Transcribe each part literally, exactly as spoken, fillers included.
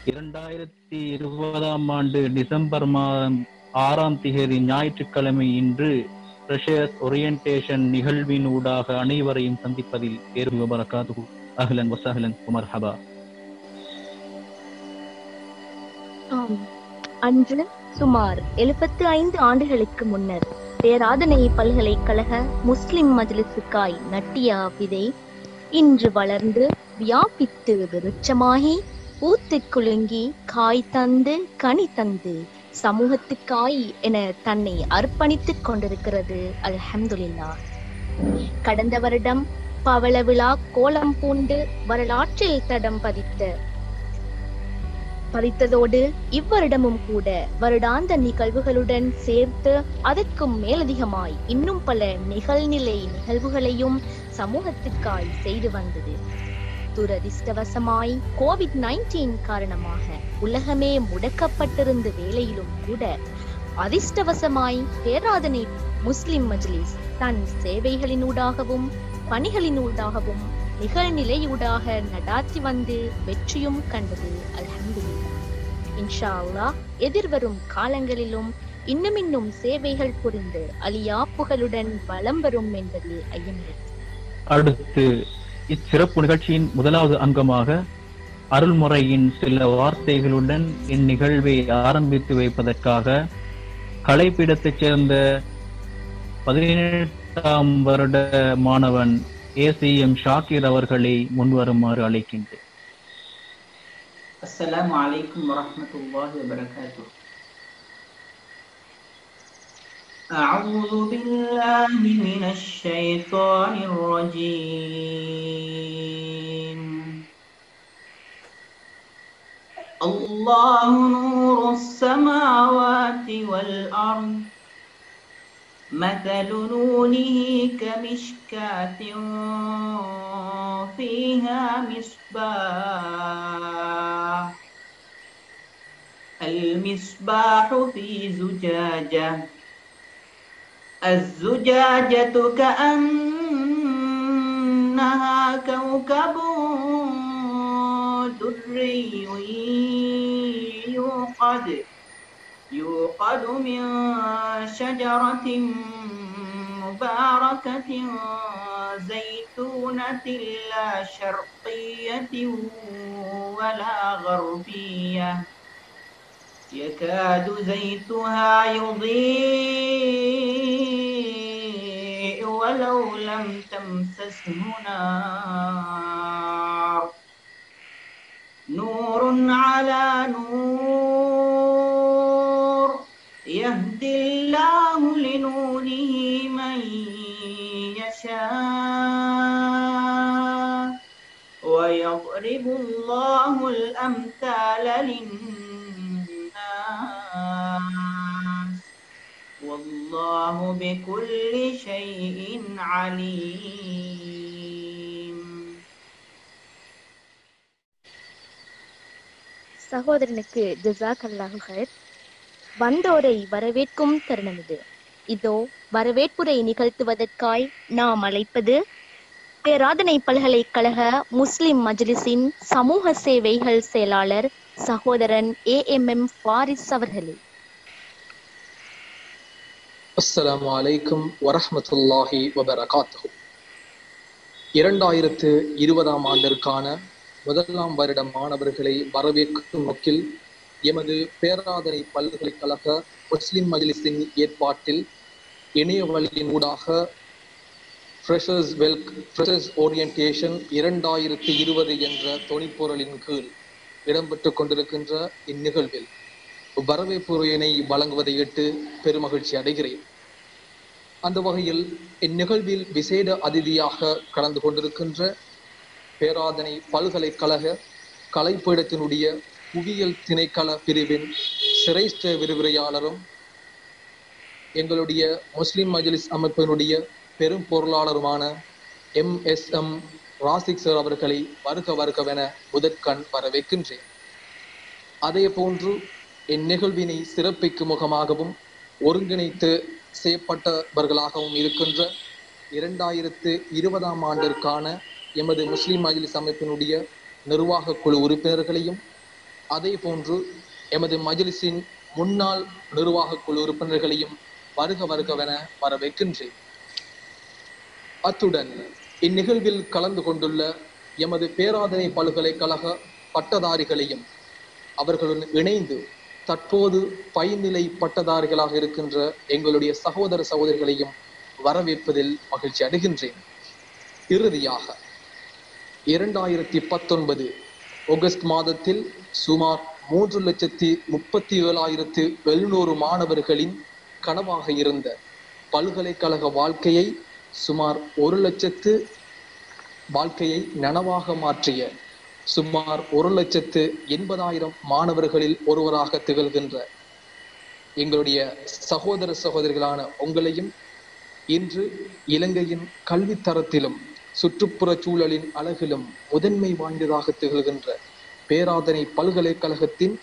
இரண்டாயிரத்தி இருபதாம் ஆண்டு டிசம்பர் மாதம் ஆறாம் திகதி ஞாயிற்றுக்கிழமை இன்று ஃப்ரெஷர்ஸ் ஓரியன்டேஷன் நிகழ்வின் ஊடாக அனைவரையும் சந்திப்பதில் பேரு வரகாத்துஹு. அஹ்லன் வசஹ்லன் வமர்ஹபா. அன்று சுமார் எழுபத்தி ஐந்து ஆண்டுகளுக்கு முன்னர் பேராதனை பல்கலைக்கழக முஸ்லிம் மஜ்லிஸுக்காய் நட்டிய விதை இன்று வளர்ந்து வியாபித்து விருட்சமாகி பூத்து குலுங்கி காய் தந்து கனி தந்து சமூகத்துக்காய் என தன்னை அர்ப்பணித்துக் கொண்டிருக்கிறது. அல்ஹம்துலில்லாஹ். கடந்த வருடம் பவள விழா கோலம் பூண்டு வரலாற்றில் தடம் பதித்த பதித்ததோடு இவ்வருடமும் கூட வருடாந்த நிகழ்வுகளுடன் சேர்த்து அதற்கும் மேலதிகமாய் இன்னும் பல நிகழ்நிலை நிகழ்வுகளையும் சமூகத்துக்காய் செய்து வந்தது. துரதிர்ஷ்டவசமாய் கோவிட் நைன்டீன் காரணமாக உலகமே முடக்கப்பட்டிருந்த வேளையிலும் கூட அதிர்ஷ்டவசமாய் பேராதனை முஸ்லிம் மஜ்லிஸ் தன் சேவைகளினூடாகவும் பணிகளினூடாகவும் நிகழ்நிலையூடாக நடாத்தி வந்து வெற்றியும் கண்டது. அல்ஹம்துலில்லாஹ். இன்ஷா அல்லாஹ் எதிர்வரும் காலங்களிலும் இன்னும் இன்னும் சேவைகள் புரிந்து அலியா புகழுடன் வலம் வரும் என்பதில் ஐயமில்லை. அடுத்து இச்சிறப்பு நிகழ்ச்சியின் முதலாவது அங்கமாக அருள்முறையின் சில வார்த்தைகளுடன் இந்நிகழ்வை ஆரம்பித்து வைப்பதற்காக கலைப்பீடத்தைச் சேர்ந்த பதினெட்டாம் வருட மாணவன் ஏ சி எம் ஷாக்கிர் அவர்களை முன்வருமாறு அழைக்கின்றேன். அஸ்ஸலாமு அலைக்கும் வரஹ்மத்துல்லாஹி வபரகாத்துஹு. அஊது பில்லாஹி மினஷ் ஷைத்தானிர் ரஜீம். அல்லாஹு நூருஸ் ஸமாவாதி வல் அர்த். مثل نوره كمشكاة فيها مصباح المصباح في زجاجة الزجاجة كأنها كوكب دري يوقد يوقد من شجرة مباركة زيتونة لا شرقية ولا غربية يكاد زيتها يضيء ولو لم تمسسه نار نور على نور يهدي الله لنوره من يشاء ويضرب الله الأمثال للناس والله بكل شيء عليم. சகோதரனுக்கு ஜஸாக்கல்லாஹு கைர். வந்தோரை வரவேற்கும் தருணம் இது. இதோ வரவேற்புரை நிகழ்த்துவதற்காய் நாம் அழைப்பது பேராதனை பல்கலைக்கழக முஸ்லிம் மஜ்லிஸின் சமூக சேவைகள் செயலாளர் சகோதரன் ஏ எம் எம் ஃபாரிஸ் அவர்களே. அஸ்ஸலாமு அலைக்கும் வரஹ்மத்துல்லாஹி வபரகாத்துஹு. இரண்டாயிரத்து இருபதாம் ஆண்டிற்கான முதலாம் வருட மாணவர்களை வரவேற்கும் நோக்கில் எமது பேராதனை பல்கலைக்கழக முஸ்லிம் மஜ்லிஸின் ஏற்பாட்டில் இணைய வழியின் ஊடாக ஃப்ரெஷர்ஸ் வெல்க் ஃப்ரெஷர்ஸ் ஓரியன்டேஷன் இரண்டாயிரத்தி இருபது என்ற தொனிப்பொருளின் கீழ் இடம்பெற்று கொண்டிருக்கின்ற இந்நிகழ்வில் வரவேற்புரையினை வழங்குவதையிட்டு பெருமகிழ்ச்சி அடைகிறேன். அந்த வகையில் இந்நிகழ்வில் விசேட அதிதியாக கலந்து கொண்டிருக்கின்ற பேராதனை பல்கலைக்கழக கலைப்பீடத்தினுடைய புவியியல் திணைக்கள பிரிவின் சிரேஷ்ட விரிவுரையாளரும் எங்களுடைய முஸ்லிம் மஜ்லிஸ் அமைப்பினுடைய பெரும் பொருளாளருமான M S M Rasik sir அவர்களை வருக வருகவென முதற்கண் வரவேற்கின்றேன். அதே போன்று இந்நிகழ்வினை சிறப்பிக்கும் முகமாகவும் ஒருங்கிணைத்து செய்யப்பட்டவர்களாகவும் இருக்கின்ற இரண்டாயிரத்து இருபதாம் ஆண்டிற்கான எமது முஸ்லிம் மஜ்லிஸ் அமைப்பினுடைய நிர்வாக குழு உறுப்பினர்களையும் அதே போன்று எமது மஜ்லிஸின் முன்னாள் நிர்வாக குழு உறுப்பினர்களையும் வருக வருகவென வரவேற்கின்றேன். அத்துடன் இந்நிகழ்வில் கலந்து கொண்டுள்ள எமது பேராதனை பல்கலைக்கழக பட்டதாரிகளையும் அவர்களுடன் இணைந்து தற்போது பைநிலை பட்டதாரிகளாக இருக்கின்ற எங்களுடைய சகோதர சகோதரிகளையும் வரவேற்பதில் மகிழ்ச்சி அடைகின்றேன். இறுதியாக இரண்டாயிரத்தி பத்தொன்பது ஆகஸ்ட் மாதத்தில் சுமார் மூன்று லட்சத்தி முப்பத்தி ஏழாயிரத்து எழுநூறு மாணவர்களின் கனவாக இருந்த பல்கலைக்கழக வாழ்க்கையை சுமார் ஒரு லட்சத்து வாழ்க்கையை நனவாக மாற்றிய சுமார் ஒரு லட்சத்து எண்பதாயிரம் மாணவர்களில் ஒருவராக திகழ்கின்ற எங்களுடைய சகோதர சகோதரிகளான உங்களையும் இன்று இலங்கையின் கல்வி தரத்திலும் சுற்றுப்புற சூழலின் அழகிலும் முதன்மை வாய்ந்ததாக திகழ்கின்ற பேராதனை பல்கலைக்கழகத்தின்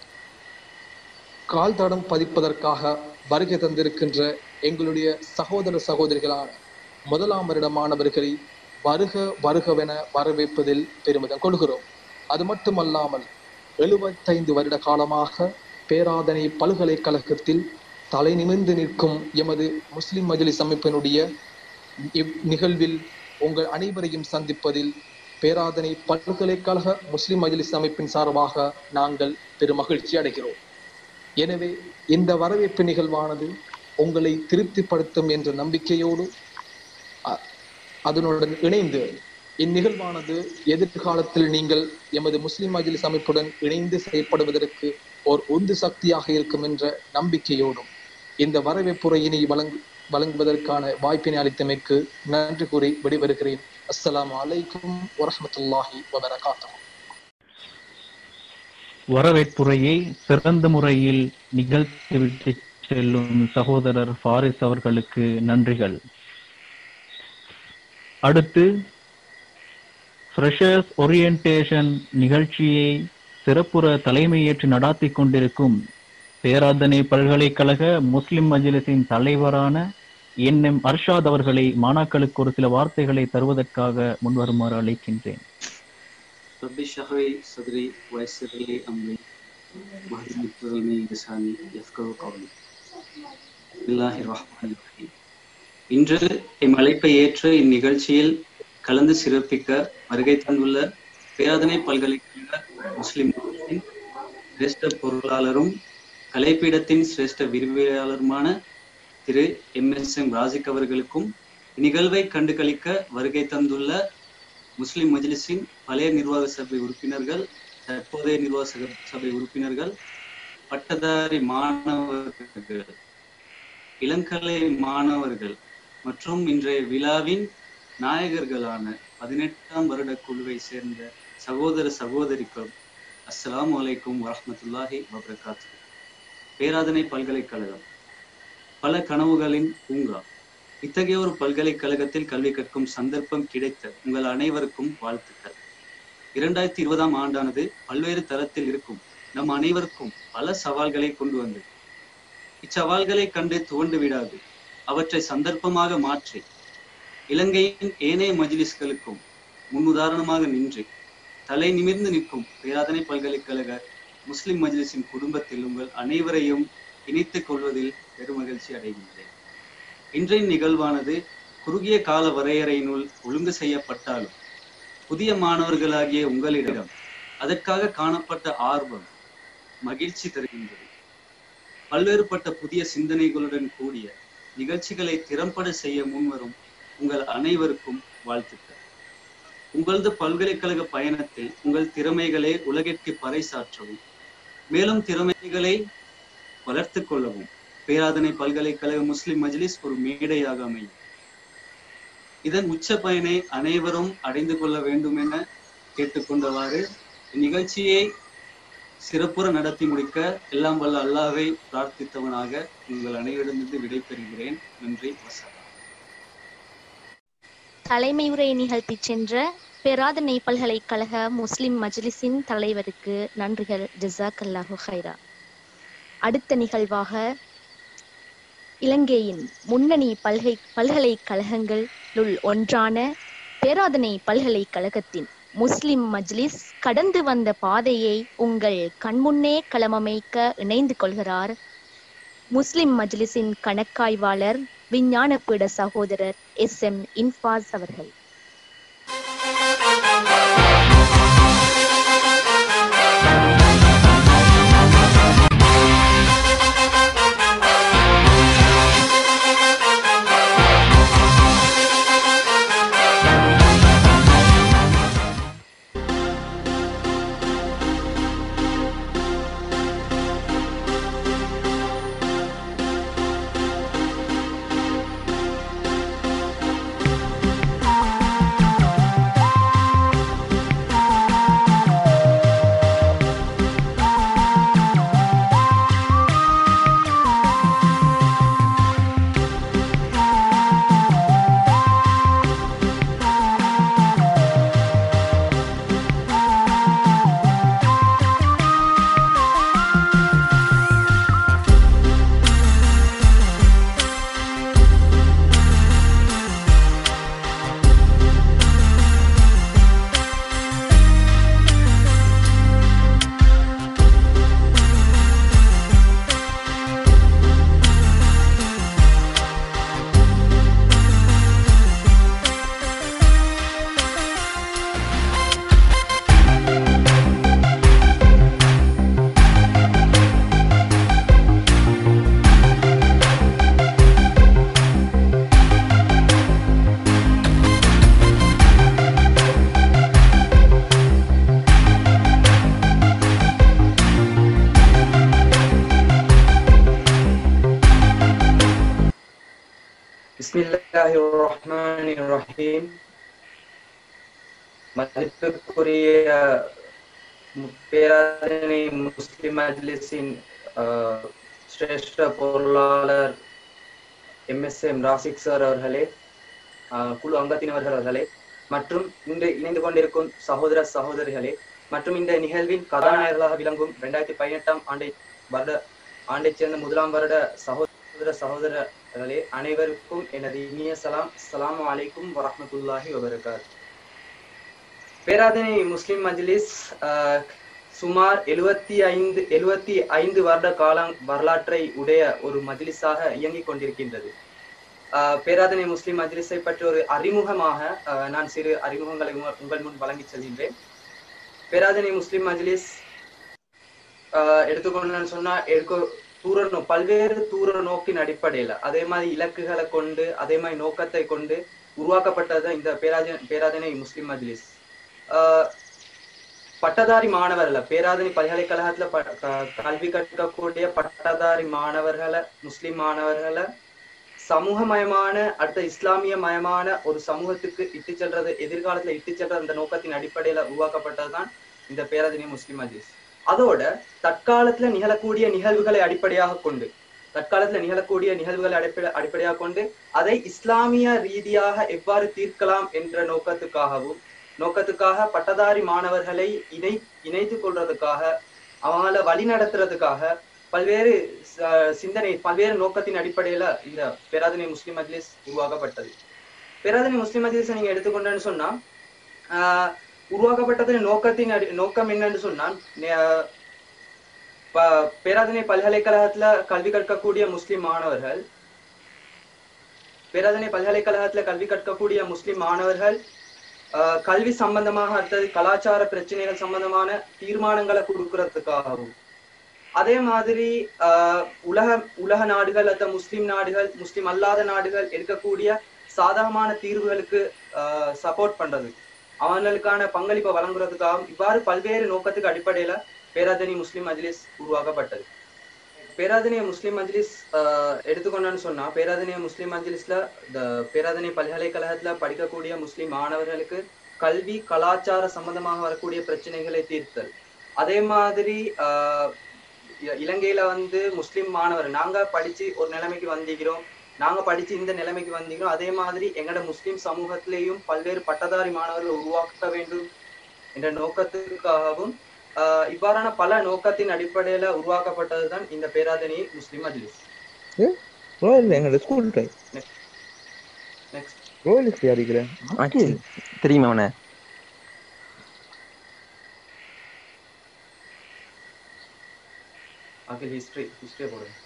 கால்தடம் பதிப்பதற்காக வருகை தந்திருக்கின்ற எங்களுடைய சகோதர சகோதரிகளான முதலாம் வருட மாணவர்களை வருக வருகவென வரவேற்பதில் பெருமிதம் கொள்கிறோம். அது மட்டுமல்லாமல் எழுபத்தைந்து வருட காலமாக பேராதனை பல்கலைக்கழகத்தில் தலை நிமிர்ந்து நிற்கும் எமது முஸ்லிம் மஜ்லிஸ் அமைப்பினுடைய இந்நிகழ்வில் உங்கள் அனைவரையும் சந்திப்பதில் பேராதனை பல்கலைக்கழக முஸ்லிம் மஜ்லிஸ் அமைப்பின் சார்பாக நாங்கள் பெருமகிழ்ச்சி அடைகிறோம். எனவே இந்த வரவேற்பு நிகழ்வானது உங்களை திருப்திப்படுத்தும் என்ற நம்பிக்கையோடு அதனுடன் இணைந்து இந்நிகழ்வானது எதிர்காலத்தில் நீங்கள் எமது முஸ்லிம் மஜ்லிஸ் அமைப்புடன் இணைந்து செயல்படுவதற்கு ஓர் உந்து சக்தியாக இருக்கும் என்ற நம்பிக்கையோடும் இந்த வரவேற்புரையினை வழங்கு வழங்குவதற்கான வாய்ப்பினை அளித்தமைக்கு நன்றி கூறி விடைபெறுகிறேன். அஸ்ஸலாமு அலைக்கும் வரஹ்மத்துல்லாஹி வபரகாத்துஹு. வரவேற்புரையை சிறந்த முறையில் நிகழ்த்திவிட்டு செல்லும் சகோதரர் ஃபாரிஸ் அவர்களுக்கு நன்றிகள். அடுத்து ஃப்ரெஷர்ஸ் ஓரியன்டேஷன் நிகழ்ச்சியை சிறப்புற தலைமையேற்று நடாத்தி கொண்டிருக்கும் பேராதனை பல்கலைக்கழக முஸ்லிம் மஜ்லிஸின் தலைவரான என் எம் அர்ஷாத் அவர்களை மாணாக்களுக்கு ஒரு சில வார்த்தைகளை தருவதற்காக முன்வருமாறு அழைக்கின்றேன். இன்று எம் அழைப்பை ஏற்று இந்நிகழ்ச்சியில் கலந்து சிறப்பிக்க வருகை தந்துள்ள பேராதனை பல்கலைக்கழக முஸ்லிம் சிரேஷ்ட பொருளாளரும் கலைப்பீடத்தின் சிரேஷ்ட விரிவுரையாளருமான திரு எம் எஸ் எம் ராசிக் அவர்களுக்கும் இந்நிகழ்வை கண்டுகளிக்க வருகை தந்துள்ள முஸ்லிம் மஜ்லிஸின் பழைய நிர்வாக சபை உறுப்பினர்கள், தற்போதைய நிர்வாக சபை உறுப்பினர்கள், பட்டதாரி மாணவர்கள், இளங்கலை மாணவர்கள் மற்றும் இன்றைய விழாவின் நாயகர்களான பதினெட்டாம் வருட குழுவை சேர்ந்த சகோதர சகோதரிகள், அஸ்ஸலாமு அலைக்கும் வரஹ்மத்துல்லாஹி வபரகாத்துஹு. பேராதனை பல்கலைக்கழகம் பல கனவுகளின் பூங்கா. இத்தகைய ஒரு பல்கலைக்கழகத்தில் கல்வி கற்கும் சந்தர்ப்பம் கிடைத்த உங்கள் அனைவருக்கும் வாழ்த்துக்கள். இரண்டாயிரத்தி இருபதாம் ஆண்டானது பல்வேறு தரத்தில் இருக்கும் நம் அனைவருக்கும் பல சவால்களை கொண்டு வந்தது. இச்சவால்களை கண்டு துவண்டு விடாது அவற்றை சந்தர்ப்பமாக மாற்றி இலங்கையின் ஏனைய மஜ்லிஸ்களுக்கும் முன்னுதாரணமாக நின்று தலை நிமிர்ந்து நிற்கும் பேராதனை பல்கலைக்கழக முஸ்லிம் மஜ்லிஸின் குடும்பத்தில் உங்கள் அனைவரையும் இணைத்துக் கொள்வதில் பெருமகிழ்ச்சி அடைகின்றேன். இன்றைய நிகழ்வானது குறுகிய கால வரையறையினுள் ஒழுங்கு செய்யப்பட்டாலும் புதிய மாணவர்களாகிய உங்களிடம் அதற்காக காணப்பட்ட ஆர்வம் மகிழ்ச்சி தருகின்றது. பல்வேறுபட்ட புதிய சிந்தனைகளுடன் கூடிய நிகழ்ச்சிகளை திறம்பட செய்ய முன்வரும் உங்கள் அனைவருக்கும் வாழ்த்துக்கள். உங்களது பல்கலைக்கழக பயணத்தில் உங்கள் திறமைகளை உலகிற்கு பறைசாற்றவும் மேலும் திறமைகளை வளர்த்து கொள்ளவும் பேராதனை பல்கலைக்கழக முஸ்லிம் மஜ்லிஸ் ஒரு மேடையாக அமையும். இதன் உச்ச பயனை அனைவரும் அடைந்து கொள்ள வேண்டும் என கேட்டுக்கொண்டவாறு இந்நிகழ்ச்சியை சிறப்புற நடத்தி முடிக்க எல்லாம் வல்ல அல்லாஹ்வை பிரார்த்தித்தவனாக உங்கள் அனைவரிடமிருந்து விடைபெறுகிறேன். நன்றி, வசலாம். தலைமை உரை நிகழ்த்தி சென்ற பேராதனை பல்கலைக்கழக முஸ்லிம் மஜ்லிஸின் தலைவருக்கு நன்றிகள். ஜஸாக்கல்லாஹு ஹைரா. அடுத்த நிகழ்வாக இலங்கையின் முன்னணி பல்கை பல்கலைக்கழகங்களுள் ஒன்றான பேராதனை பல்கலைக்கழகத்தின் முஸ்லிம் மஜ்லிஸ் கடந்து வந்த பாதையை உங்கள் கண்முன்னே களமமைக்க இணைந்து கொள்கிறார் முஸ்லிம் மஜ்லிஸின் கணக்காய்வாளர் விஞ்ஞான பீட சகோதரர் எஸ் எம் இன்ஃபாஸ் அவர்கள். பிஸ்மில்லாஹிர்ரஹ்மானிர்ரஹீம். மதிப்புக்குரிய பேராதனை முஸ்லிம் மஜ்லிஸின் சிரேஷ்ட பொருளாளர் M S M Rasik sir அவர்களே, குழு அங்கத்தினர்கள் அவர்களே, மற்றும் இன்று இணைந்து கொண்டிருக்கும் சகோதர சகோதரிகளே, மற்றும் இந்த நிகழ்வின் கதாநாயகர்களாக விளங்கும் இரண்டாயிரத்தி பதினெட்டாம் ஆண்டை வருட ஆண்டைச் சேர்ந்த முதலாம் வருட சகோதர சகோதரர்களே அனைவருக்கும் எனது இனிய சலாம். அஸ்ஸலாமு அலைக்கும் வரஹ்மத்துல்லாஹி வபரகாத். பேராதனை முஸ்லிம் மஜ்லிஸ் சுமார் எழுவத்தி ஐந்து எழுவத்தி ஐந்து வருட காலம் வரலாற்றை உடைய ஒரு மஜ்லிஸாக இயங்கிக் கொண்டிருக்கின்றது. ஆஹ் பேராதனை முஸ்லிம் மஜ்லிஸை பற்றி ஒரு அறிமுகமாக நான் சிறு அறிமுகங்களை உங்கள் முன் வழங்கி செல்கின்றேன். பேராதனை முஸ்லிம் மஜ்லிஸ் ஆஹ் எடுத்துக்கொண்டு சொன்னா எடுக்க தூர நோ பல்வேறு தூர நோக்கின் அடிப்படையில அதே மாதிரி இலக்குகளை கொண்டு அதே மாதிரி நோக்கத்தை கொண்டு உருவாக்கப்பட்டதுதான் இந்த பேராத பேராதனை முஸ்லிம் மஜ்லிஸ். ஆஹ் பட்டதாரி மாணவர்களை பேராதனை பல்கலைக்கழகத்துல கல்வி கற்கக்கூடிய பட்டதாரி மாணவர்களை முஸ்லிம் மாணவர்களை சமூகமயமான அடுத்த இஸ்லாமிய மயமான ஒரு சமூகத்துக்கு இட்டு செல்றது எதிர்காலத்துல இட்டு செல்ற அந்த நோக்கத்தின் அடிப்படையில உருவாக்கப்பட்டதுதான் இந்த பேராதனை முஸ்லிம் மஜ்லிஸ். அதோட தற்காலத்துல நிகழக்கூடிய நிகழ்வுகளை அடிப்படையாக கொண்டு தற்காலத்துல நிகழக்கூடிய நிகழ்வுகளை அடிப்படை அடிப்படையாக கொண்டு அதை இஸ்லாமிய ரீதியாக எவ்வாறு தீர்க்கலாம் என்ற நோக்கத்துக்காகவும் நோக்கத்துக்காக பட்டதாரி மாணவர்களை இணை இணைத்து கொள்றதுக்காக அவங்கள வழி நடத்துறதுக்காக பல்வேறு சிந்தனை பல்வேறு நோக்கத்தின் அடிப்படையில இந்த பேராதனை முஸ்லிம் மஜ்லிஸ் உருவாக்கப்பட்டது. பேராதனை முஸ்லிம் மஜ்லிஸை நீங்க எடுத்துக்கொண்டேன்னு சொன்னா ஆஹ் உருவாக்கப்பட்டதின் நோக்கத்தின் அடி நோக்கம் என்னன்னு சொன்னால் பேராதனை பல்கலைக்கழகத்துல கல்வி கற்கக்கூடிய முஸ்லிம் மாணவர்கள் பேராதனை பல்கலைக்கழகத்துல கல்வி கற்கக்கூடிய முஸ்லிம் மாணவர்கள் ஆஹ் கல்வி சம்பந்தமாக அடுத்தது கலாச்சார பிரச்சனைகள் சம்பந்தமான தீர்மானங்களை கொடுக்கறதுக்காகவும் அதே மாதிரி ஆஹ் உலக உலக நாடுகள் அல்லது முஸ்லிம் நாடுகள் முஸ்லிம் அல்லாத நாடுகள் எடுக்கக்கூடிய சாதகமான தீர்வுகளுக்கு ஆஹ் சப்போர்ட் பண்றது அவங்களுக்கான பங்களிப்பை வழங்குறதுக்காகவும் இவ்வாறு பல்வேறு நோக்கத்துக்கு அடிப்படையில பேராதனை முஸ்லிம் மஜ்லிஸ் உருவாக்கப்பட்டது. பேராதனை முஸ்லிம் மஜ்லிஸ் ஆஹ் எடுத்துக்கொண்டோன்னு சொன்னா பேராதனை முஸ்லிம் மஜ்லிஸ்ல இந்த பேராதனை பல்கலைக்கழகத்துல படிக்கக்கூடிய முஸ்லிம் மாணவர்களுக்கு கல்வி கலாச்சார சம்பந்தமாக வரக்கூடிய பிரச்சனைகளை தீர்த்தல், அதே மாதிரி ஆஹ் இலங்கையில வந்து முஸ்லிம் மாணவர் நாங்க படிச்சு ஒரு நிலைமைக்கு வந்திக்கிறோம் நாங்க படிச்சு இந்த நிலைமைக்கு வந்திக்கிறோம் அதே மாதிரி எங்களோட முஸ்லிம் சமூகத்திலேயும் பல்வேறு பட்டதாரி மாணவர்கள் உருவாக்க வேண்டும் என்ற நோக்கத்துக்காகவும் ஆஹ் இவ்வாறான பல நோக்கத்தின் அடிப்படையில உருவாக்கப்பட்டதுதான் இந்த பேராதனை முஸ்லிம் மஜ்லிஸ். தெரியுமா அகில் ஹிஸ்டரி ஹிஸ்டரியை போடுங்க.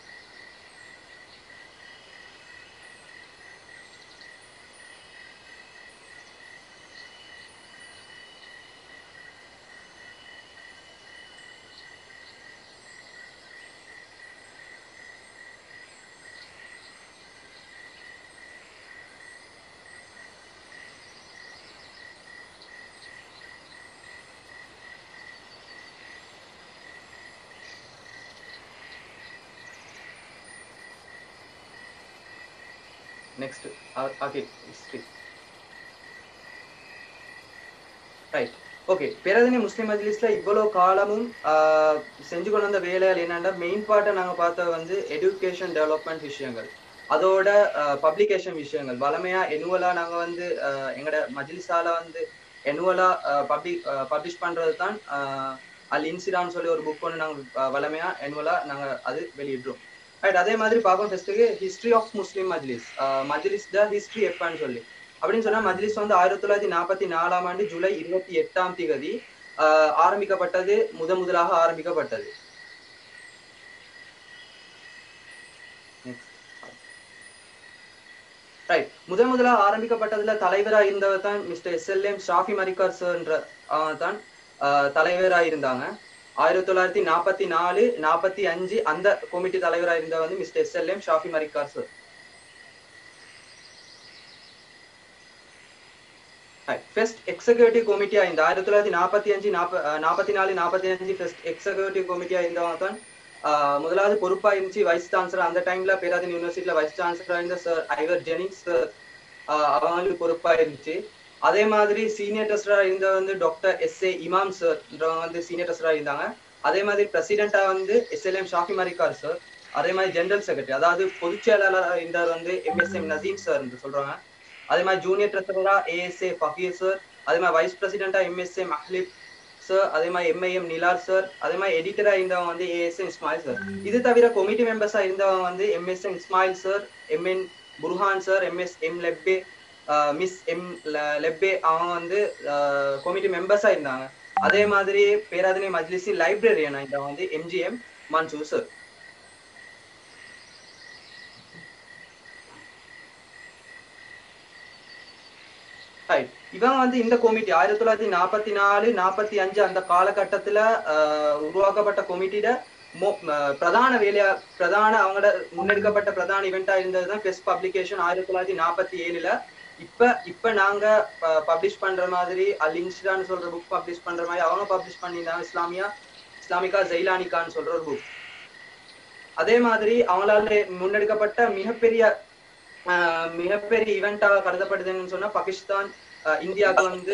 நெக்ஸ்ட் அகில் history. Right, okay. Peradeniya Muslim மஜ்லிஸ்ல இவ்வளவு காலமும் செஞ்சு கொண்டு வந்த வேலைகள் என்னன்னா, மெயின் பார்ட்டை நாங்க பார்த்தது வந்து எஜுகேஷன் டெவலப்மெண்ட் விஷயங்கள், அதோட பப்ளிகேஷன் விஷயங்கள். வளமையா எனுவலா நாங்க வந்து எங்களோட மஜ்லிஸால வந்து எனுவலா பப்ளிக் பப்ளிஷ் பண்றது தான் அல் இன்சிடான்னு சொல்லி ஒரு புக் ஒன்று நாங்க வளமையா எனுவலா நாங்க அது வெளியிடுறோம். ரைட், அதே மாதிரி பார்ப்போம் ஃபர்ஸ்ட்டுக்கு history of Muslim Majlis. Majlis the history எப்பன்னு சொல்லி அப்படின்னு சொன்னா, மஜ்லிஸ் வந்து ஆயிரத்தி தொள்ளாயிரத்தி நாற்பத்தி நாலாம் ஆண்டு ஜூலை இருபத்தி எட்டாம் தேதி ஆஹ் ஆரம்பிக்கப்பட்டது. முத முதலாக ஆரம்பிக்கப்பட்டது. ரைட், முத முதலாக ஆரம்பிக்கப்பட்டதுல தலைவராக இருந்தவர் தான் mister S L M Shafi Marikar sir என்ற தான் தலைவராக இருந்தாங்க. ஆயிரத்தி தொள்ளாயிரத்தி நாற்பத்தி நாலு நாற்பத்தி அஞ்சு அந்த கமிட்டி தலைவராக இருந்த வந்து mister S L M Shafi Marikar sir. First executive கமிட்டியா இந்த ஆயிரத்தி தொள்ளாயிரத்தி நாற்பத்தி அஞ்சு நாற்பத்தி நாலு நாற்பத்தி அஞ்சு ஃபர்ஸ்ட் எக்ஸிக்யூட்டிவ் கமிட்டியா இருந்தவங்க தான் முதலாவது பொறுப்பா இருந்துச்சு வைஸ் சான்சலர். அந்த டைம்ல பேராதன் யூனிவர்சிட்டியில வைஸ் சான்சலரா இருந்த சார் ஐவர் ஜெனிங்ஸ் சார் அவங்களுக்கு பொறுப்பா இருந்துச்சு. அதே மாதிரி சீனியர் ட்ரஸ்டரா இருந்த வந்து டாக்டர் எஸ் ஏ இமாம் சார் வந்து சீனியர் ட்ரஸ்டரா இருந்தாங்க. அதே மாதிரி பிரசிடென்டா வந்து S L M Shafi Marikar sir. அதே மாதிரி ஜெனரல் செக்ரட்டரி அதாவது பொதுச் செயலாளராக இருந்தவர் வந்து M S M Naseem sir என்று சொல்றாங்க. அதே மாதிரி ஜூனியர் ட்ரெஸரரா ஏஎஸ்ஏ ஃபகீர் சார். அதே மாதிரி வைஸ் பிரசிடென்டா எம்எஸ்ஏ மஹ்லிப் சார். அதே மாதிரி எம்ஐஎம் நிலார் சார். அதே மாதிரி எடிட்டரா இருந்தவங்க வந்து ஏஎஸ்ஏ இஸ்மாயில் சார். இது தவிர கமிட்டி மெம்பர்ஸா இருந்தவங்க வந்து MSA Ismail sir, MN Burhan sir, MS M Lebbe, miss M Lebbe அவங்க வந்து கமிட்டி மெம்பர்ஸா இருந்தாங்க. அதே மாதிரி பேராதனை மஜ்லிஸி லைப்ரரியனா இருந்தவங்க வந்து எம்ஜிஎம் மன்சூர் சார். இவங்க வந்து இந்த கமிட்டி ஆயிரத்தி தொள்ளாயிரத்தி நாற்பத்தி நாலு நாற்பத்தி அஞ்சு அந்த காலகட்டத்துல அஹ் உருவாக்கப்பட்ட கமிட்டியில பிரதான வேலையா பிரதான அவங்களோட முன்னெடுக்கப்பட்ட பிரதான இவெண்டா இருந்ததுதான் ஃபர்ஸ்ட் பப்ளிகேஷன் ஆயிரத்தி தொள்ளாயிரத்தி நாற்பத்தி ஏழுல. இப்ப இப்ப நாங்க பப்ளிஷ் பண்ற மாதிரி அல் இன்சிடான்னு சொல்ற புக் பப்ளிஷ் பண்ற மாதிரி அவங்க பப்ளிஷ் பண்ணியிருந்தாங்க இஸ்லாமியா இஸ்லாமிகா ஜெயிலானிகான்னு சொல்ற ஒரு புக். அதே மாதிரி அவங்களால முன்னெடுக்கப்பட்ட மிகப்பெரிய ஆஹ் மிகப்பெரிய ஈவெண்டாக கருதப்படுதுன்னு சொன்னா பாகிஸ்தான் இந்தியாவுக்கு வந்து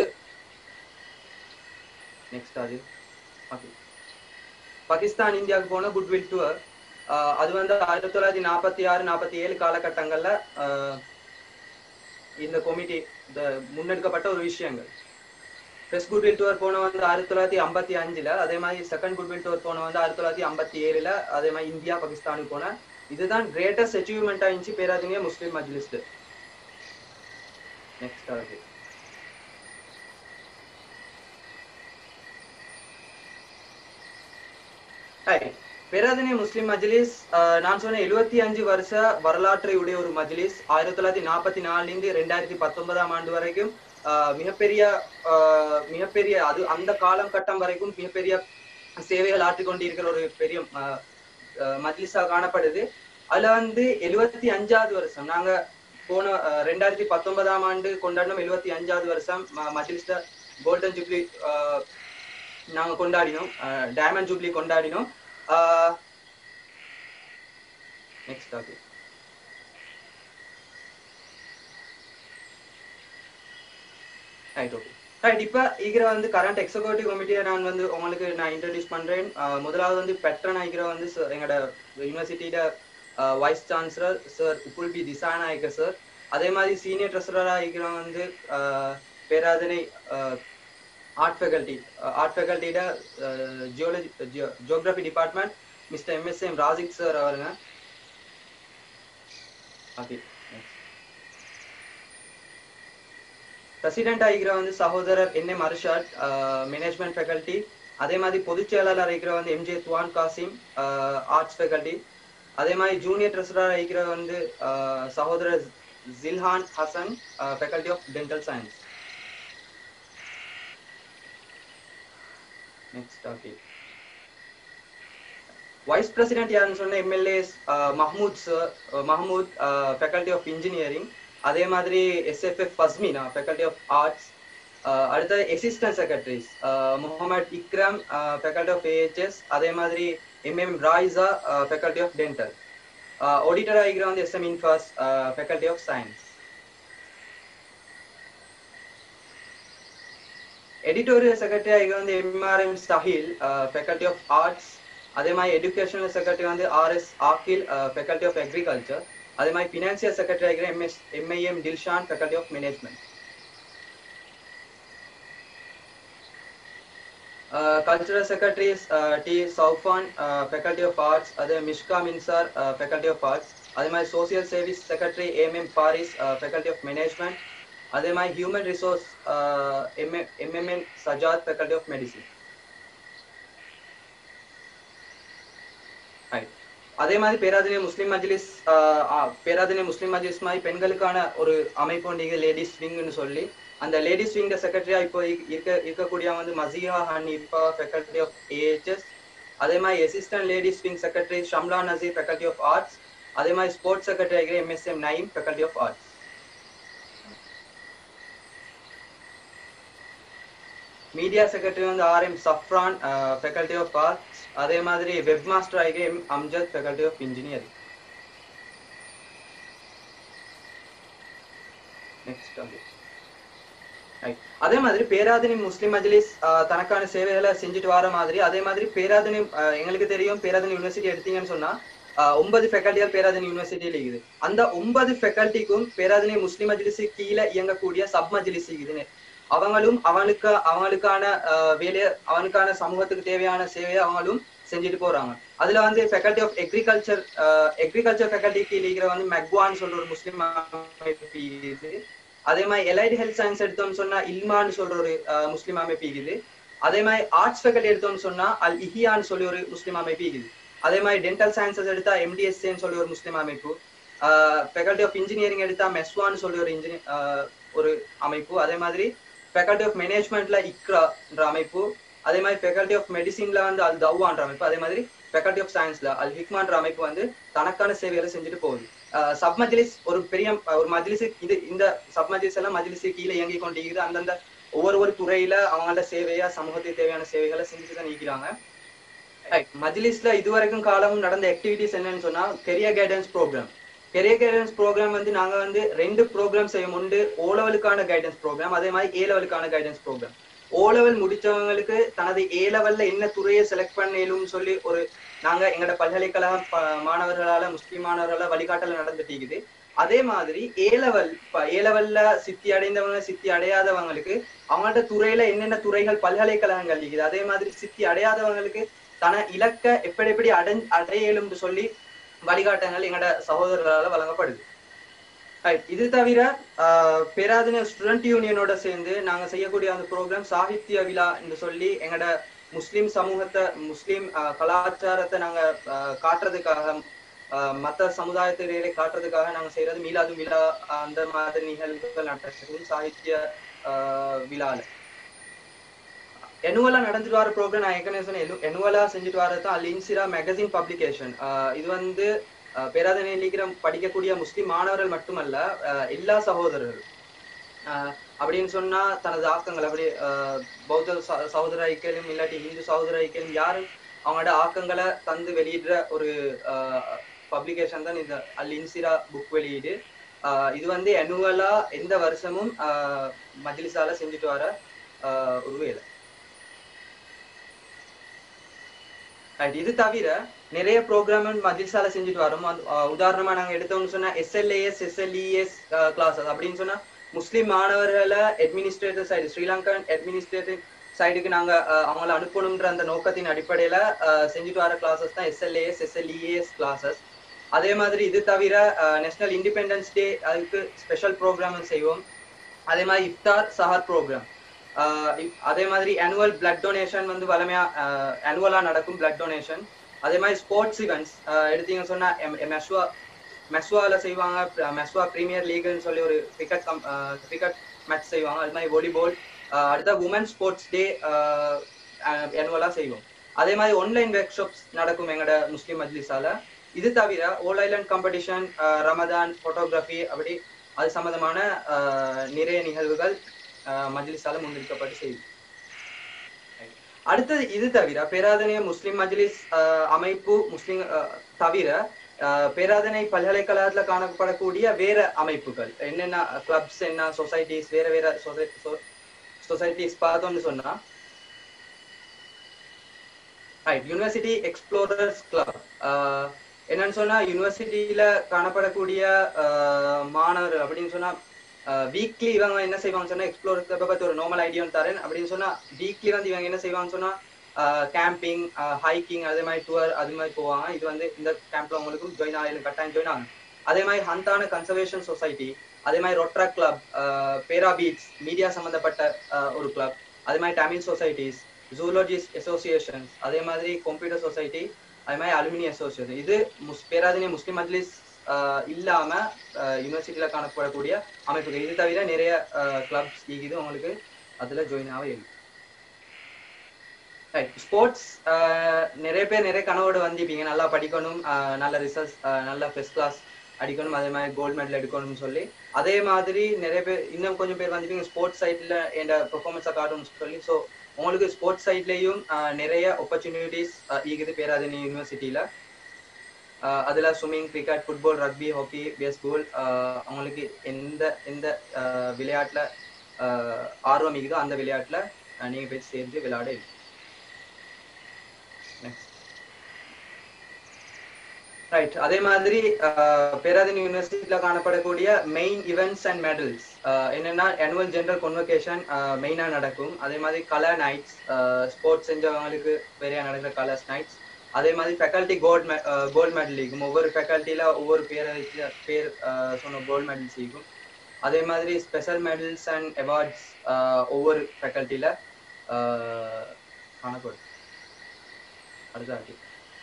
நெக்ஸ்ட் அது பாகிஸ்தான் இந்தியாவுக்கு போன குட்வில் டூர். அது வந்து ஆயிரத்தி தொள்ளாயிரத்தி நாற்பத்தி ஆறு நாற்பத்தி ஏழு காலகட்டங்கள்ல ஆஹ் இந்த கமிட்டி முன்னெடுக்கப்பட்ட ஒரு விஷயங்கள். ஃபர்ஸ்ட் குட்வில் டூர் போன வந்து ஆயிரத்தி தொள்ளாயிரத்தி ஐம்பத்தி அஞ்சுல அதே மாதிரி செகண்ட் குட்வில் டூர் போன வந்து ஆயிரத்தி தொள்ளாயிரத்தி ஐம்பத்தி ஏழுல அதே மாதிரி இந்தியா பாகிஸ்தானுக்கு போன. இதுதான் கிரேட்டஸ்ட் அச்சீவ்மெண்டா இருந்துச்சு பேராதீங்க முஸ்லிம் மஜ்லிஸ்ல. நெக்ஸ்ட் ஆகுது பேராதனை முஸ்லிம் மஜ்லிஸ் நான் சொன்ன எழுபத்தி அஞ்சு வருஷ வரலாற்றை உடைய ஒரு மஜ்லிஸ். ஆயிரத்தி தொள்ளாயிரத்தி நாற்பத்தி நாலுல இருந்து ரெண்டாயிரத்தி பத்தொன்பதாம் ஆண்டு வரைக்கும் மிகப்பெரிய மிகப்பெரிய அது அந்த காலம் கட்டம் வரைக்கும் மிகப்பெரிய சேவைகள் ஆற்றிக்கொண்டிருக்கிற ஒரு பெரிய மஜ்லிஸா காணப்படுது. அதுல வந்து எழுபத்தி அஞ்சாவது வருஷம் நாங்க போன ரெண்டாயிரத்தி பத்தொன்பதாம் ஆண்டு கொண்டாடினோம். எழுபத்தி அஞ்சாவது வருஷம் மஜ்லிஸ்ல கோல்டன் ஜூப்ளி நாங்க கொண்டாடினோம், டைமண்ட் ஜூப்ளி கொண்டாடினோம். நெக்ஸ்ட் ஆகுது ரைட் ஓகே ரைட். இப்ப ஈகிற வந்து கரண்ட் எக்ஸிக்யூட்டிவ் கமிட்டியை நான் வந்து உங்களுக்கு நான் இன்ட்ரடியூஸ் பண்றேன். முதலாவது வந்து பெட்ரன் ஆகிற வந்து எங்களோட யூனிவர்சிட்டியில vice chancellor sir Upul P Dissanayake sir. அதே மாதிரி சீனியர் ட்ரெஸரரா ஆகிற வந்து பேராதனை ஆர்ட் ஃபேக்கல்டி ஆர்ட் ஃபேக்கல்ட்டியில geology geography department mister M S M Rajik sir அவருங்க. ஓகே பிரசிடென்ட் ஆகிற வந்து சகோதரர் N M Arshad management faculty. அதே மாதிரி பொதுச் செயலாளர் இருக்கிற வந்து MJ Tuan Kasim arts faculty. அதே மாதிரி ஜூனியர் ட்ரெஸரர் இருக்கிற வந்து சகோதரர் Jilhan Hasan faculty of dental science. Next okay. Vice president யாருன்னு சொன்ன MLAS Mahmood sir Mahmood faculty of engineering. அதே மாதிரி SFF Fasmina faculty of arts. அடுத்தது assistant secretaries Mohammed Ikram faculty of AHS. அதே மாதிரி MM Raisa faculty of dental. Auditor ஆகிக்கிற வந்து SM Infas faculty of science. Editorial secretary ஆகிக்கிற வந்து MRM Sahil faculty of arts. அதே மாதிரி எஜுகேஷனல் செக்ரட்டரி வந்து RS Akil faculty of agriculture. அதே மாதிரி ஃபினான்சியல் செக்ரட்டரி ஆகிற MS MIM Dilshan faculty of management. Cultural secretaries D Soufan faculty of arts. அதே Mishka Minsar faculty of arts. அதே மாதிரி social service secretary MM Faris faculty of management. அதே மாதிரி human resource MMN Sajad faculty of medicine. அதே மாதிரி பேராதனை முஸ்லிம் மஜ்லிஸ் பேராதனை முஸ்லிம் மஜ்லிஸ் மாதிரி பெண்களுக்கான ஒரு அமைப்பு நீங்க லேடிஸ் விங்னு சொல்லி அந்த லேடிஸ் விங் செக்ரட்டரியா இப்போ இருக்க இருக்கக்கூடிய வந்து Masiya Hanifa faculty of AHS. அதே மாதிரி assistant ladies wing secretary Shamla Nazeer faculty of arts. அதே மாதிரி ஸ்போர்ட்ஸ் செக்ரட்டரி ஆகிற MSM Naeem faculty of arts. Media secretary வந்து RM Safran faculty of arts. அதே மாதிரி வெப் மாஸ்டர் ஆகிய M Amjad faculty of engineering. Next அதே மாதிரி பேராதனை முஸ்லிம் மஜ்லிஸ் தனக்கான சேவைகளை செஞ்சுட்டு வர மாதிரி அதே மாதிரி பேராதனை எங்களுக்கு தெரியும் பேராதனை யூனிவர்சிட்டி எடுத்தீங்கன்னு சொன்னா ஒன்பது ஃபேக்கல்டிகள் பேராதனை யூனிவர்சிட்டியில இருக்குது. அந்த ஒன்பது ஃபேக்கல்டிக்கும் பேராதனை முஸ்லிம் மஜ்லிஸ் கீழே இயங்கக்கூடிய சப் மஜ்லிஸ் இருக்குதுன்னு அவங்களும் அவனுக்கு அவங்களுக்கான வேலையை அவனுக்கான சமூகத்துக்கு தேவையான சேவையை அவங்களும் செஞ்சுட்டு போறாங்க. அதுல வந்து faculty of agriculture agriculture faculty கீழே இருக்கிற வந்து மெக்வான்னு சொல்ற ஒரு முஸ்லிம் அமைப்பு இருக்குது. அதே மாதிரி எலைட் ஹெல்த் சயின்ஸ் எடுத்தோம்னு சொன்னா இல்மான்னு சொல்ற ஒரு முஸ்லிம் அமைப்பு இருக்குது. அதே மாதிரி ஆர்ட்ஸ் ஃபேக்கல்டி எடுத்தோம்னு சொன்னா அல் இஹியான்னு சொல்லி ஒரு முஸ்லிம் அமைப்பு இருக்குது. அதே மாதிரி டென்டல் சயின்சஸ் எடுத்தா எம்டிஎஸ்ஏன்னு சொல்லி ஒரு முஸ்லிம் அமைப்பு. ஃபேக்கல்டி ஆஃப் இன்ஜினியரிங் எடுத்தா மெஸ்வான்னு சொல்லி ஒரு இன்ஜினியர் ஒரு அமைப்பு. அதே மாதிரி ஃபேக்கல்டி ஆஃப் மேனேஜ்மெண்ட்ல இக்ரான்ற அமைப்பு. அதே மாதிரி ஃபேக்கல்டி ஆஃப் மெடிசின்ல வந்து அல் தவ்வான்ற அமைப்பு. அதே மாதிரி ஃபேக்கல்டி ஆஃப் சயின்ஸ்ல அல் ஹிக்மான்ற அமைப்பு வந்து தனக்கான சேவைகளை செஞ்சுட்டு போகுது. சப் மஜ்லிஸ் ஒரு பெரிய ஒரு மஜ்லிஸ் இது இந்த சப் மஜ்லிஸ் எல்லாம் மஜ்லிஸ் கீழே இயங்கி கொண்டிருக்குது. அந்தந்த ஒவ்வொரு ஒரு துறையில அவங்களோட சேவையா சமூகத்துக்கு தேவையான சேவைகளை செஞ்சுட்டு தான் நீக்கிறாங்க. மஜ்லிஸ்ல இதுவரைக்கும் காலமும் நடந்த ஆக்டிவிட்டிஸ் என்னன்னு சொன்னா career guidance program. Career guidance program வந்து நாங்க வந்து ரெண்டு ப்ரோக்ராம் செய்யும். உண்டு ஓ லெவலுக்கான கைடன்ஸ் ப்ரோக்ராம், அதே மாதிரி ஏ லெவலுக்கான கைடன்ஸ் ப்ரோக்ராம். ஓ லெவல் முடிச்சவங்களுக்கு தனது ஏ லெவல்ல என்ன துறையை செலக்ட் பண்ணலும் சொல்லி ஒரு நாங்க எங்களோட பல்கலைக்கழக மாணவர்களால முஸ்லிம் மாணவர்களால வழிகாட்டல நடந்துட்டு இருக்குது. அதே மாதிரி ஏ லெவல் ஏ லெவல்ல சித்தி அடைந்தவங்க சித்தி அடையாதவங்களுக்கு அவங்கள்ட்ட துறையில என்னென்ன துறைகள் பல்கலைக்கழகங்கள் இருக்குது. அதே மாதிரி சித்தி அடையாதவங்களுக்கு தன இலக்க எப்படி எப்படி அடை அடையலும் சொல்லி வழிகாட்டங்கள் எங்களோட சகோதரர்களால வழங்கப்படுது. இது தவிர பேராதனை ஸ்டூடெண்ட் யூனியனோட சேர்ந்து நாங்க செய்யக்கூடிய அந்த ப்ரோக்ராம் சாகித்ய விழா என்று சொல்லி எங்களோட முஸ்லிம் சமூகத்தை முஸ்லிம் கலாச்சாரத்தை நாங்க காட்டுறதுக்காக மற்ற சமுதாயத்திலே காட்டுறதுக்காக நாங்க செய்யறது மீலாது விழா அந்த மாதிரி நிகழ்வுகள் நடக்கும். சாகித்ய விழால எனுவலா நடந்துட்டு வர ப்ரோக்ராம் நான் ஏற்கனவே சொன்னேன். எனுவலா செஞ்சுட்டு வரதான் அல் இன்சிரா மேகசின் பப்ளிகேஷன். இது வந்து பேராதனை இருக்கிற படிக்கக்கூடிய முஸ்லிம் மாணவர்கள் மட்டுமல்ல எல்லா சகோதரர்கள் அப்படின்னு சொன்னா தனது ஆக்கங்கள் அப்படி பௌத்த சகோதர ஐக்கியம் இல்லாட்டி இந்து சகோதர ஐக்கியம் யாரும் அவங்களோட ஆக்கங்களை தந்து வெளியிடுற ஒரு பப்ளிகேஷன் தான் இந்த அல் இன்சிரா புக் வெளியீடு. இது வந்து அனுவலா எந்த வருஷமும் மஜ்லிஸால செஞ்சுட்டு வர ஒரு வேலை. இது தவிர நிறைய ப்ரோக்ராம் மஜ்லிஸால செஞ்சுட்டு வரோம். உதாரணமா நாங்க எடுத்தோம்னு சொன்னா எஸ்எல்ஏஎஸ் எஸ்எல்இஎஸ் கிளாஸஸ் அப்படின்னு சொன்னா முஸ்லிம் மாணவர்களை அட்மினிஸ்ட்ரேட்டிவ் சைடு ஸ்ரீலங்கன் அட்மினிஸ்ட்ரேட்டிவ் சைடுக்கு நாங்க அவங்களை அனுப்பணும்ன்ற அந்த நோக்கத்தின் அடிப்படையில செஞ்சுட்டு வர கிளாஸஸ் தான் எஸ்எல்ஏஎஸ் எஸ்எல்இஎஸ் கிளாஸஸ். அதே மாதிரி இது தவிர நேஷனல் இண்டிபெண்டன்ஸ் டே அதுக்கு ஸ்பெஷல் ப்ரோக்ராம் செய்வோம். அதே மாதிரி இஃப்தார் சஹர் ப்ரோக்ராம் அதே மாதிரி ஆனுவல் பிளட் டொனேஷன் வந்து வளமையா ஆனுவலா நடக்கும் பிளட் டொனேஷன். அதே மாதிரி ஸ்போர்ட்ஸ் இவெண்ட்ஸ் எடுத்தீங்கன்னு சொன்னா மெஸ்வா மெஸ்வால செய்வாங்க. மெஸ்வா பிரீமியர் லீக்னு சொல்லி ஒரு கிரிக்கெட் கம் கிரிக்கெட் மேட்ச் செய்வாங்க. அது மாதிரி வாலிபால். அடுத்த உமன் ஸ்போர்ட்ஸ் டே ஆனுவலா செய்வோம். அதே மாதிரி ஆன்லைன் ஒர்க் ஷாப்ஸ் நடக்கும் எங்களோட முஸ்லிம் மஜ்லிஸால. இது தவிர all island competition, Ramadan, photography, அப்படி அது சம்பந்தமான நிறைய நிகழ்வுகள் மஜ்லிஸால முன்னெடுக்கப்பட்டு செய்யும். அடுத்தது இது தவிர பேராதனை முஸ்லிம் மஜ்லிஸ் அமைப்பு முஸ்லிம் தவிர பேராதனை பல்கலைக்கழகத்துல காணப்படக்கூடிய வேற அமைப்புகள் என்னென்ன கிளப்ஸ், என்ன சொசைட்டிஸ், வேற வேற சொசைட்டிஸ் பார்த்தோம்னு சொன்னா ரைட் யூனிவர்சிட்டி எக்ஸ்ப்ளோரர்ஸ் கிளப். என்னன்னு சொன்னா யூனிவர்சிட்டியில காணப்படக்கூடிய மாணவர் அப்படின்னு சொன்னா வீக்லி இவங்க என்ன செய்வாங்க சொன்னா எக்ஸ்ப்ளோர் கிளப்பை பத்தி ஒரு நார்மல் ஐடியா தரேன் அப்படின்னு சொன்னா வீக்லி வந்து இவங்க என்ன செய்வாங்க சொன்னா கேம்பிங், ஹைக்கிங், அதே மாதிரி டூர் அது மாதிரி போவாங்க. இது வந்து இந்த கேம்ப்ல அவங்களுக்கும் ஜாயின் ஆகணும், கட்டாயம் ஜாயின் ஆகும். அதே மாதிரி ஹந்தான கன்சர்வேஷன் சொசைட்டி, அதே மாதிரி rotaract club, Pera beats media சம்பந்தப்பட்ட ஒரு கிளப், அதே மாதிரி தமிழ் சொசைட்டிஸ், ஜூலஜிஸ்ட் அசோசியேஷன்ஸ், அதே மாதிரி கம்ப்யூட்டர் சொசைட்டி, அதே மாதிரி அலுமினி அசோசியேஷன். இது முஸ் பேராதனை முஸ்லிம் மஜ்லிஸ் இல்லாம யூனிவர்சிட்டியில காணப்படக்கூடிய அமைப்புகள். இது தவிர நிறைய கிளப்ஸ் இது உங்களுக்கு அதுல ஜாயின் ஆக இருக்கு. ரைட் ஸ்போர்ட்ஸ் நிறைய பேர் நிறைய கனவோடு வந்திருப்பீங்க, நல்லா படிக்கணும், நல்ல ரிசல்ட்ஸ், நல்ல ஃபர்ஸ்ட் கிளாஸ் அடிக்கணும், அதே மாதிரி கோல்டு மெடல் எடுக்கணும்னு சொல்லி. அதே மாதிரி நிறைய பேர் இன்னும் கொஞ்சம் பேர் வந்திருப்பீங்க ஸ்போர்ட்ஸ் சைட்ல என் பெர்ஃபார்மன்ஸை காட்டணும்னு சொல்லி. ஸோ உங்களுக்கு ஸ்போர்ட்ஸ் சைட்லயும் நிறைய ஆப்பர்ச்சுனிட்டிஸ் இருக்குது பேராதனை யூனிவர்சிட்டியில. அதுல swimming, cricket, football, rugby, hockey, baseball, அவங்களுக்கு எந்த எந்த விளையாட்டுல ஆர்வம் இருக்குதோ அந்த விளையாட்டுல நீங்க போய் சேர்ந்து விளையாட இருக்கு. ரைட் அதே மாதிரி பேராதனை யூனிவர்சிட்டியில காணப்படக்கூடிய மெயின் இவெண்ட்ஸ் அண்ட் மெடல்ஸ் என்னன்னா ஆனுவல் ஜெனரல் கான்வொகேஷன் மெயினா நடக்கும். அதே மாதிரி கலர் நைட்ஸ், ஸ்போர்ட்ஸ் செஞ்சவங்களுக்கு பெரிய நடக்கிற கலர்ஸ் நைட்ஸ். அதே மாதிரி ஃபேக்கல்டி கோல்ட் கோல்டு மெடல் இருக்கும். ஒவ்வொரு ஃபேக்கல்ட்டியில ஒவ்வொரு பேர் பேர் சொன்ன கோல்டு மெடல்ஸ் இருக்கும். அதே மாதிரி ஸ்பெஷல் மெடல்ஸ் அண்ட் அவார்ட்ஸ் ஒவ்வொரு ஃபேக்கல்ட்டியில காணப்படும். அடுத்த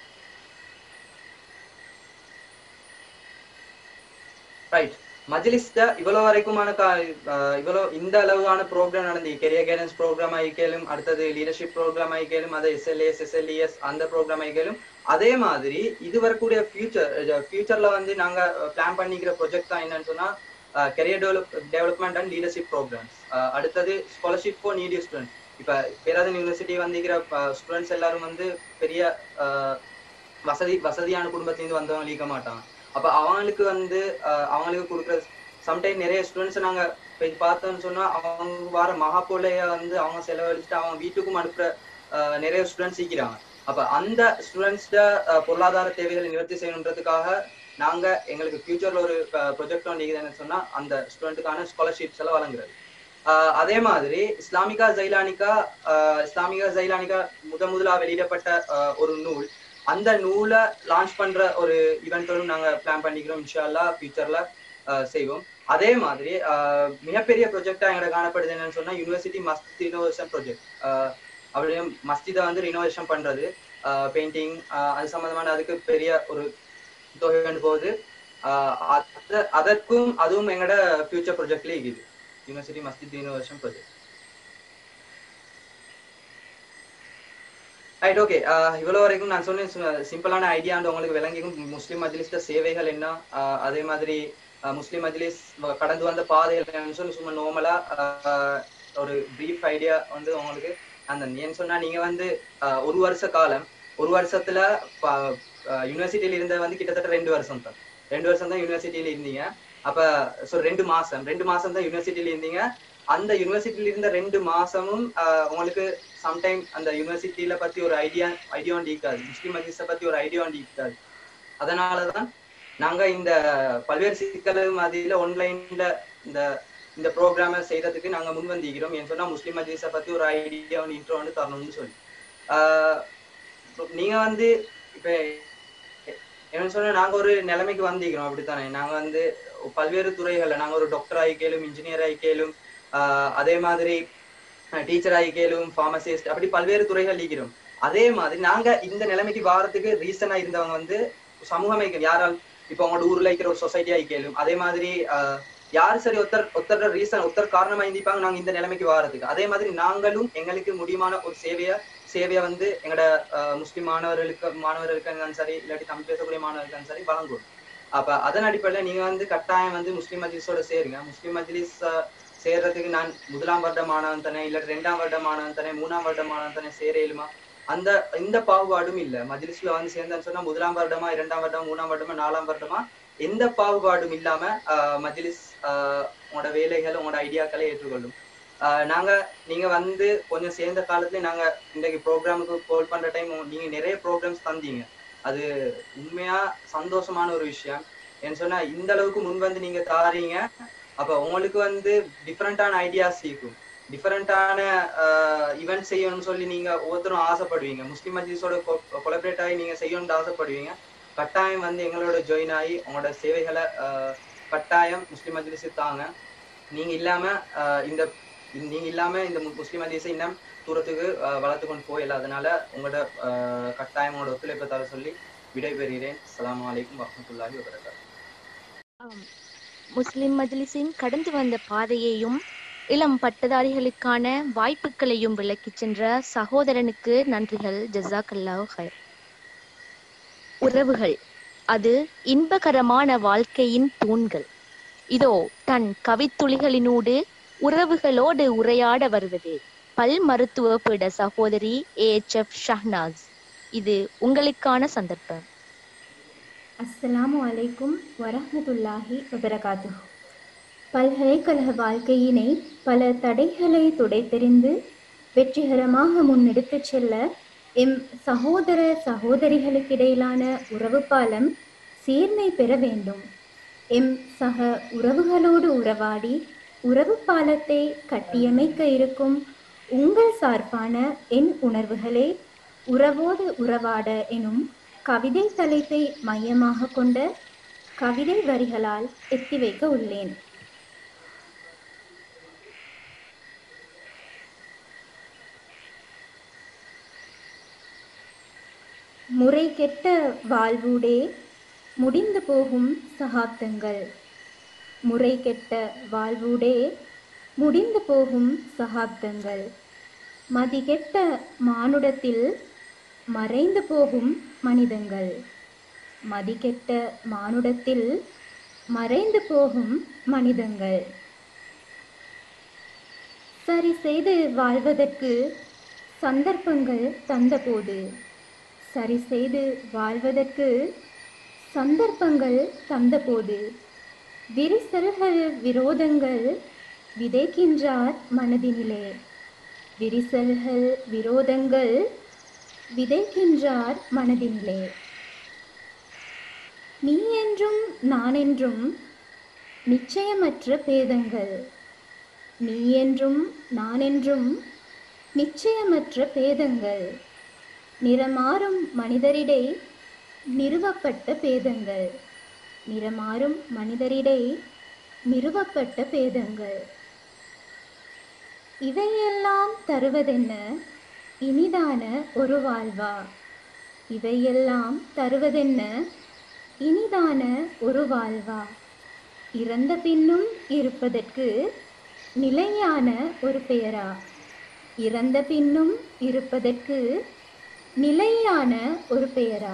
ரைட் மஜ்லிஸ்ல இவ்வளவு வரைக்குமான இவ்வளவு இந்த அளவான ப்ரோக்ராம் நடந்து கெரியர் கைடன்ஸ் ப்ரோக்ராம் ஆகிக்கலும், அடுத்தது லீடர்ஷிப் ப்ரோக்ராம் ஆகிக்கலும், அது எஸ்எல்ஏஎஸ் எஸ்எல்இஎஸ் அந்த ப்ரோக்ராம் ஆகிக்கலும். அதே மாதிரி இது வரக்கூடிய ஃபியூச்சர் ஃபியூச்சர்ல வந்து நாங்க பிளான் பண்ணிக்கிற ப்ரொஜெக்ட் தான் என்னன்னு சொன்னா career develop development and leadership programs. அடுத்தது ஸ்காலர்ஷிப் ஃபார் நீடி ஸ்டூடெண்ட்ஸ். இப்ப பேராதனை யூனிவர்சிட்டி வந்திருக்கிற ஸ்டூடெண்ட்ஸ் எல்லாரும் வந்து பெரிய வசதி வசதியான குடும்பத்திலிருந்து வந்தவங்க லீக்க மாட்டாங்க. அப்ப அவங்களுக்கு வந்து அவங்களுக்கு கொடுக்குற சம்டைம் நிறைய ஸ்டூடெண்ட்ஸ் நாங்க போய் பார்த்தோம்னு சொன்னா அவங்க வர மகாப்போலைய வந்து அவங்க செலவழிச்சுட்டு அவங்க வீட்டுக்கும் அனுப்புற நிறைய ஸ்டூடெண்ட்ஸ் இருக்கிறாங்க. அப்ப அந்த ஸ்டூடெண்ட்ஸ்ட பொருளாதார தேவைகளை நிவர்த்தி செய்யணுன்றதுக்காக நாங்க எங்களுக்கு ஃபியூச்சர்ல ஒரு ப்ரொஜெக்ட் ஒன்று இருக்குதுன்னு சொன்னா அந்த ஸ்டூடெண்ட்டுக்கான ஸ்காலர்ஷிப்ஸ் எல்லாம் வழங்குறது. ஆஹ் அதே மாதிரி இஸ்லாமிகா ஜைலானிகா ஆஹ் இஸ்லாமிகா ஜைலானிகா முத முதலா வெளியிடப்பட்ட ஒரு நூல், அந்த நூலை லான்ச் பண்ற ஒரு ஈவெண்ட்டும் நாங்க பிளான் பண்ணிக்கிறோம். இன்ஷா அல்லாஹ் ஃபியூச்சர்ல செய்வோம். அதே மாதிரி மிகப்பெரிய ப்ரொஜெக்டா எங்களை காணப்படுது என்னன்னு சொன்னா யூனிவர்சிட்டி மஸ்ஜித் ரினோவேஷன் ப்ரொஜெக்ட். அப்படியே மஸ்ஜிதை வந்து ரினோவேஷன் பண்றது, பெயிண்டிங் அது சம்பந்தமான அதுக்கு பெரிய ஒரு தொகை போகுது. ஆஹ் அதற்கும் அதுவும் எங்களோட ஃபியூச்சர் ப்ரொஜெக்ட்ல இருக்குது யூனிவர்சிட்டி மஸ்ஜித் ரினோவேஷன் ப்ரொஜெக்ட். ரைட் ஓகே இவ்வளவு வரைக்கும் நான் சொன்னேன் சிம்பிளான ஐடியாண்டு உங்களுக்கு விளங்கிக்கும் முஸ்லிம் மஜ்லிஸ்ல சேவைகள் என்ன, அதே மாதிரி முஸ்லிம் மஜ்லிஸ் கடந்து வந்த பாதைகள் என்னன்னு சொல்லி சும்மா நார்மலா ஒரு பிரீஃப் ஐடியா வந்து உங்களுக்கு அந்த ஏன்னு சொன்னா நீங்க வந்து ஒரு வருஷ காலம் ஒரு வருஷத்துல யூனிவர்சிட்டியில இருந்த வந்து கிட்டத்தட்ட ரெண்டு வருஷம் தான் ரெண்டு வருஷம் தான் யூனிவர்சிட்டியில இருந்தீங்க. அப்ப ஸோ ரெண்டு மாசம் ரெண்டு மாசம் தான் யூனிவர்சிட்டியில இருந்தீங்க. அந்த யூனிவர்சிட்டியில இருந்த ரெண்டு மாசமும் உங்களுக்கு சம்டைம் அந்த யூனிவர்சிட்டியில பத்தி ஒரு ஐடியா ஐடியா ஒன்று இருக்காது, முஸ்லிம் மஜ்லிஸை பத்தி ஒரு ஐடியா ஒன்று இருக்காது. அதனாலதான் நாங்க இந்த பல்வேறு சிக்கல் மாதிரில ஆன்லைன்ல இந்த இந்த ப்ரோக்ராமை செய்யறதுக்கு நாங்க முன் வந்திருக்கிறோம். ஏன்னு சொன்னா முஸ்லிம் மஜ்லிஸை பத்தி ஒரு ஐடியா ஒன்று இன்ட்ரோ வந்து தரணும்னு சொல்லி ஆஹ் நீங்க வந்து இப்ப என்ன சொன்னா நாங்க ஒரு நிலைமைக்கு வந்திருக்கிறோம். அப்படித்தானே நாங்க வந்து பல்வேறு துறைகள்ல நாங்க ஒரு டாக்டர் ஆகிக்கலும், இன்ஜினியர் ஆகிக்கலும், ஆஹ் அதே மாதிரி டீச்சர் ஆகிக்கலும், ஃபார்மசிஸ்ட், அப்படி பல்வேறு துறைகள் இருக்கிறோம். அதே மாதிரி நாங்க இந்த நிலைமைக்கு வாரத்துக்கு ரீசனா இருந்தவங்க வந்து சமூகமே யாரால் இப்ப உங்களோட ஊர்ல இருக்கிற ஒரு சொசைட்டி ஆகிக்கலும், அதே மாதிரி ஆஹ் யாரு சரி ஒருத்தர் ஒருத்தர் ரீசன் ஒருத்தர் காரணமா இருந்திப்பாங்க நாங்க இந்த நிலைமைக்கு வாரத்துக்கு. அதே மாதிரி நாங்களும் எங்களுக்கு முடியுமான ஒரு சேவைய சேவையை வந்து எங்களோட முஸ்லிம் மாணவர்களுக்கு மாணவர்களுக்கு இருந்தாலும் சரி, இல்லாட்டி தமிழ் பேசக்கூடிய மாணவர்களுக்கும் சரி வழங்கும். அப்ப அதன் அடிப்படையில நீங்க வந்து கட்டாயம் வந்து முஸ்லிம் மஜ்லிஸோட சேருங்க. முஸ்லிம் மஜ்லிஸ் சேர்றதுக்கு நான் முதலாம் வருட மாணவன் தானே, இல்லாட்டி ரெண்டாம் வருட மாணவன் தானே, மூணாம் வருட மாணவன் தானே சேர இயலுமா, அந்த இந்த பாகுபாடும் இல்ல. மஜ்லிஸ்ல வந்து சேர்ந்தேன்னு சொன்னா முதலாம் வருடமா, இரண்டாம் வருடம், மூணாம் வருடமா, நாலாம் வருடமா எந்த பாகுபாடும் இல்லாம ஆஹ் மஜ்லிஸ் ஆஹ் உங்களோட வேலைகள் உங்களோட ஐடியாக்களை ஏற்றுக்கொள்ளும். ஆஹ் நாங்க நீங்க வந்து கொஞ்சம் சேர்ந்த காலத்துல நாங்க இன்றைக்கு ப்ரோக்ராமுக்கு கால் பண்ற டைம் நீங்க நிறைய ப்ரோக்ராம்ஸ் தந்தீங்க. அது உண்மையா சந்தோஷமான ஒரு விஷயம். ஏன்னு சொன்னா இந்த அளவுக்கு முன் வந்து நீங்க தாரீங்க. அப்ப உங்களுக்கு வந்து டிஃப்ரெண்டான ஐடியாஸ் இருக்கும், டிஃப்ரெண்டான ஈவெண்ட் செய்யணும்னு சொல்லி நீங்க ஒவ்வொருத்தரும் ஆசைப்படுவீங்க. முஸ்லிம் மஜ்லிஸோட கொலபரேட் ஆகி நீங்க செய்யணும்னு ஆசைப்படுவீங்க. கட்டாயம் வந்து எங்களோட ஜாயின் ஆகி உங்களோட சேவைகளை ஆஹ் கட்டாயம் முஸ்லிம் மஜ்லிஸ் தாங்க. நீங்க இல்லாம ஆஹ் இந்த நீங்க இல்லாம இந்த முஸ்லிம் மஜ்லிஸை இன்னும் தூரத்துக்கு வளர்த்து கொண்டு போயிடல. அதனால உங்களோட ஆஹ் கட்டாயம் உங்களோட ஒத்துழைப்பை தர சொல்லி விடைபெறுகிறேன். அஸ்ஸலாமு அலைக்கும் வரஹ்மத்துல்லாஹி வபரகாத்துஹு. முஸ்லிம் மஜ்லிஸின் கடந்து வந்த பாதையையும் இளம் பட்டதாரிகளுக்கான வாய்ப்புகளையும் விளக்கிச் சென்ற சகோதரனுக்கு நன்றிகள். ஜஸாக்கல்லாஹு ஹைர். உறவுகள் அது இன்பகரமான வாழ்க்கையின் தூண்கள். இதோ தன் கவித்துளிகளினூடு உறவுகளோடு உரையாட வருவது பல் மருத்துவ பீட சகோதரி ஏ எச் எஃப் ஷஹ்னாஸ். இது உங்களுக்கான சந்தர்ப்பம். அஸ்ஸலாமு அலைக்கும் வரஹ்மத்துல்லாஹி வபரகாத்துஹு. பல்கலைக்கழக வாழ்க்கையினை பல தடைகளை துடைத்தெறிந்து வெற்றிகரமாக முன்னெடுத்துச் செல்ல எம் சகோதர சகோதரிகளுக்கிடையிலான உறவு பாலம் சீர்மை பெற வேண்டும். எம் சக உறவுகளோடு உறவாடி உறவு பாலத்தை கட்டியமைக்க இருக்கும் உங்கள் சார்பான என் உணர்வுகளே உறவோடு உறவாட எனும் கவிதை தலைப்பை மையமாக கொண்ட கவிதை வரிகளால் எத்தி வைக்க உள்ளேன். முறை கெட்ட வாழ்வூடே முடிந்து போகும் சகாப்தங்கள். முறை கெட்ட வாழ்வூடே முடிந்து போகும் சகாப்தங்கள். மதிகெட்ட மானுடத்தில் மறைந்து போகும் மனிதங்கள். மதிகெட்ட மானுடத்தில் மறைந்து போகும் மனிதங்கள். சரி செய்து வாழ்வதற்கு சந்தர்ப்பங்கள் தந்தபோது சரி செய்து வாழ்வதற்கு சந்தர்ப்பங்கள் தந்தபோது விரிசல்கள் விரோதங்கள் விதைக்கின்றார் மனதினிலே. விரிசல்கள் விரோதங்கள் விதைக்கின்றார் மனதினிலே. நீ என்றும் நான் என்றும் நிச்சயமற்ற பேதங்கள். நீ என்றும் நான் என்றும் நிச்சயமற்ற பேதங்கள். நிறமாறும் மனிதரிடை நிறுவப்பட்ட பேதங்கள். நிறமாறும் மனிதரிடை நிறுவப்பட்ட பேதங்கள். இவையெல்லாம் தருவதென்ன இனிதான ஒரு வாழ்வா. இவையெல்லாம் தருவதென்ன இனிதான ஒரு வாழ்வா. இறந்த பின்னும் இருப்பதற்கு நிலையான ஒரு பெயரா. இறந்த பின்னும் இருப்பதற்கு நிலையான ஒரு பெயரா.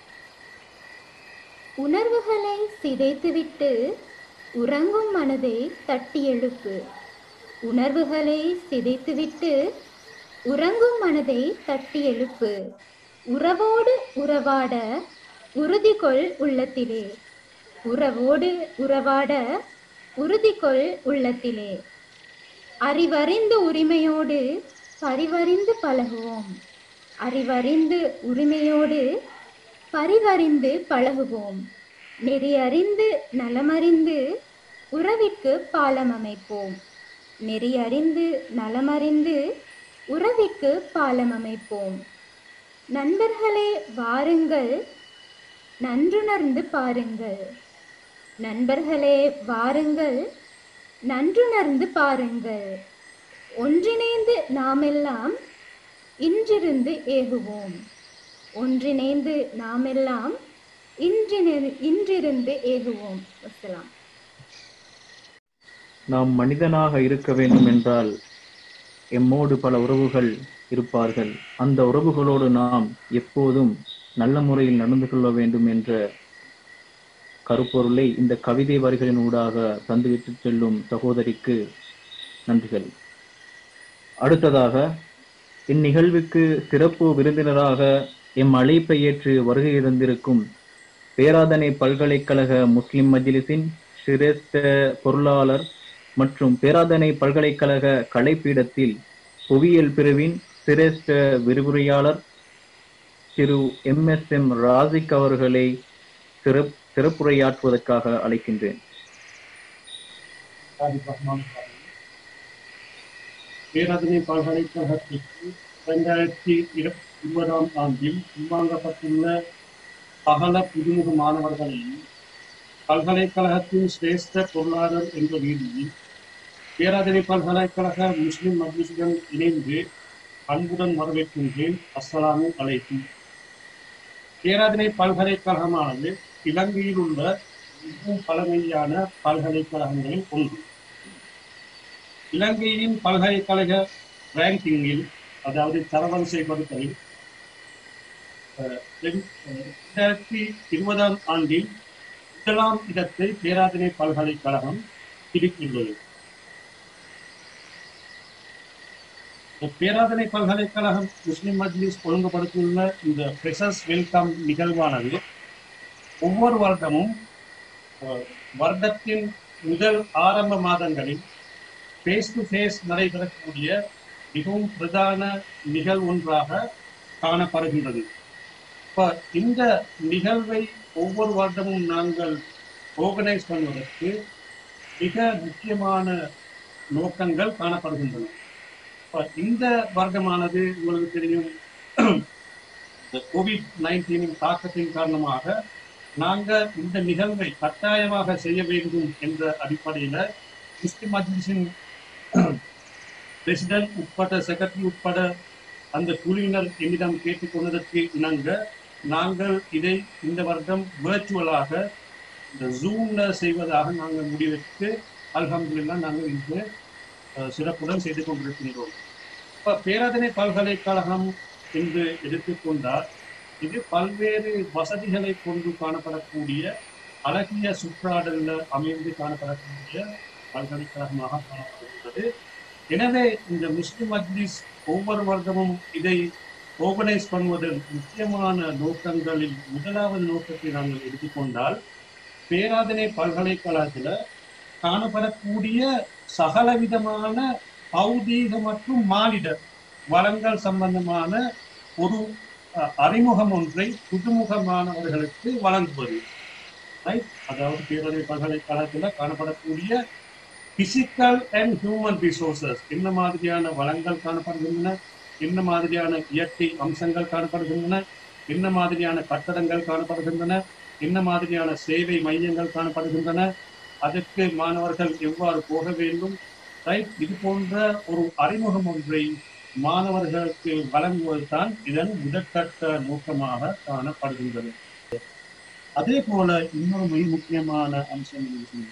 உணர்வுகளை சிதைத்துவிட்டு உறங்கும் மனதை தட்டி எழுப்பு. உணர்வுகளை சிதைத்துவிட்டு உறங்கும் மனதை தட்டி எழுப்பு. உறவோடு உறவாட உறுதிகொள் உள்ளத்திலே. உறவோடு உறவாட உறுதிகொள் உள்ளத்திலே. அறிவறிந்து உரிமையோடு பரிவறிந்து பழகுவோம். அறிவறிந்து உரிமையோடு பரிவறிந்து பழகுவோம். நெறியறிந்து நலமறிந்து உறவிற்கு பாலம் அமைப்போம். நெறியறிந்து நலமறிந்து உறவிற்கு பாலம் அமைப்போம். நண்பர்களே வாருங்கள் நன்றுணர்ந்து பாருங்கள். நண்பர்களே வாருங்கள் நன்றுணர்ந்து பாருங்கள். ஒன்றிணைந்து நாமெல்லாம் இன்றிருந்து ஏகுவோம். ஒன்றிணைந்து நாமெல்லாம் இன்றிரு இன்றிருந்து ஏகுவோம். வசலாம். நாம் மனிதனாக இருக்க வேண்டும் என்றால் எம்மோடு பல உறவுகள் இருப்பார்கள். அந்த உறவுகளோடு நாம் எப்போதும் நல்ல முறையில் நடந்து கொள்ள வேண்டும் என்ற கருப்பொருளை இந்த கவிதை வரிகளின் ஊடாக தந்துவிட்டு செல்லும் சகோதரிக்கு நன்றிகள். அடுத்ததாக இந்நிகழ்வுக்கு சிறப்பு விருந்தினராக எம் அழைப்பை ஏற்று வருகை இருந்திருக்கும் பேராதனை பல்கலைக்கழக முஸ்லிம் மஜ்லிஸின் சிரேஷ்ட பொருளாளர் மற்றும் பேராதனை பல்கலைக்கழக கலைப்பீடத்தில் புவியியல் பிரிவின் சிரேஷ்ட விரிவுரையாளர் திரு எம் எஸ் எம் ராசிக் அவர்களை சிறப்பு சிறப்புரையாற்றுவதற்காக அழைக்கின்றேன். பேராதனை பல்கலைக்கழகத்திற்கு இரண்டாயிரத்தி இருபதாம் ஆண்டில் உள்வாங்கப்பட்டுள்ள சகல புதுமுக மாணவர்களையும் பல்கலைக்கழகத்தின் சிரேஷ்ட பொருளாளர் என்ற ரீதியில் பேராதனை பல்கலைக்கழக முஸ்லிம் மஜ்லிஸுடன் இணைந்து அன்புடன் வரவேற்கின்றேன். அஸ்ஸலாமு அலைக்கும். பேராதனை பல்கலைக்கழகமானது இலங்கையில் உள்ள மிகவும் பழமையான பல்கலைக்கழகங்களில் ஒன்று. இலங்கையின் பல்கலைக்கழக ரேங்கிங்கில், அதாவது தரவரிசைப்படுத்தலில் இரண்டாயிரத்தி இருபதாம் ஆண்டில் முதலாம் இடத்தை பேராதனை பல்கலைக்கழகம் பிடித்துள்ளது. பேராதனை பல்கலைக்கழகம் முஸ்லிம் மஜ்லிஸ் ஒழுங்குபடுத்தியுள்ள இந்த ஃப்ரெஷர்ஸ் வெல்கம் நிகழ்வானது ஒவ்வொரு வருடமும் வருடத்தின் முதல் ஆரம்ப மாதங்களில் ஃபேஸ் டு ஃபேஸ் நடைபெறக்கூடிய மிகவும் பிரதான நிகழ்வு ஒன்றாக காணப்படுகின்றது. இப்போ இந்த நிகழ்வை ஒவ்வொரு வருடமும் நாங்கள் ஆர்கனைஸ் பண்ணுவதற்கு மிக முக்கியமான நோக்கங்கள் காணப்படுகின்றன. இந்த வருடமானது உங்களுக்கு தெரியும், கோவிட் நைன்டீனின் தாக்கத்தின் காரணமாக நாங்கள் இந்த நிகழ்வை கட்டாயமாக செய்ய வேண்டும் என்ற அடிப்படையில் முஸ்லிம் மஜ்லிஸின் பிரசிடென்ட் உட்பட செக்ரட்டரி உட்பட அந்த குழுவினர் என்னிடம் கேட்டுக்கொண்டதற்கு இணங்க நாங்கள் இதை இந்த வருடம் விர்ச்சுவலாக இந்த ஜூம்ல செய்வதாக நாங்கள் முடிவெடுத்து அல்ஹம்துலில்லாஹ் நாங்கள் இன்று சிறப்புடன் செய்து கொண்டிருக்கின்றோம். இப்போ பேராதனை பல்கலைக்கழகம் என்று எடுத்துக்கொண்டால் இது பல்வேறு வசதிகளை கொண்டு காணப்படக்கூடிய அழகிய சுற்றாடல்ல அமைந்து காணப்படக்கூடிய பல்கலைக்கழகமாக காணப்படுகிறது. எனவே இந்த முஸ்லிம் மஜ்லிஸ் ஒவ்வொரு வருடமும் இதை ஆர்கனைஸ் பண்ணுவதன் முக்கியமான நோக்கங்களில் முதலாவது நோக்கத்தை நாங்கள் எடுத்துக்கொண்டால், பேராதனை பல்கலைக்கழகத்தில் காணப்படக்கூடிய சகலவிதமான பௌதீக மற்றும் மானிட வளங்கள் சம்பந்தமான ஒரு அறிமுகம் ஒன்றை புதுமுகமானவர்களுக்கு வழங்குவது. ரைட், அதாவது பேராதனை பல்கலைக்கழகத்தில் காணப்படக்கூடிய பிசிக்கல் அண்ட் ஹியூமன் ரிசோர்சஸ், என்ன மாதிரியான வளங்கள் காணப்படுகின்றன, என்ன மாதிரியான இயற்கை அம்சங்கள் காணப்படுகின்றன, என்ன மாதிரியான கட்டடங்கள் காணப்படுகின்றன, என்ன மாதிரியான சேவை மையங்கள் காணப்படுகின்றன, அதற்கு மாணவர்கள் எவ்வாறு போக வேண்டும், ரைட், இது போன்ற ஒரு அறிமுகம் ஒன்றை மாணவர்களுக்கு வழங்குவதுதான் இதன் முதற்கட்ட நோக்கமாக காணப்படுகின்றது. அதே போல இன்னொரு மிக முக்கியமான அம்சம்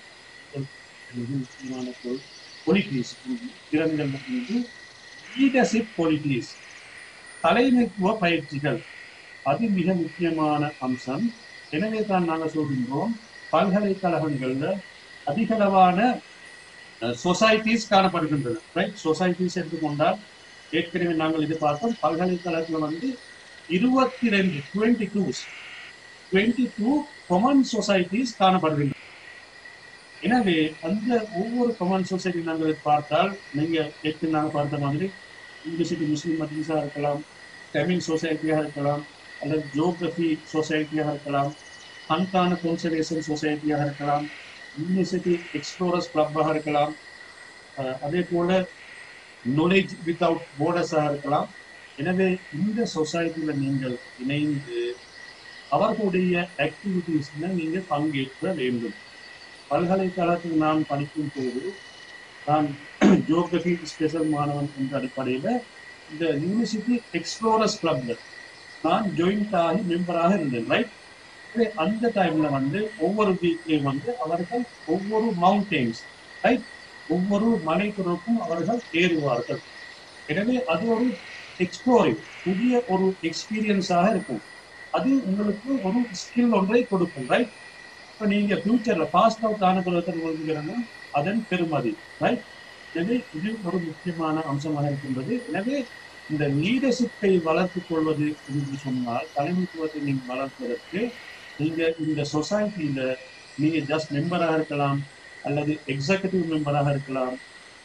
முக்கியமான பொலிட்டிக்ஸ் திறன்கள் வந்து லீடர்ஷிப் பொலிட்டிக்ஸ், தலைமைத்துவ பயிற்சிகள், அது மிக முக்கியமான அம்சம். எனவே தான் நாங்கள் சொல்கின்றோம், பல்கலைக்கழகங்கள்ல அதிகளவான சொசைட்டிஸ் காணப்படுகின்றன. ரைட், சொசைட்டிஸ் எடுத்துக்கொண்டால் ஏற்கனவே நாங்கள் இது பார்த்தோம், பல்கலைக்கழகத்தில் வந்து இருபத்தி ரெண்டு twenty twos twenty two common societies காணப்படுகின்றன. எனவே அந்த ஒவ்வொரு கொமன் சொசைட்டி நாங்கள் பார்த்தால், நீங்கள் ஏற்கனவே நாங்கள் பார்த்த மாதிரி யூனிவர்சிட்டி முஸ்லீம் மஜ்லிஸாக இருக்கலாம், தமிழ் சொசைட்டியாக இருக்கலாம், அல்லது ஜியோகிரபி சொசைட்டியாக இருக்கலாம், ஹன்கான கன்சர்வேஷன் சொசைட்டியாக இருக்கலாம், யூனிவர்சிட்டி எக்ஸ்ப்ளோரர்ஸ் கிளப்பாக இருக்கலாம், அதே போல நாலேஜ் வித்தவுட் பார்டர்ஸாக இருக்கலாம். எனவே இந்த சொசைட்டியில் நீங்கள் இணைந்து அவர்களுடைய ஆக்டிவிட்டீஸ்ல நீங்கள் பங்கேற்க வேண்டும். பல்கலைக்கழகத்தில் நான் படிக்கும் போது நான் ஜியோகிரபி ஸ்பெஷல் மாணவன் என்ற அடிப்படையில இந்த யூனிவர்சிட்டி எக்ஸ்ப்ளோரர்ஸ் கிளப்ல நான் ஜாயின்ட் ஆகி மெம்பராக இருந்தேன், ரைட். அந்த டைம்ல வந்து ஒவ்வொரு வீக்லையும் வந்து அவர்கள் ஒவ்வொரு மவுண்டெயின்ஸ், ரைட், ஒவ்வொரு மலைத்தொடருக்கும் அவர்கள் ஏறுவார்கள். எனவே அது ஒரு எக்ஸ்ப்ளோரிங், புதிய ஒரு எக்ஸ்பீரியன்ஸாக இருக்கும். அது உங்களுக்கு ஒரு ஸ்கில் ஒன்றை கொடுக்கும், ரைட். இப்போ நீங்க ஃபியூச்சர்ல பாஸ்ட் அவுட் ஆன பிறகு அதன் பெருமதி, ரைட். எனவே இது ஒரு முக்கியமான அம்சமாக இருக்கின்றது. எனவே இந்த லீடர்ஷிப்பை வளர்த்துக் கொள்வது என்று சொன்னால், தலைமைத்துவத்தை நீங்கள் வளர்ப்பதற்கு நீங்க இந்த சொசைட்டியில நீங்க ஜஸ்ட் மெம்பராக இருக்கலாம் அல்லது எக்ஸிகூட்டிவ் மெம்பராக இருக்கலாம்.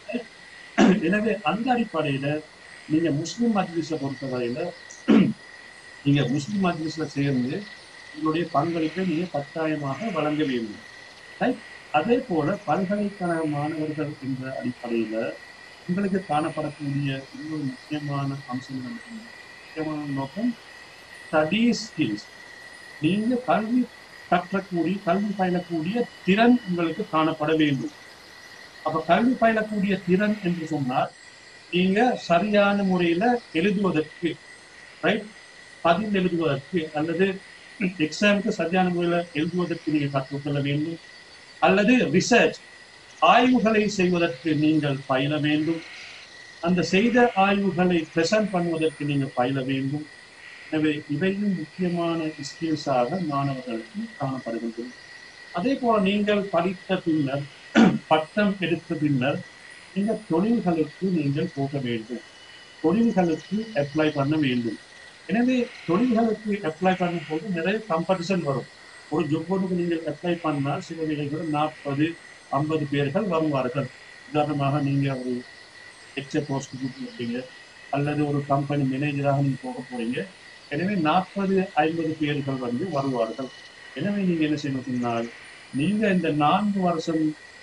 எனவே அந்த அடிப்படையில நீங்க முஸ்லிம் மஜ்லிஸை பொறுத்தவரையில நீங்க முஸ்லிம் மஜ்லிஸ்ல சேர்ந்து உங்களுடைய பங்களிப்பை நீங்க கட்டாயமாக வழங்க வேண்டும், ரைட். அதே போல பல்கலைக்கழக மாணவர்கள் என்ற அடிப்படையில உங்களுக்கு காணப்படக்கூடிய இன்னொரு முக்கியமான அம்சம், முக்கியமான நோக்கம் ஸ்டடி ஸ்கில்ஸ். நீங்க கல்வி கற்றக்கூடிய கல்வி பயிலக்கூடிய திறன் உங்களுக்கு காணப்பட வேண்டும். அப்ப கல்வி பயிலக்கூடிய திறன் என்று சொன்னால் நீங்க சரியான முறையில எழுதுவதற்கு, ரைட், பதில் எழுதுவதற்கு அல்லது எக்ஸாமுக்கு சரியான முறையில எழுதுவதற்கு நீங்க கற்றுக்கொள்ள வேண்டும். அல்லது ரிசர்ச் ஆய்வுகளை செய்வதற்கு நீங்கள் பயில வேண்டும். அந்த செய்த ஆய்வுகளை பிரசன்ட் பண்ணுவதற்கு நீங்கள் பயில வேண்டும். எனவே இவையும் முக்கியமான ஸ்கில்ஸாக மாணவர்களுக்கு காணப்படுகின்றது. அதே போல நீங்கள் படித்த பின்னர், பட்டம் எடுத்த பின்னர் நீங்கள் தொழில்களுக்கு நீங்கள் போக வேண்டும், தொழில்களுக்கு அப்ளை பண்ண வேண்டும். எனவே தொழில்களுக்கு அப்ளை பண்ணும் போது நிறைய காம்படிஷன் வரும். ஒரு ஜொப்போனுக்கு நீங்கள் அப்ளை பண்ணால் சில வேளைகளில் நாற்பது ஐம்பது பேர்கள் வருவார்கள். உதாரணமாக நீங்க ஒரு எக்ஸ போஸ்ட்டுக்கு போறீங்க அல்லது ஒரு கம்பெனி மேனேஜராக நீங்க போக போறீங்க. எனவே நாற்பது ஐம்பது பேர்கள் வந்து வருவார்கள். எனவே நீங்க என்ன செய்யணும் சொன்னால், நீங்க இந்த நான்கு வருஷம்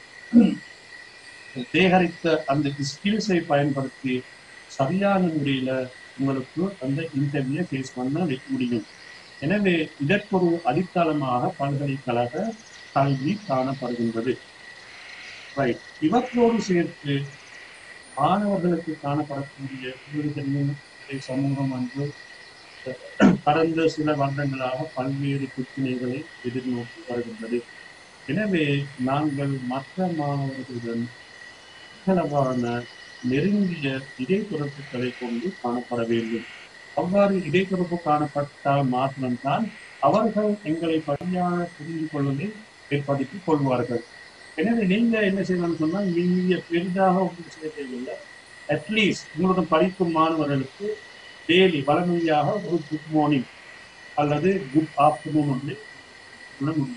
சேகரித்த அந்த ஸ்கில்ஸை பயன்படுத்தி சரியான முறையில உங்களுக்கு அந்த இன்டர்வியூ ஃபேஸ் பண்ண முடியும். எனவே இதற்கொரு அடித்தளமாக பல்கலைக்கழக கல்வி காணப்படுகின்றது, ரைட். இவற்றோடு சேர்த்து மாணவர்களுக்கு காணப்படக்கூடிய சமூகம் வந்து கடந்த சில வருடங்களாக பல்வேறு பிரச்சனைகளை எதிர்நோக்கி வருகின்றது. எனவே நாங்கள் மற்ற மாணவர்களுடன் சிலவான நெருங்கிய இடைத்தொடர்புகளை கொண்டு காணப்பட வேண்டும். அவ்வாறு இடைத்தொடர்பு காணப்பட்டால் மாத்திரம்தான் அவர்கள் எங்களை சரியான புரிந்து கொள்வதை ஏற்படுத்திக் கொள்வார்கள். எனவே நீங்க என்ன செய்யணும்னு சொன்னால், நீங்க பெரிதாக உங்களுக்கு செய்ய தேவையில்லை. அட்லீஸ்ட் உங்களோட படிக்கும் மாணவர்களுக்கு டெய்லி வளமையாக ஒரு குட் மார்னிங் அல்லது குட் ஆஃப்டர்நூன் வந்து சொல்ல முடியும்.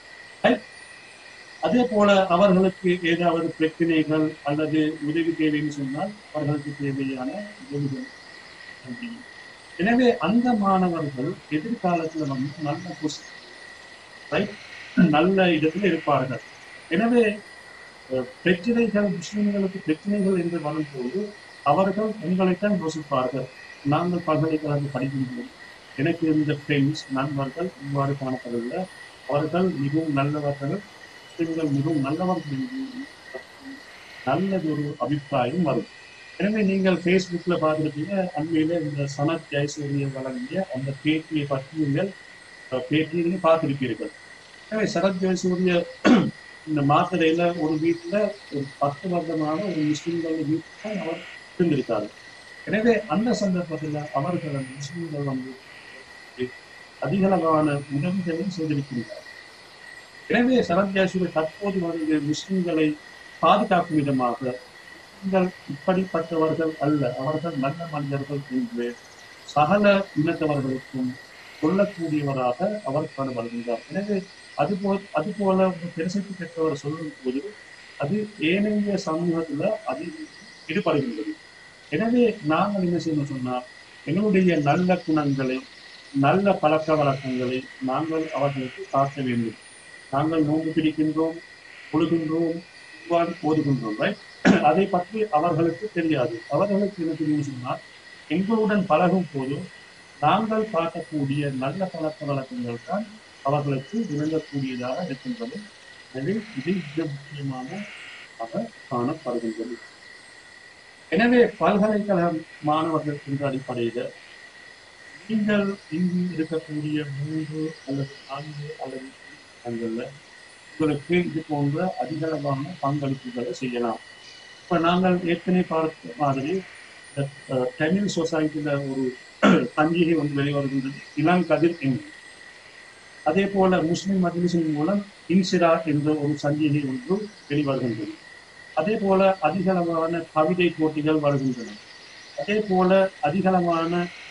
அதே போல அவர்களுக்கு ஏதாவது பிரச்சனைகள் அல்லது உதவி தேவைன்னு சொன்னால் அவர்களுக்கு தேவையான உதவிகள். எனவே அந்த மாணவர்கள் எதிர்காலத்துல வந்து நல்ல ரைட் நல்ல இடத்துல இருப்பார்கள். எனவே பிரச்சனைகள், முஸ்லிம்களுக்கு பிரச்சனைகள் என்று வரும்போது அவர்கள் உங்களைத்தான் யோசிப்பார்கள். நாங்கள் பல்கலைக்கழகம் படிக்கும்போது எனக்கு இருந்த ஃப்ரெண்ட்ஸ், நண்பர்கள் இவ்வாறு காணப்படவில்லை, அவர்கள் மிகவும் நல்லவர்கள், முஸ்லிம்கள் மிகவும் நல்லவர்கள் என்று நல்லது ஒரு அபிப்பிராயம் வரும். எனவே நீங்கள் ஃபேஸ்புக்ல பார்த்துருப்பீங்க, அண்மையில இந்த சனத் ஜெயசூரிய வழங்கிய அந்த பேட்டியை பற்றி நீங்கள் பேட்டியை பார்த்திருப்பீர்கள். எனவே சனத் ஜெயசூரிய இந்த மாத்திரையில ஒரு வீட்டுல ஒரு பத்து வருடமான ஒரு முஸ்லிம்கள் வீட்டுல அவர் இருந்திருக்காரு. எனவே அந்த சந்தர்ப்பத்தில் அவர்கள் அந்த முஸ்லிம்கள் வந்து அதிகளவான உதவிகளை செய்திருக்கின்றார். எனவே சனத் ஜெயசூரிய தற்போது வந்து முஸ்லிம்களை பாதுகாக்கும் விதமாக நீங்கள் இப்படிப்பட்டவர்கள் அல்ல, அவர்கள் நல்ல மனிதர்கள் என்று சகல இனத்தவர்களுக்கும் சொல்லக்கூடியவராக அவர் காணப்படுகின்றார். எனவே அதுபோல் அதுபோல பிரசித்தி பெற்றவர் சொல்லும் போது அது ஏனைய சமூகத்துல அது ஈடுபடுகின்றது. எனவே நாங்கள் என்ன செய்யணும் சொன்னால், எங்களுடைய நல்ல குணங்களை, நல்ல பழக்க வழக்கங்களை நாங்கள் அவர்களுக்கு காட்ட வேண்டும். நாங்கள் நோன்பு பிடிக்கின்றோம், பொழுகின்றோம், ஓதுகின்றோம், ரைட்? அதை பற்றி அவர்களுக்கு தெரியாது. அவர்களுக்கு என்ன தெரியும் சொன்னால், எங்களுடன் பழகும் போது நாங்கள் காட்டக்கூடிய நல்ல பழக்க வழக்கங்கள் தான் அவர்களுக்கு விளங்கக்கூடியதாக இருக்கின்றது. எனவே இது மிக முக்கியமாக காணப்படுகின்றது. எனவே பல்கலைக்கழக மாணவர்கள் என்ற அடிப்படையில நீங்கள் இங்கு இருக்கக்கூடிய மூன்று அல்லது நான்கு அல்லது இடங்கள்ல உங்களுக்கு இது போன்ற அதிகளவான பங்களிப்புகளை செய்யலாம். இப்ப நாங்கள் ஏற்கனவே பார்த்த மாதிரி தமிழ் சொசைட்டில ஒரு சஞ்சிகை ஒன்று வெளிவருகின்றது, இளங்கதிர் என்று. அதே போல முஸ்லிம் மஜ்லிஸின் மூலம் இன்சிரா என்ற ஒரு சஞ்சிகை ஒன்று வெளிவருகின்றது. அதே போல அதிகளவான கவிதை போட்டிகள் வருகின்றன. அதே போல அதிகளவான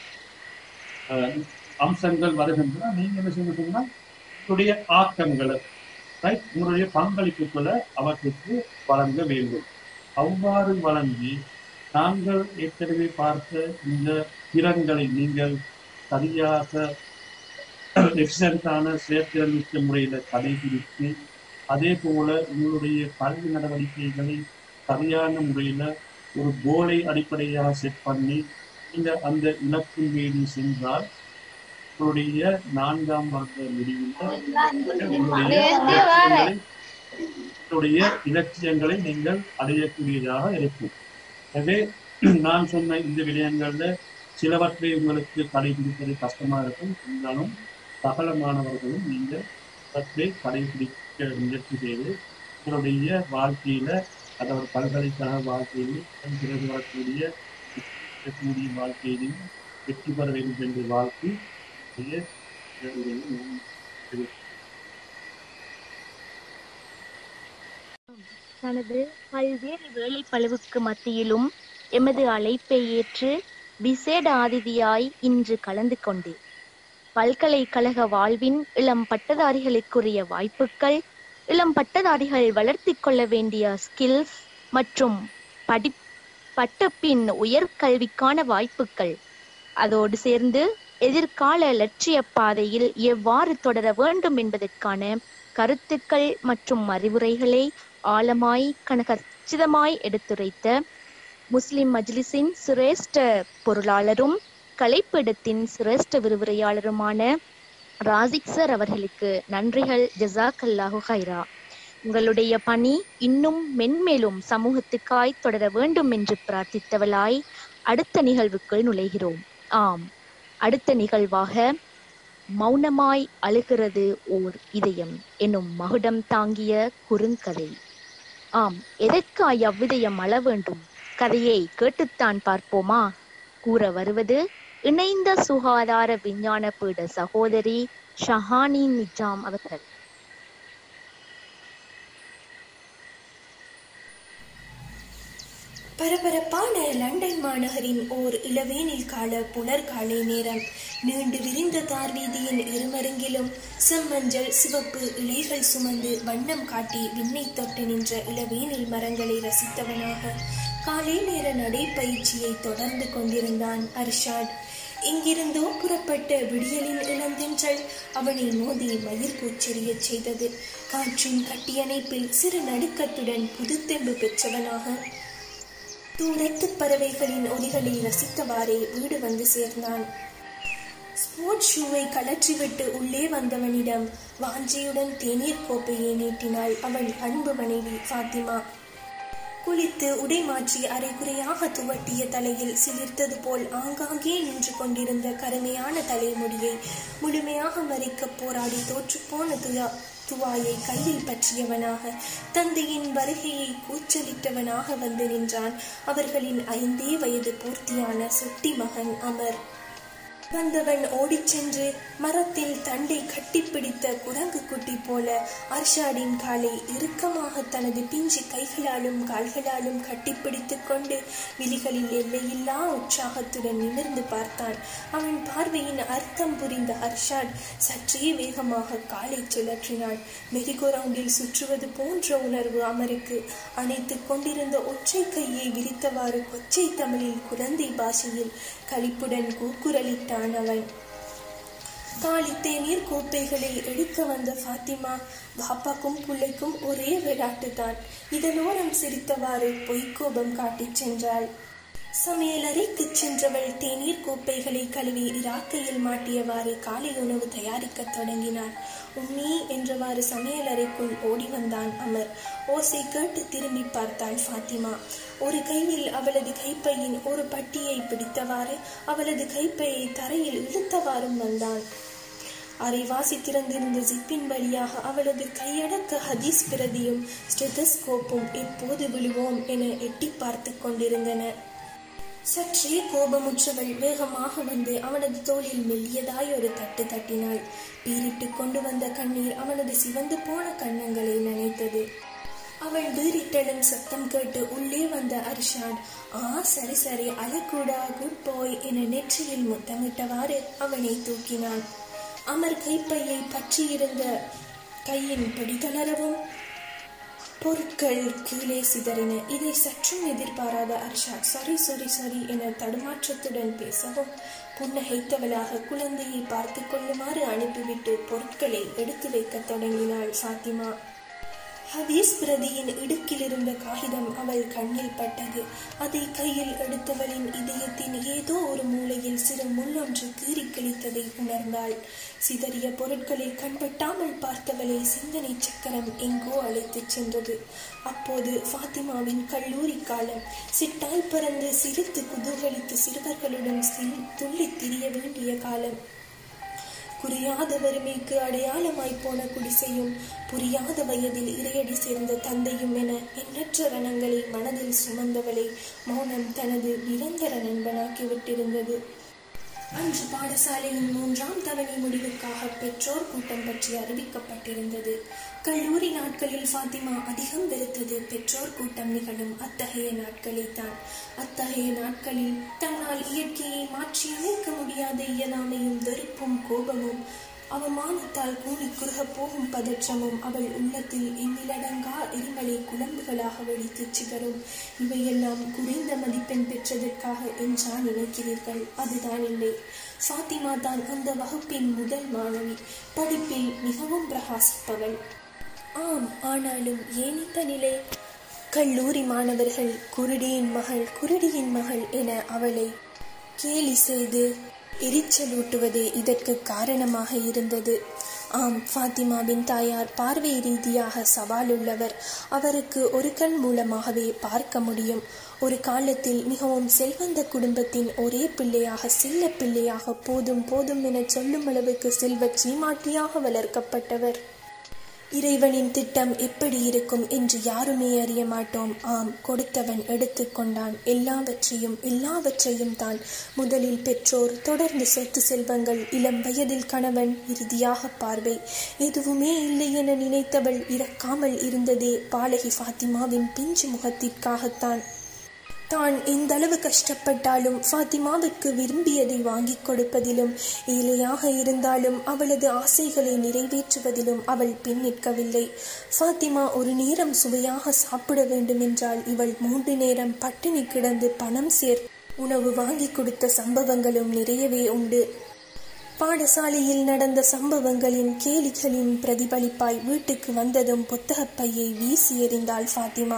அம்சங்கள் வருகின்றன. நீங்க என்ன செய்யணும்னா உங்களுடைய ஆக்கங்களை ரைட் உங்களுடைய பங்களிப்புகளை அவற்றுக்கு வழங்க வேண்டும். அவ்வாறு வழங்கி நாங்கள் ஏற்கனவே பார்த்த இந்த திறன்களை நீங்கள் சரியாக எஃபிஷியன்டான செயற்திறன் மிக்க முறையில கடைபிடித்து, அதே போல உங்களுடைய கல்வி நடவடிக்கைகளை சரியான முறையில ஒரு கோலை அடிப்படையாக செட் பண்ணி நீங்க அந்த இலக்கின் மீது சென்றால் உங்களுடைய நான்காம் வருட முடிவில் உங்களுடைய இலட்சியங்களை நீங்கள் அடையக்கூடியதாக இருக்கும். எனவே நான் சொன்ன இந்த விடயங்கள்ல சிலவற்றை உங்களுக்கு கடைபிடிப்பது கஷ்டமா இருக்கும். இருந்தாலும் சகல மாணவர்களும் நீங்கள் அவற்றை கடைபிடிக்க முயற்சி செய்து உங்களுடைய வாழ்க்கையில, அதாவது பல்கலைக்கழக வாழ்க்கையில் பிறகு வரக்கூடிய கூடிய வாழ்க்கையிலும் வெற்றி பெற வேண்டும் என்று வாழ்க்கை தனது பல்வேறு வேலைப்பளுவுக்கு மத்தியிலும் எமது அழைப்பை ஏற்று விசேட அதிதியாய் இன்று கலந்து கொண்டு பல்கலைக்கழக வாழ்வின் இளம் பட்டதாரிகளுக்குரிய வாய்ப்புகள், இளம் பட்டதாரிகள் வளர்த்தி கொள்ள வேண்டிய ஸ்கில்ஸ் மற்றும் படி பட்டப்பின் உயர்கல்விக்கான வாய்ப்புகள், அதோடு சேர்ந்து எதிர்கால லட்சிய பாதையில் எவ்வாறு தொடர வேண்டும் என்பதற்கான கருத்துக்கள் மற்றும் அறிவுரைகளை ஆழமாய் கச்சிதமாய் எடுத்துரைத்த முஸ்லிம் மஜ்லிஸின் சிரேஷ்ட பொருளாளரும் கலைப்பீடத்தின் சிரேஷ்ட விரிவுரையாளருமான ராசிக் சார் அவர்களுக்கு நன்றிகள். ஜஸாக்கல்லாஹு ஹைரா. உங்களுடைய பணி இன்னும் மென்மேலும் சமூகத்துக்காய் தொடர வேண்டும் என்று பிரார்த்தித்தவளாய் அடுத்த நிகழ்வுக்குள் நுழைகிறோம். ஆம், அடுத்த நிகழ்வாக மௌனமாய் அழுகிறது ஓர் இதயம் என்னும் மகுடம் தாங்கிய குறுங்கதை. ஆம், எதற்காய் அவ்விதயம் அழ வேண்டும்? கதையை கேட்டுத்தான் பார்ப்போமா? கூற வருவது இணைந்த சுகாதார விஞ்ஞான பீட சகோதரி ஷஹானி நிஜாம் அவர்கள். பரபரப்பான லண்டன் மாநகரின் ஓர் இளவேனில் கால புலர்காலை நேரம். நீண்டு விரிந்த தார் வீதியின் இருமருங்கிலும் செம்மஞ்சள் சிவப்பு இலைகள் சுமந்து வண்ணம் காட்டி விண்ணை தொட்டு நின்ற இளவேனில் மரங்களை ரசித்தவனாக காலை நேர நடைப்பயிற்சியை தொடர்ந்து கொண்டிருந்தான் அர்ஷாட். இங்கிருந்தோ புறப்பட்ட விடியலின் இளந்தென்றல் அவனை மோதி மயிர் கூச்செறியச் செய்தது. காற்றின் கட்டியணைப்பில் சிறு நடுக்கத்துடன் புதுத்தெம்பு பெற்றவனாக தூரத்து பறவைகளின் ஒலிகளை ரசித்தவாறே வீடு வந்து சேர்ந்தான். ஸ்போர்ட்ஸ் ஷூவை கலற்றிவிட்டு உள்ளே வந்தவனிடம் வாஞ்சியுடன் தேநீர் கோப்பையை நீட்டினாள் அவன் அன்பு மனைவி ஃபாத்திமா. குளித்து உடை மாற்றி அரைகுறையாக துவட்டிய தலையில் சிலிர்த்தது போல் ஆங்காங்கே நின்று கொண்டிருந்த கருமையான தலைமுடியை முழுமையாக மறைக்க போராடி தோற்றுப்போன துயா துவாயை கையில் பற்றியவனாக தந்தையின் வருகையை கூச்சலிட்டவனாக வந்து நின்றான் அவர்களின் ஐந்தே வயது பூர்த்தியான சுட்டி மகன் அமர். வந்தவன் ஓடிச் சென்று மரத்தில் தண்டை கட்டிப்பிடித்த குரங்கு குட்டி போல அர்ஷாடின் காலை இறுக்கமாக தனது பிஞ்சு கைகளாலும் கால்களாலும் கட்டிப்பிடித்துக் கொண்டு விழிகளில் எல்லையில்லா உற்சாகத்துடன் நிமிர்ந்து பார்த்தான். அவன் பார்வையின் அர்த்தம் புரிந்த அர்ஷாட் சற்றே வேகமாக காலை சுழற்றினான். மெரிகோரவுண்டில் சுற்றுவது போன்ற உணர்வு அமருக்கு. அணைத்துக் கொண்டிருந்த ஒற்றை கையை விரித்தவாறு கொச்சை தமிழில் குழந்தை பாஷையில் களிப்புடன் கூக்குரலிட்டான் அவன். காலி தேநீர் கோப்பைகளை எடுக்க வந்த ஃபாத்திமா பாப்பாக்கும் பிள்ளைக்கும் ஒரே விளையாட்டுதான். இதனோரம் சிரித்தவாறு பொய்க்கோபம் காட்டிச் சென்றாள். சமையலறைக்கு சென்றவள் தேநீர் கோப்பைகளை கழுவி இராக்கையில் மாட்டியவாறு காலை உணவு தயாரிக்க தொடங்கினார். உம்மி என்றவாறு சமையலறைக்குள் ஓடி வந்தான் அமர். ஓசை கேட்டு திரும்பி பார்த்தாள் ஃபாத்திமா. ஒரு கையில் அவளது கைப்பையின் ஒரு பட்டியை பிடித்தவாறு அவளது கைப்பையை தரையில் இழுத்தவாறும் வந்தான். அரைவாசி திறந்திருந்த ஜிப்பின் வழியாக அவளது கையடக்க ஹதீஸ் பிரதியும் ஸ்டெதஸ்கோப்பும் எப்போது விழுவோம் என எட்டி பார்த்து கொண்டிருந்தன. சற்றே கோபமுற்றவள் வேகமாக வந்து அவனது தோளில் மெல்லியதாய் ஒரு தட்டு தட்டினாள். பீரிட்டு கொண்டு வந்த கண்ணீர் அவனது சிவந்து போன கன்னங்களை நனைத்தது. அவள் வீரிட்டலும் சத்தம் கேட்டு உள்ளே வந்த அர்ஷாத், ஆ சரி சரி அழக்கூடா, குட் பாய் என நெற்றியில் முத்தமிட்டவாறு அவனை தூக்கினான். அமர் கைப்பையை பற்றியிருந்த கையின் பிடிதளரவும் பொருட்கள் கீழே சிதறின. இதை சற்றும் எதிர்பாராத அர்ஷாத் சரி சரி சரி என தடுமாற்றத்துடன் பேசவும் புன்னகைத்தவளாக குழந்தையை பார்த்து கொள்ளுமாறு அனுப்பிவிட்டு பொருட்களை எடுத்து வைக்க தொடங்கினாள் ஃபாத்திமா. ஹதீஸ் பிரதியின் இடுக்கில் இருந்த காகிதம் அவள் கண்ணில் பட்டது. அதை கையில் எடுத்தவளின் இதயத்தின் ஏதோ ஒரு மூலையில் சிறு முள்ளொன்று கீறி கிழித்ததை உணர்ந்தாள். சிதறிய பொருட்களை கண்பட்டாமல் பார்த்தவளை சிந்தனை சக்கரம் எங்கோ அழைத்துச் சென்றது. அப்போது ஃபாத்திமாவின் கல்லூரி காலம். சிட்டாய் பறந்து சிரித்து குதூகலித்து சிறுவர்களுடன் துள்ளி திரிய வேண்டிய காலம். புரியாத வறுமைக்கு அடையாளமாய் போன குடிசையும் புரியாத வயதில் இறையடி சேர்ந்த தந்தையும் என எண்ணற்ற ரணங்களை மனதில் சுமந்தவளை மௌனம் தனது நிரந்தர நண்பனாக்கி விட்டிருந்தது. அன்று பாடசாலையின் மூன்றாம் தவணை முடிவுக்காக பெற்றோர் கூட்டம் பற்றி அறிவிக்கப்பட்டிருந்தது. கல்லூரி நாட்களில் ஃபாத்திமா அதிகம் வெறுத்தது பெற்றோர் கூட்டம் நிகழும் அத்தகைய நாட்களைத்தான். அத்தகைய நாட்களில் தன்னால் இயற்கையை மாற்றி அமைக்க முடியாத இயலாமையும் வெறுப்பும் கோபமும் அவமானத்தால் கூடி குறுக போகும் பதற்றமும் அவள் உள்ளத்தில் எண்ணிலடங்கா எரிமலை குழம்புகளாக வெடித்து சிதறும். இவையெல்லாம் குறைந்த மதிப்பெண் பெற்றதற்காக என்றா நினைக்கிறீர்கள்? அதுதான் இல்லை. ஃபாத்திமா தான் அந்த வகுப்பின் முதல் மாணவி, படிப்பில் மிகவும் பிரகாசிப்பவள். ஆம், ஆனாலும் ஏன் இந்த நிலை? கல்லூரி மாணவர்கள் குருடியின் மகள் குருடியின் மகள் என அவளை கேலி செய்து எரிச்சலூட்டுவதே இதற்கு காரணமாக இருந்தது. ஆம், ஃபாத்திமாவின் தாயார் பார்வை ரீதியாக சவாலுள்ளவர். அவருக்கு ஒரு கண் மூலமாகவே பார்க்க முடியும். ஒரு காலத்தில் மிகவும் செல்வந்த குடும்பத்தின் ஒரே பிள்ளையாக செல்ல பிள்ளையாக போதும் போதும் என சொல்லும் அளவுக்கு செல்வ சீமாட்டியாக வளர்க்கப்பட்டவர். இறைவனின் திட்டம் எப்படி இருக்கும் என்று யாருமே அறிய மாட்டோம். ஆம், கொடுத்தவன் எடுத்துக்கொண்டான். எல்லாவற்றையும் எல்லாவற்றையும் தான். முதலில் பெற்றோர், தொடர்ந்து சொத்து செல்வங்கள், இளம் வயதில் கணவன், இறுதியாக பார்வை. எதுவுமே இல்லை என நினைத்தவள் இறக்காமல் இருந்ததே பாலகி ஃபாத்திமாவின் பிஞ்சு முகத்திற்காகத்தான். தான் எந்த அளவு கஷ்டப்பட்டாலும் ஃபாத்திமாவிற்கு விரும்பியதை வாங்கி கொடுப்பதிலும், ஏழையாக இருந்தாலும் அவளது ஆசைகளை நிறைவேற்றுவதிலும் அவள் பின் நிற்கவில்லை. ஃபாத்திமா ஒரு நேரம் சுவையாக சாப்பிட வேண்டும் என்றால் இவள் மூன்று நேரம் பட்டினி கிடந்து பணம் சேர் உணவு வாங்கி கொடுத்த சம்பவங்களும் நிறையவே உண்டு. பாடசாலையில் நடந்த சம்பவங்களின் கேலிகளின் பிரதிபலிப்பாய் வீட்டுக்கு வந்ததும் புத்தகப்பையை வீசி எறிந்தாள் ஃபாத்திமா.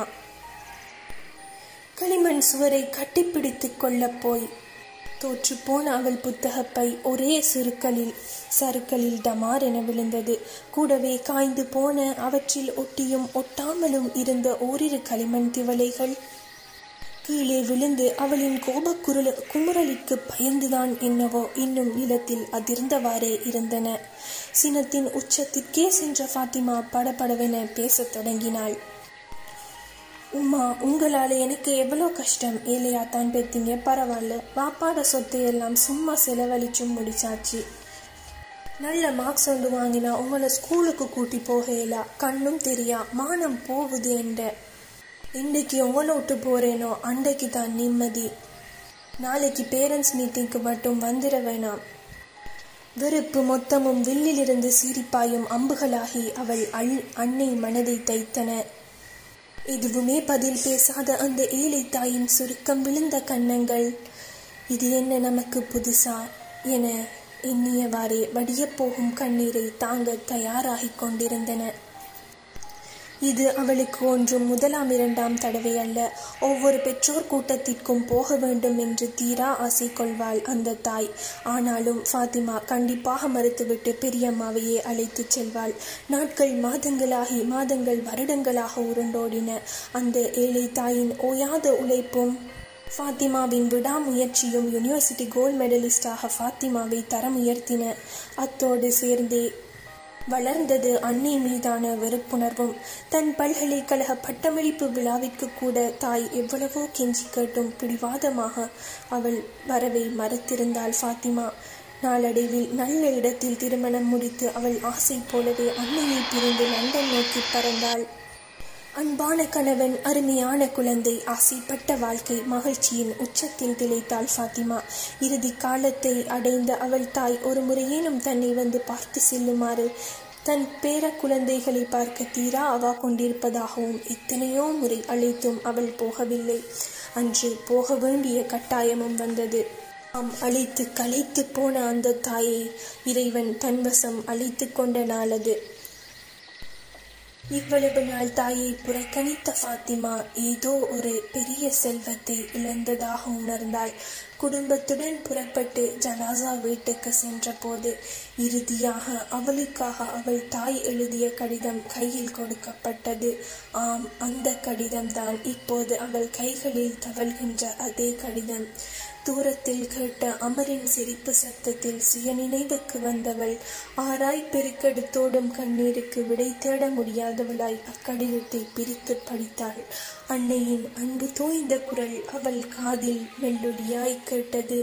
களிமண் சுவரை கட்டிப்பிடித்துக் கொள்ள போய் தோற்று போன அவள் புத்தகப்பை ஒரே சுருக்களில் சருக்களில் டமார் என விழுந்தது. கூடவே காய்ந்து போன அவற்றில் ஒட்டியும் ஒட்டாமலும் இருந்த ஓரிரு களிமண் திவலைகள் கீழே விழுந்து அவளின் கோப குரல் குமுறலுக்கு பயந்துதான் என்னவோ இன்னும் நிலத்தில் அதிர்ந்தவாறே இருந்தன. சினத்தின் உச்சத்திற்கே சென்ற ஃபாத்திமா படபடவென பேசத் தொடங்கினாள். உமா, உங்களால் எனக்கு எவ்வளோ கஷ்டம். ஏழையாத்தான் பெத்தீங்க, பரவாயில்ல. வாப்பாட சொத்தை எல்லாம் சும்மா செலவழிச்சும் முடிச்சாச்சு. நல்ல மார்க்ஸ் ஒன்று வாங்கினா உங்களை ஸ்கூலுக்கு கூட்டி போகலா, கண்ணும் தெரியா, மானம் போகுது என்ற. இன்றைக்கு உங்களை விட்டு போறேனோ அன்றைக்கு தான் நிம்மதி. நாளைக்கு பேரண்ட்ஸ் மீட்டிங்க்கு மட்டும் வந்துட வேணாம். வெறுப்பு மொத்தமும் வில்லிலிருந்து சீரிப்பாயும் அம்புகளாகி அவள் அல் அன்னை மனதை தைத்தன. எதுவுமே பதில் பேசாத அந்த ஏழை தாயின் சுருக்கம் விழுந்த கன்னங்கள், இது என்ன நமக்கு புதுசா என எண்ணியவாறே வடிய போகும் கண்ணீரை தாங்க தயாராகி கொண்டிருந்தன. இது அவளுக்கு ஒன்றும் முதலாம் இரண்டாம் தடவை அல்ல. ஒவ்வொரு பெற்றோர் கூட்டத்திற்கும் போக வேண்டும் என்று தீரா ஆசை கொள்வாள் அந்த தாய். ஆனாலும் ஃபாத்திமா கண்டிப்பாக மறுத்துவிட்டு பெரியம்மாவையே அழைத்து செல்வாள். நாட்கள் மாதங்களாகி மாதங்கள் வருடங்களாக உருண்டோடின. அந்த ஏழை தாயின் ஓயாத உழைப்பும் ஃபாத்திமாவின் விடாமுயற்சியும் யூனிவர்சிட்டி கோல்ட் மெடலிஸ்டாக ஃபாத்திமாவை தரம் உயர்த்தின. அத்தோடு சேர்ந்தே வளர்ந்தது அன்னை மீதான வெறுப்புணர்வும். தன் பல்கலைக்கழக பட்டமளிப்பு விழாவிற்கு கூட தாய் எவ்வளவோ கெஞ்சி கேட்டும் பிடிவாதமாக அவள் வரவை மறுத்திருந்தாள் ஃபாத்திமா. நாளடைவில் நல்ல இடத்தில் திருமணம் முடித்து அவள் ஆசை போலவே அன்னையை பிரிந்து லண்டன் நோக்கி பறந்தாள். அன்பான கணவன், அருமையான குழந்தை, ஆசைப்பட்ட வாழ்க்கை, மகிழ்ச்சியின் உச்சத்தில் திளைத்தாள் ஃபாத்திமா. இறுதி காலத்தை அடைந்த அவள் தாய் ஒரு முறையேனும் தன்னை வந்து பார்த்து செல்லுமாறு தன் பேர குழந்தைகளை பார்க்க தீரா அவா கொண்டிருப்பதாகவும் எத்தனையோ முறை அழைத்தும் அவள் போகவில்லை. அன்று போக வேண்டிய கட்டாயமும் வந்தது. தாம் அழைத்து களைத்து போன அந்த தாயை இறைவன் தன்வசம் அழைத்து கொண்ட நாளது. இவ்வளவு நாள் தாயை புறக்கணித்த ஃபாத்திமா ஏதோ ஒரு பெரிய செல்வத்தை இழந்ததாக உணர்ந்தாள். குடும்பத்துடன் புறப்பட்டு ஜனாசா வீட்டுக்கு சென்ற போது இறுதியாக அவளுக்காக அவள் தாய் எழுதிய கடிதம் கையில் கொடுக்கப்பட்டது. ஆம், அந்த கடிதம்தான் இப்போது அவள் கைகளில் தவழ்கின்ற அதே கடிதம். தூரத்தில் கேட்ட அமரின் சிரிப்பு சத்தத்தில் சுயநினைவுக்கு வந்தவள் ஆராய் பெருக்கெடுத்தோடும் கண்ணீருக்கு விடை தேட முடியாதவளாய் அக்கடிதத்தை பிரித்து படித்தாள். அன்னையின் அன்பு தோய்ந்த குரல் அவள் காதில் மெல்லொலியாய் கேட்டது.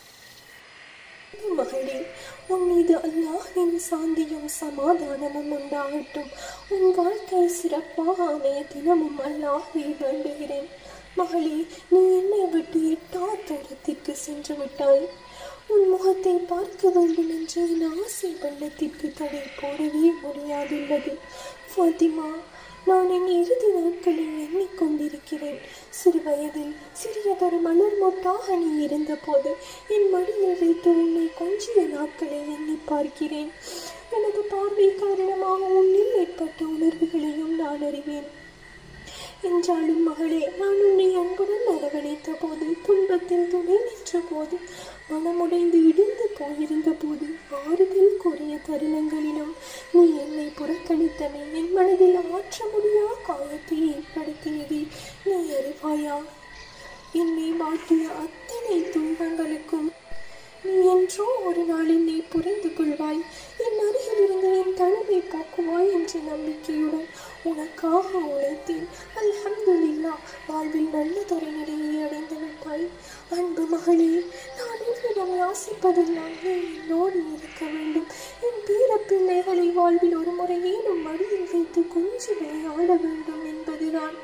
மகளே, உன் மீது அல்லாஹ்வின் சாந்தியும் சமாதானமும் உண்டாகட்டும். உன் வாழ்க்கை சிறப்பாக அமைய தினமும் அல்லாஹ்வை வேண்டுகிறேன். மகளே, நீ என்னை விட்டு எட்டா தூரத்திற்கு சென்று விட்டாய். உன் முகத்தை பார்க்க வேண்டும் என்று என் ஆசை வெள்ளத்திற்கு தடை போடவே முடியாதுள்ளது. ஃபாத்திமா, நான் என் இறுதி நாட்களை எண்ணிக்கொண்டிருக்கிறேன். சிறு வயதில் சிறியதொரு மலர் மொட்டாக நீ இருந்த போது என் மடியில் வைத்து உன்னை கொஞ்சிய நாட்களை எண்ணி பார்க்கிறேன். எனது பார்வை காரணமாக உன்னில் ஏற்பட்ட உணர்வுகளையும் நான் அறிவேன். என்றாலும் மகளே, நான் உன்னை அன்புடன் அரவணைத்த போது, துன்பத்தில் துணை நின்ற போது, மனமுடைந்து இடிந்து போயிருந்த போது, ஆறுதல் கூறிய தருணங்களிலும் நீ என்னை புறக்கணித்தமே என் மனதில் ஆற்ற முடியா காயத்தை ஏற்படுத்தியது நீ அறிவாயா? என்னை மாற்றிய அத்தனை துன்பங்களுக்கும் நீ என்றோ ஒரு நாள் என்னை புரிந்து கொள்வாய், என் அருகில் இருந்து என் தனிமை போக்குவாய் என்ற நம்பிக்கையுடன் உனக்காக உழைத்தேன். அல்ஹம்துலில்லாஹ், வாழ்வில் நல்லதொரு நிலையை அடைந்து விட்டாய். அன்பு மகளே, நான் என்னிடம் யாசிப்பதெல்லாம் நீ என்னோடு இருக்க வேண்டும். என் பேர பிள்ளைகளை வாழ்வில் ஒரு முறையேனும் மடியில் வைத்து கொஞ்சி விளையாட வேண்டும் என்பதுதான்.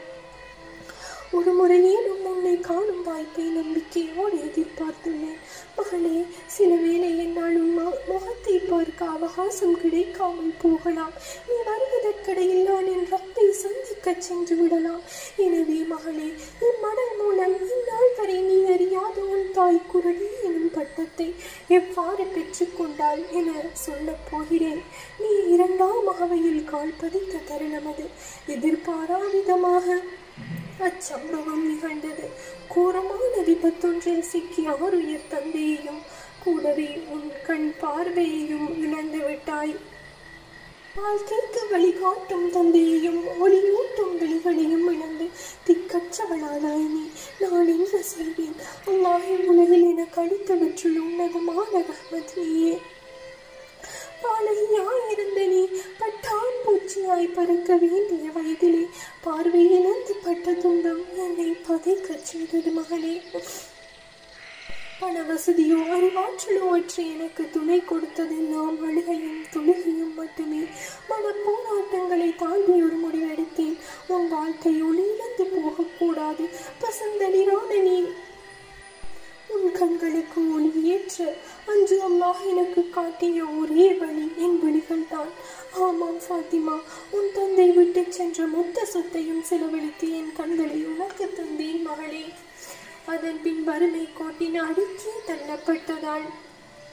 ஒரு முறையேனும் உன்னை காணும் வாய்ப்பை நம்பிக்கையோடு எதிர்பார்த்துள்ளேன். மகளே, சில வேளை என்னால் உன் முகத்தை பார்க்க அவகாசம் கிடைக்காமல் போகலாம். நீ வருவதற்கிடையில் நான் என் ரப்பை சந்திக்க சென்று விடலாம். எனவே மகளே, இம்மடல் மூலம் இந்நாள் வரை நீ அறியாத உன் தாய் குரடி எனும் பட்டத்தை எவ்வாறு பெற்றுக்கொண்டாள் என சொல்ல போகிறேன். நீ இரண்டாம் அவையில் கால் பதித்த தருணம் அது. எதிர்பாரா விதமாக அச்சம்பவம் நிகழ்ந்தது. கோரமான விபத்தொன்றில் சிக்கிய ஆறுயிர் தந்தையையும் கூடவே உன் கண் பார்வையையும் இழந்து விட்டாய். வாழ்க்கைக்கு வழிகாட்டும் தந்தையையும் ஒளியூட்டும் விழிகளையும் இழந்து திக்கற்றவளானாய் நீ. நான் என்ன செய்வேன்? அல்லாஹ்வின் உலகில் எனக்கு அளித்தவற்றுள் உன்னதமான ரஹ்மத் நீயே. பாலையாயிருந்த நீ பட்டான் பூச்சியாய் பறக்க வேண்டிய வயதிலே பார்வையிலிருந்து பட்ட துன்பம் என்னை பதைக்கச் செய்தது மகளே. பண வசதியோ அறிவாற்றலோ அற்று எனக்கு துணை கொடுத்ததெல்லாம் அழுகையும் தொழுகையும் மட்டுமே. மன போராட்டங்களை தாண்டி ஒரு முடிவெடுத்தேன். உன் வாழ்க்கை ஒளியிழந்து போகக்கூடாது. பசந்தளிரான நீ உன் கண்களுக்கு ஒளி ஏற்ற அன்று அல்லாஹ் எனக்கு காட்டிய ஒரே வழி என் விழிகள் தான். ஆமாம் ஃபாத்திமா, உன் தந்தை விட்டு சென்ற மொத்த சொத்தையும் செலவழித்து என் கண்களை உனக்கு தந்தேன் மகளே. அதன் பின் வறுமை கோட்டின் அடுக்கே தள்ளப்பட்டதால்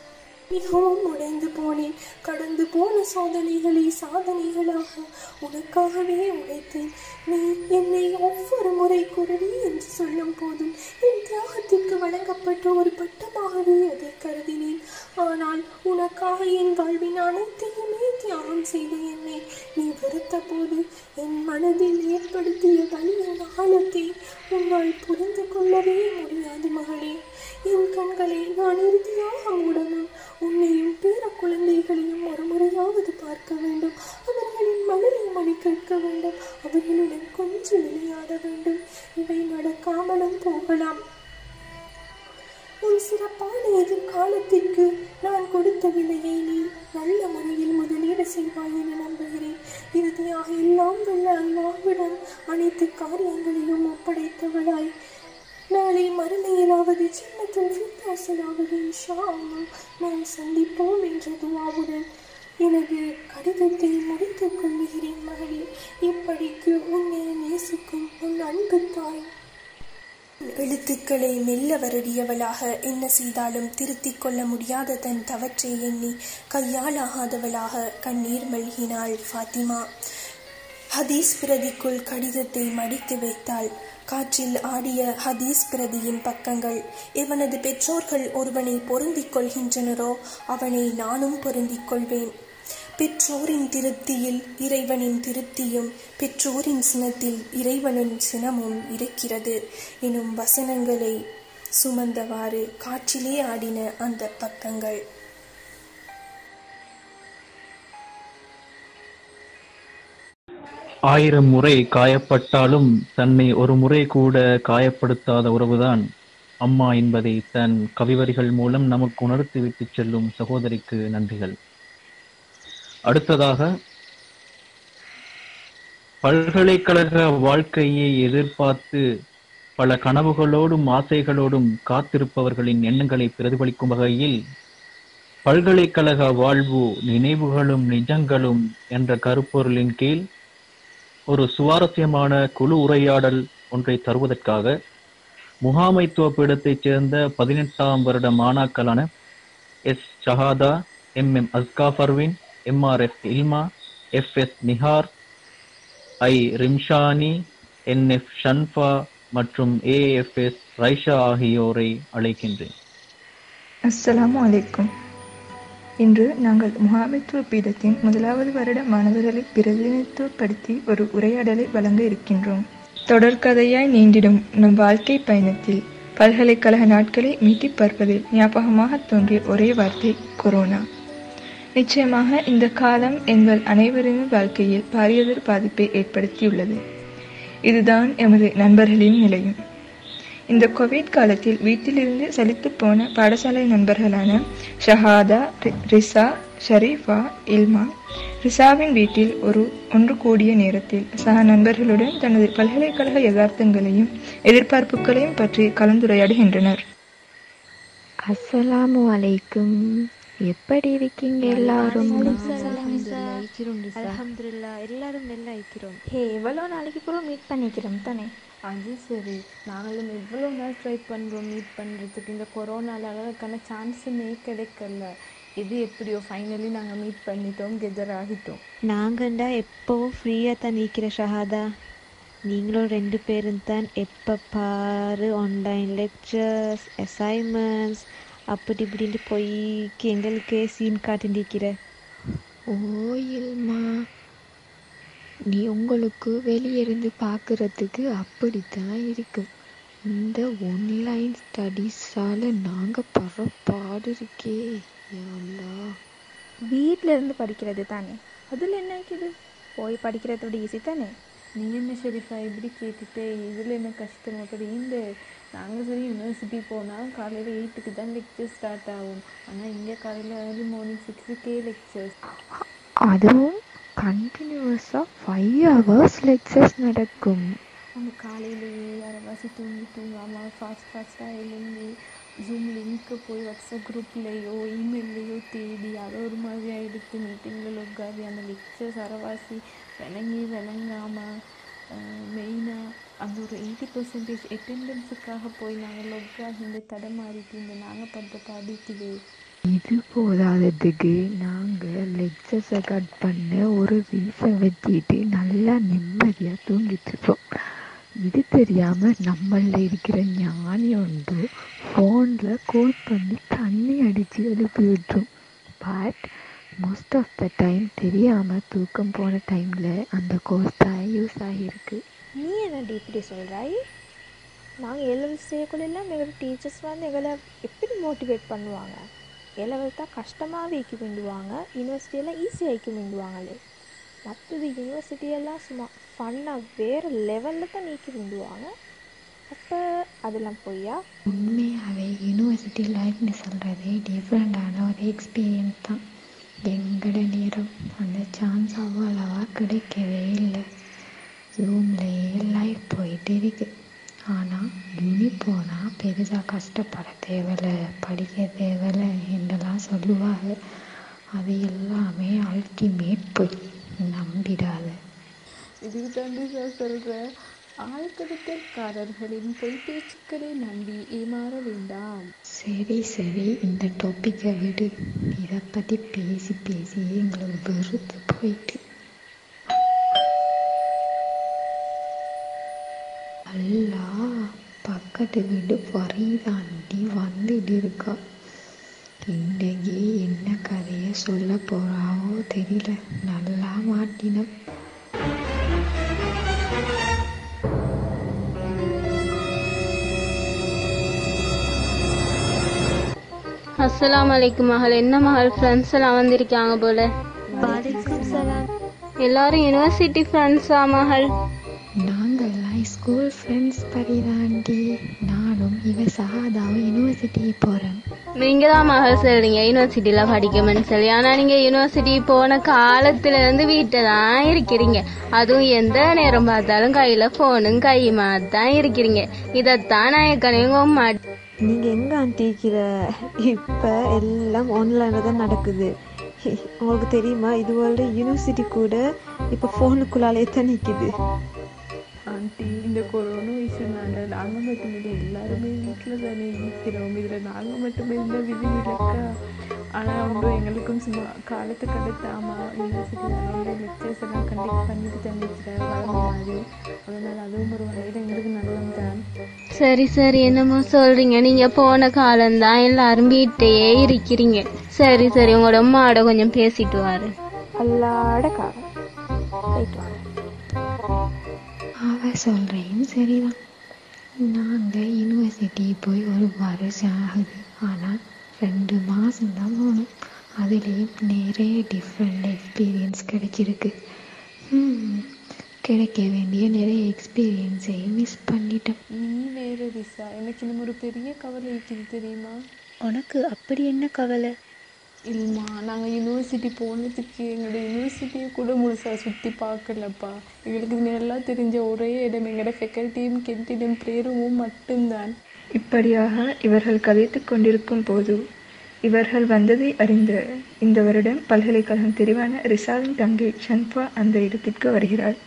மிகவும் உடைந்து போனேன். கடந்து போன சோதனைகளை சாதனைகளாக உனக்காகவே உழைத்தேன். நீ என்னை ஒவ்வொரு முறை குருவி என்று சொல்லும் போதும் என் தியாகத்திற்கு வழங்கப்பட்ட ஒரு பட்டமாகவே அதை கருதினேன். ஆனால் உனக்காக என் வாழ்வின் அனைத்தையுமே தியாகம் செய்த என்னை நீ வெறுத்த போது என் மனதில் ஏற்படுத்திய வலியின் ஆழத்தை உன்னால் புரிந்து கொள்ளவே முடியாது மகளே. என் கண்களை நான் இறுதியாக மூடணும். உன்னையும் பேர குழந்தைகளையும் ஒரு முறையாவது பார்க்க வேண்டும். அவர்களின் மனதை மணி கேட்க வேண்டும். அவர்களுடன் கொஞ்சம் விளையாட வேண்டும். இவை நடக்காமலும் போகலாம். உன் சிறப்பான எதிர்காலத்திற்கு நான் கொடுத்த விலையை நீ நல்ல முறையில் முதலீடு செய்வாய் என நம்புகிறேன். இறுதியாக எல்லாம் வல்ல அல்லாஹ்விடம் அனைத்து காரியங்களையும் ஒப்படைத்தவளாய் நாளை மறுமையிலாவது ஜன்னத்துல் ஃபிர்தௌஸிலாவது இன்ஷா அல்லாஹ் நாம் சந்திப்போம் என்ற துஆவுடன் எனது கடிதத்தை முடித்துக் கொள்கிறேன் மகளே. இப்படிக்கு உன்னை நேசிக்கும் உன் அன்பு தாய். எழுத்துக்களை மெல்ல வருடியவளாக என்ன செய்தாலும் திருத்திக் கொள்ள முடியாத தன் தவற்றை எண்ணி கையாலாகாதவளாக கண்ணீர் மல்கினாள் ஃபாத்திமா. ஹதீஸ் பிரதிக்குள் கடிதத்தை மடித்து வைத்தாள். காற்றில் ஆடிய ஹதீஸ் பிரதியின் பக்கங்கள். எவனது பெற்றோர்கள் ஒருவனை பொருந்திக் கொள்கின்றனரோ அவனை நானும் பொருந்திக் கொள்வேன். பெற்றோரின் திருப்தியில் இறைவனின் திருப்தியும் பெற்றோரின் சினத்தில் இறைவனின் சினமும் இருக்கிறது எனும் வசனங்களை சுமந்தவாறு காற்றிலே ஆடின அந்த பக்கங்கள். ஆயிரம் முறை காயப்பட்டாலும் தன்னை ஒரு முறை கூட காயப்படுத்தாத உறவுதான் அம்மா என்பதை தன் கவிவரிகள் மூலம் நமக்கு உணர்த்தி விட்டு செல்லும் சகோதரிக்கு நன்றிகள். அடுத்ததாக, பல்கலைக்கழக வாழ்க்கையை எதிர்பார்த்து பல கனவுகளோடும் ஆசைகளோடும் காத்திருப்பவர்களின் எண்ணங்களை பிரதிபலிக்கும் வகையில் பல்கலைக்கழக வாழ்வு நினைவுகளும் நிஜங்களும் என்ற கருப்பொருளின் கீழ் ஒரு சுவாரஸ்யமான குழு உரையாடல் ஒன்றை தருவதற்காக முகாமைத்துவ பீடத்தைச் சேர்ந்த பதினெட்டாம் வருட மாணாக்களான S Shahada, M M Asqa Farvin, M R F Ilma, F S Nihar, I Rimshani, N F Shanfa மற்றும் ஏ எஃப் எஸ் ரைஷா ஆகியோரை அழைக்கின்றேன். அஸ்ஸலாமு அலைக்கும். இன்று நாங்கள் முகாமைத்துவ பீடத்தின் முதலாவது வருட மாணவர்களை பிரதிநிதித்துவப்படுத்தி ஒரு உரையாடலை வழங்க இருக்கின்றோம். தொடர்கதையாய் நீண்டிடும் நம் வாழ்க்கை பயணத்தில் பல்கலைக்கழக நாட்களை மீட்டி பார்ப்பதில் ஞாபகமாக தோன்றிய ஒரே வார்த்தை கொரோனா. நிச்சயமாக இந்த காலம் எங்கள் அனைவரின் வாழ்க்கையில் பாரியதொரு பாதிப்பை ஏற்படுத்தியுள்ளது. இதுதான் எமது நண்பர்களின் நிலையும். இந்த கோவிட் காலத்தில் வீட்டிலிருந்து சலித்து போன பாடசாலை நண்பர்களான ஷஹாதா, ரிசா, ஷரீஃபா, இல்மா ரிசாவின் வீட்டில் ஒரு ஒன்று கூடிய நேரத்தில் சக நண்பர்களுடன் தனது பல்கலைக்கழக யதார்த்தங்களையும் எதிர்பார்ப்புகளையும் பற்றி கலந்துரையாடுகின்றனர். அஸ்ஸலாமு அலைக்கும். எப்படி இருக்கீங்க எல்லாரும்? அல்ஹம்துலில்லாஹ், எல்லாரும் நல்லா இருக்கிறோம். ஹே, எவ்வளோ நாளைக்கு அப்புறம் மீட் பண்ணிக்கிறோம் தானே? அது சரி, நாங்களும் எவ்வளோ நாள் ட்ரை பண்ணுறோம் மீட் பண்ணுறதுக்கு. இந்த கொரோனால அதுக்கான சான்ஸுமே கிடைக்கல. இது எப்படியோ ஃபைனலி நாங்கள் மீட் பண்ணிட்டோம், கெதர் ஆகிட்டோம். நாங்கண்டா எப்போவும் ஃப்ரீயாக தான் நிற்கிற ஷஹாதா. நீங்களும் ரெண்டு பேரும் தான் எப்போ பாரு ஆன்லைன் லெக்சர்ஸ், அசைன்மெண்ட்ஸ் அப்படி இப்படின்ட்டு போய்க்கு எங்களுக்கே சீன் காட்டிருக்கிற. ஓ இல்மா, நீ உங்களுக்கு வெளியிருந்து பார்க்குறதுக்கு அப்படித்தான் இருக்கும். இந்த ஆன்லைன் ஸ்டடீஸால் நாங்கள் படுற பாடு இருக்கே. வீட்டில் இருந்து படிக்கிறது தானே, அதில் என்ன இருக்குது? போய் படிக்கிறதோட ஈஸி தானே. நீ என்ன ஷெரீஃபா இப்படி கேட்டுட்டு இதில் என்ன கஷ்டம் அப்படின்னு? நாங்கள் சரி யூனிவர்சிட்டி போனால் காலையில் எயிட்டுக்கு தான் லெக்சர் ஸ்டார்ட் ஆகும். ஆனால் இங்கே காலையில் ஏர்லி மார்னிங் சிக்ஸுக்கே லெக்சர்ஸ். அதுவும் கண்டினியூஸாக ஃபைவ் ஹவர்ஸ் லெக்சர்ஸ் நடக்கும். அந்த காலையிலேயே அரைவாசி தூங்கி தூங்காமல் ஃபாஸ்ட் ஃபாஸ்ட்டாக எழுந்து ஜூம் லிங்க்கு போய் வாட்ஸ்அப் குரூப்லேயோ இமெயில்லையோ தேடி அதை ஒரு மாதிரியாக எடுத்து மீட்டிங்கில் உட்காந்து அந்த லெக்சர்ஸ் அரைவாசி விளங்கி விளங்காமல் மெயினாக அந்த ஒரு எயிட்டி பர்சன்டேஜ் அட்டெண்டன்ஸுக்காக போய் நாங்கள் லொக்காக இந்த தடை மாறிட்டு இந்த நாங்கள் பண்ணுற பாதிக்குது. இது போதாததுக்கு நாங்கள் லெக்சர்ஸை கட் பண்ண ஒரு ரீஸை வச்சுட்டு நல்லா நிம்மதியாக தூங்கிட்டு இருப்போம். இது தெரியாமல் நம்மளில் இருக்கிற ஞானி ஒன்று ஃபோனில் கோட் பண்ணி தண்ணி அடித்து எழுப்பி விட்டுரும். But most of the time தெரியாமல் தூக்கம் போன டைமில் அந்த கோர்ஸ் தான் யூஸ் ஆகியிருக்கு. நீ என்னடி இப்படி சொல்கிறாய்? நாங்கள் எலவல் செய்யக்குள்ளெல்லாம் எங்களோட டீச்சர்ஸ் வந்து எங்களை எப்படி மோட்டிவேட் பண்ணுவாங்க. எலவல் தான் கஷ்டமாக வைக்க வேண்டுவாங்க, யூனிவர்சிட்டியெல்லாம் ஈஸியாக வைக்க வேண்டுவாங்களே. மற்றது யூனிவர்சிட்டியெல்லாம் சும்மா ஃபன்னாக வேறு லெவலில் தான் நீக்கி வேண்டுவாங்க. அப்போ அதெல்லாம் பொய்யா? உண்மையாகவே யூனிவர்சிட்டி லைஃப்னு சொல்கிறதே டிஃப்ரெண்டான ஒரு எக்ஸ்பீரியன்ஸ் தான். எங்களோட நேரம் அந்த சான்ஸ் அவ்வளவா கிடைக்கவே இல்லை. ரூம்லேயே லைஃப் போயிட்டு இருக்கு. ஆனால் யூனி போனால் பெருசாக கஷ்டப்பட தேவையில்லை, படிக்க தேவையில்லை என்றெல்லாம் சொல்லுவாங்க. அது எல்லாமே அல்டிமேட் போய் நம்பிடாத. இதுக்கு தாண்டி நான் சொல்கிறேன், ஆழ்கடத்தல்காரர்களின் பொய் பேச்சுக்களை நம்பி ஏமாற வேண்டாம். சரி சரி இந்த டாப்பிக்கை விடு. இதை பற்றி பேசி பேசி எங்களுக்கு வெறுத்து போயிட்டு. அல்லா பக்கத்து வீடு பரிதாண்டி வந்துட்டு இருக்கா. இன்றைக்கு என்ன கதையை சொல்ல போறாவோ தெரியல. நல்லா மாட்டினோம். அஸ்ஸலாமு அலைக்கும் மகள். என்ன மகள், ஃப்ரெண்ட்ஸ் எல்லாம் வந்திருக்காங்க போல. வலைக்கும் சலாம். எல்லாரும் யூனிவர்சிட்டி ஃப்ரெண்ட்ஸா மகள்? நாங்கள்லாம் ஸ்கூல் ஃப்ரெண்ட்ஸ் பரிதாண்டி. நானும் இவ சஹாதாவும் யூனிவர்சிட்டி போகிறேன். நீங்கள் தான் மகள் சொல்கிறீங்க யூனிவர்சிட்டியில் படிக்கணும்னு சொல்லி. ஆனால் நீங்கள் யூனிவர்சிட்டி போன காலத்துலேருந்து வீட்டில் தான் இருக்கிறீங்க. அதுவும் எந்த நேரம் பார்த்தாலும் கையில் ஃபோனும் கையுமா தான் இருக்கிறீங்க. இதைத்தான் நான் ஏற்கனவே மாட்டேன். நீங்கள் எங்கே ஆண்டிக்கிற? இப்போ எல்லாம் ஆன்லைனில் தான் நடக்குது. உங்களுக்கு தெரியுமா, இதுவோட யூனிவர்சிட்டி கூட இப்போ ஃபோனுக்குள்ளாலே தான் நிற்கிது. ஆண்டி, இந்த கொரோனா விஷயம்னால நாங்கள் மட்டுமில்லை எல்லாருமே வீட்டில் தானே இருக்கிறோம். இதில் நாங்கள் மட்டுமே இருந்தால் விதி இல்லைக்கா. ஆனால் அவங்க எங்களுக்கும் சும்மா காலத்தை கடத்தாமல் யூனிவர்சிட்டியில் லெக்சர்ஸ் எல்லாம் கண்டக்ட் பண்ணிட்டு தந்துச்சுட்டாரு வளர்ந்த மாதிரி. அதனால் அதுவும் ஒரு வகையில் எங்களுக்கு நல்லது தான். சரி சரி, என்னமோ சொல்கிறீங்க. நீங்கள் போன காலம்தான், எல்லாரும் வீட்டையே இருக்கிறீங்க. சரி சரி, உங்களோட அம்மாவோட கொஞ்சம் பேசிட்டு வாரு. அல்லாட காலம் போயிட்டு வாங்க. அவ சொல்கிறேன் சரிதான். நாங்கள் யூனிவர்சிட்டி போய் ஒரு வருஷம் ஆகுது. ஆனால் ரெண்டு மாதம்தான் போகணும். அதுலேயும் நிறைய டிஃப்ரெண்ட் எக்ஸ்பீரியன்ஸ் கிடைச்சிருக்கு. கிடைக்க வேண்டிய நிறைய எக்ஸ்பீரியன்ஸையும் மிஸ் பண்ணிட்டேன். நீ வேறு ரிசா, எனக்கு இன்னும் ஒரு பெரிய கவலை இருக்குது தெரியுமா? உனக்கு அப்படி என்ன கவலை? இல்லைம்மா, நாங்கள் யூனிவர்சிட்டி போனதுக்கு எங்களோட யூனிவர்சிட்டியை கூட முழுசாக சுற்றி பார்க்கலப்பா. எங்களுக்கு நல்லா தெரிஞ்ச ஒரே இடம் எங்களோட ஃபெக்கல்ட்டியும் கென்டீனும் ப்ரேரூமும் மட்டும்தான். இப்படியாக இவர்கள் கதைத்து கொண்டிருக்கும் போது இவர்கள் வந்ததை அறிந்த இந்த வருடம் பல்கலைக்கழகம் தெரிவான ரிசாவின் தங்கை ஷன்பா அந்த இடத்திற்கு வருகிறாள்.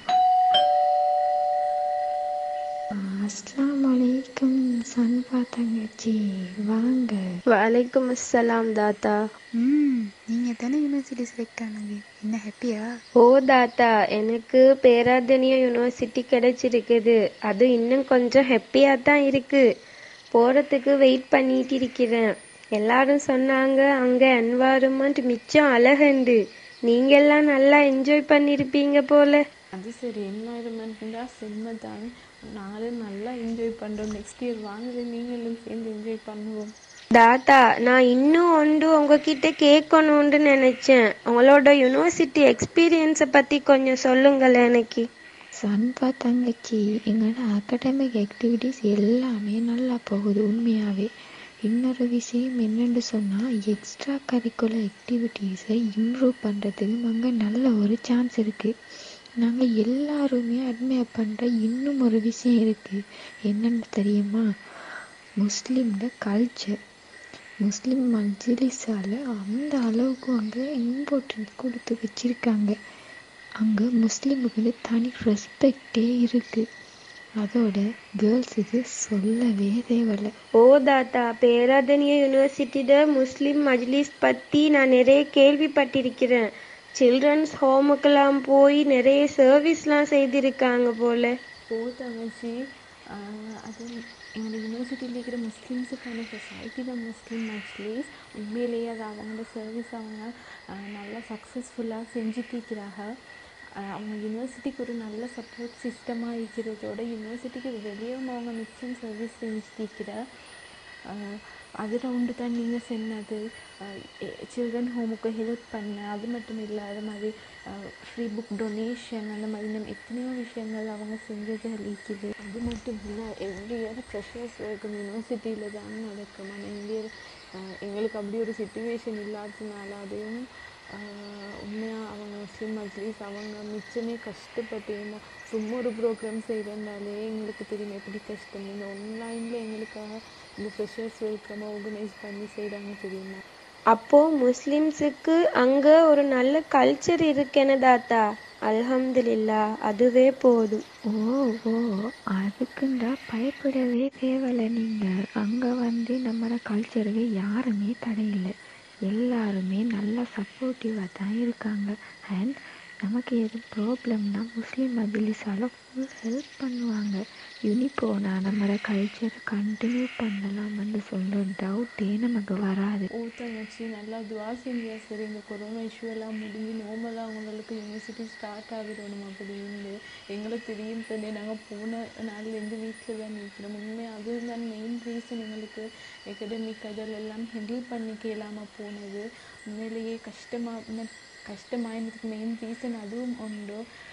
அஸ்ஸலாமு அலைக்கும் சன்பா தங்கச்சி, வாங்க. வலைக்கும் அஸ்ஸலாம் தாத்தா. ம் நீங்க தானே யூனிவர்சிட்டி செலக்ட் ஆனது, என்ன ஹாப்பியா? ஓ தாத்தா, எனக்கு பேராதனியா யூனிவர்சிட்டி கிடைச்சிருக்குது. அது இன்னும் கொஞ்சம் ஹாப்பியா தான் இருக்கு. போறதுக்கு வெயிட் பண்ணிட்டு இருக்கிறேன். எல்லாரும் சொன்னாங்க அங்க என்வாயர்மெண்ட் மிச்சம் அழகண்டு. நீங்க எல்லாம் நல்லா என்ஜாய் பண்ணிருப்பீங்க போல. அது சரி, என்வாயர்மெண்ட்னா செம்ம தான். நாங்களும் நல்லா என்ஜாய் பண்ணுறோம். நெக்ஸ்ட் இயர் வாங்க, நீங்களும் சேர்ந்து என்ஜாய் பண்ணுவோம். தாத்தா, நான் இன்னும் ஒன்று உங்ககிட்ட கேட்கணும்னு நினைச்சேன். உங்களோட யூனிவர்சிட்டி எக்ஸ்பீரியன்ஸை பற்றி கொஞ்சம் சொல்லுங்களேன் எனக்கு. சன்பா தங்கச்சி, எங்களோட அகாடமிக் ஆக்டிவிட்டீஸ் எல்லாமே நல்லா போகுது உண்மையாகவே. இன்னொரு விஷயம் என்னென்னு சொன்னால், எக்ஸ்ட்ரா கரிக்குலர் ஆக்டிவிட்டீஸை இம்ப்ரூவ் பண்ணுறதுக்கு அங்கே நல்ல ஒரு சான்ஸ் இருக்குது. நாங்கள் எல்லாருமே அட்மையர் பண்ணுற இன்னும் ஒரு விஷயம் இருக்குது. என்னென்னு தெரியுமா? முஸ்லீம்ட கல்ச்சர். முஸ்லீம் மஜ்லிஸால் அந்த அளவுக்கு அங்கே இம்பார்ட்டன்ஸ் கொடுத்து வச்சுருக்காங்க. அங்கே முஸ்லீமுக்கு தனி ரெஸ்பெக்டே இருக்குது. அதோட கேர்ள்ஸுக்கு சொல்லவே தேவையில்ல. ஓ தாத்தா, பேராதனிய யூனிவர்சிட்டியோட முஸ்லிம் மஜ்லிஸ் பற்றி நான் நிறைய கேள்விப்பட்டிருக்கிறேன். சில்ட்ரன்ஸ் ஹோமுக்கெல்லாம் போய் நிறைய சர்வீஸ்லாம் செய்திருக்காங்க போல. ஓ தங்கச்சி, அது எங்கள் யூனிவர்சிட்டியில் இருக்கிற முஸ்லீம்ஸுக்கான சொசைட்டி தான் முஸ்லீம் மஜ்லிஸ். உண்மையிலேயே அது அவங்களோட சர்வீஸ் அவங்க நல்லா சக்ஸஸ்ஃபுல்லாக செஞ்சுட்டிருக்கிறாங்க. அவங்க யூனிவர்சிட்டிக்கு ஒரு நல்ல சப்போர்ட் சிஸ்டமாக இருக்கிறதோட யூனிவர்சிட்டிக்கு வெளியும் அவங்க மிச்சம் சர்வீஸ் செஞ்சுட்டிருக்கிற. அதில் உண்டு தான் நீங்கள் சொன்னது, சில்ட்ரன் ஹோமுக்கு ஹெல்ப் பண்ண, அது மட்டும் இல்லை அது மாதிரி ஃப்ரீ புக் டொனேஷன், அந்த மாதிரி நம்ம எத்தனையோ விஷயங்கள் அவங்க செஞ்சது இருக்குது. அது மட்டும் இல்லை, எவ்ரி இயர் ஃப்ரெஷர்ஸ் இருக்கும் யூனிவர்சிட்டியில் தான் நடக்கும். ஆனால் இந்திய எங்களுக்கு அப்படி ஒரு சிச்சுவேஷன் இல்லாததுனால அதையும் உண்மையாக அவங்க முஸ்லீம் மஜ்லிஸ் அவங்க மிச்சமே கஷ்டப்பட்டு இருந்தால் சும்மா ஒரு ப்ரோக்ராம் செய்கிறதுனாலே எங்களுக்கு தெரியும் எப்படி கஷ்டம். இந்த ஆன்லைனில் எங்களுக்காக இந்த ஃப்ரெஷர்ஸ் வெல்கம் ஆர்கனைஸ் பண்ணி செய்கிறாங்க தெரியுமா. அப்போது முஸ்லிம்ஸுக்கு அங்கே ஒரு நல்ல கல்ச்சர் இருக்குன்னு தாத்தா. அல்ஹம்துலில்லா, அதுவே போதும். ஓ ஓ அதுக்குண்டா பயப்படவே தேவையில்லை. நீங்கள் அங்கே வந்து நம்மளோட கல்ச்சருக்கு யாருமே தடையில்லை. எல்லாருமே நல்லா சப்போர்ட்டிவாக தான் இருக்காங்க. அண்ட் நமக்கு எதுவும் ப்ராப்ளம்னா முஸ்லீம் மஜ்லிஸால் ஃபுல் ஹெல்ப் பண்ணுவாங்க. இனி போனால் நம்மளோட கல்ச்சரை கண்டினியூ பண்ணலாம்னு சொல்கிற டவுட்டே நமக்கு வராது. ஓ தங்கச்சி, நல்லா துவா செஞ்சா சரி, இந்த கொரோனா இஷ்யூ எல்லாம் முடிஞ்சு நோமலாக அவங்களுக்கு யூனிவர்சிட்டி ஸ்டார்ட் ஆகிடணும் அப்படின்னு எங்களுக்கு தெரியும் தானே. நாங்கள் போன நாள்லேருந்து வீட்டில் தான் நிற்கிறோம். உண்மையாக அதுதான் மெயின் ரீசன் எங்களுக்கு எக்கடமிக் அதெல்லாம் ஹெண்டில் பண்ணிக்க இல்லாமல் போனது. உண்மையிலேயே கஷ்டமாக கஷ்டமாயினதுக்கு மெயின் ரீசன் அதுவும் உண்டு.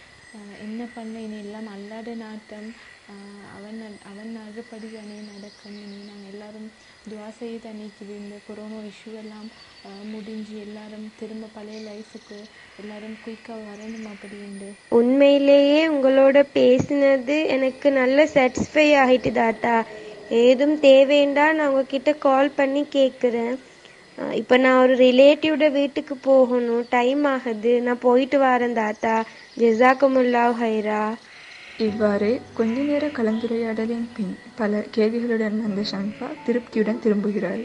என்ன பண்ண இனி எல்லாம் அல்லாத நாட்டம், அவன் அவன் நடுப்படி தானே நடக்கும். இனி நாங்கள் எல்லாரும் துவா செய்ய தண்ணிக்குது இந்த கொரோனா இஷ்யூ எல்லாம் முடிஞ்சு எல்லாரும் திரும்ப பழைய லைஃபுக்கு எல்லாரும் குயிக்காக வரணும் அப்படின்னு. உண்மையிலேயே உங்களோட பேசினது எனக்கு நல்ல சாட்டிஸ்ஃபை ஆகிட்டு தாத்தா. ஏதும் தேவைண்டா நான் உங்ககிட்ட கால் பண்ணி கேட்குறேன். இப்போ நான் ஒரு ரிலேட்டிவோட வீட்டுக்கு போகணும், டைம் ஆகுது. நான் போயிட்டு வரேன் தாத்தா. ஜஸாக்குமுல்லாஹ் ஹைரா. இவ்வாறு கொஞ்ச நேர கலந்துரையாடலின் பின் பல கேள்விகளுடன் வந்த ஷன்ஃபா திருப்தியுடன் திரும்புகிறார்.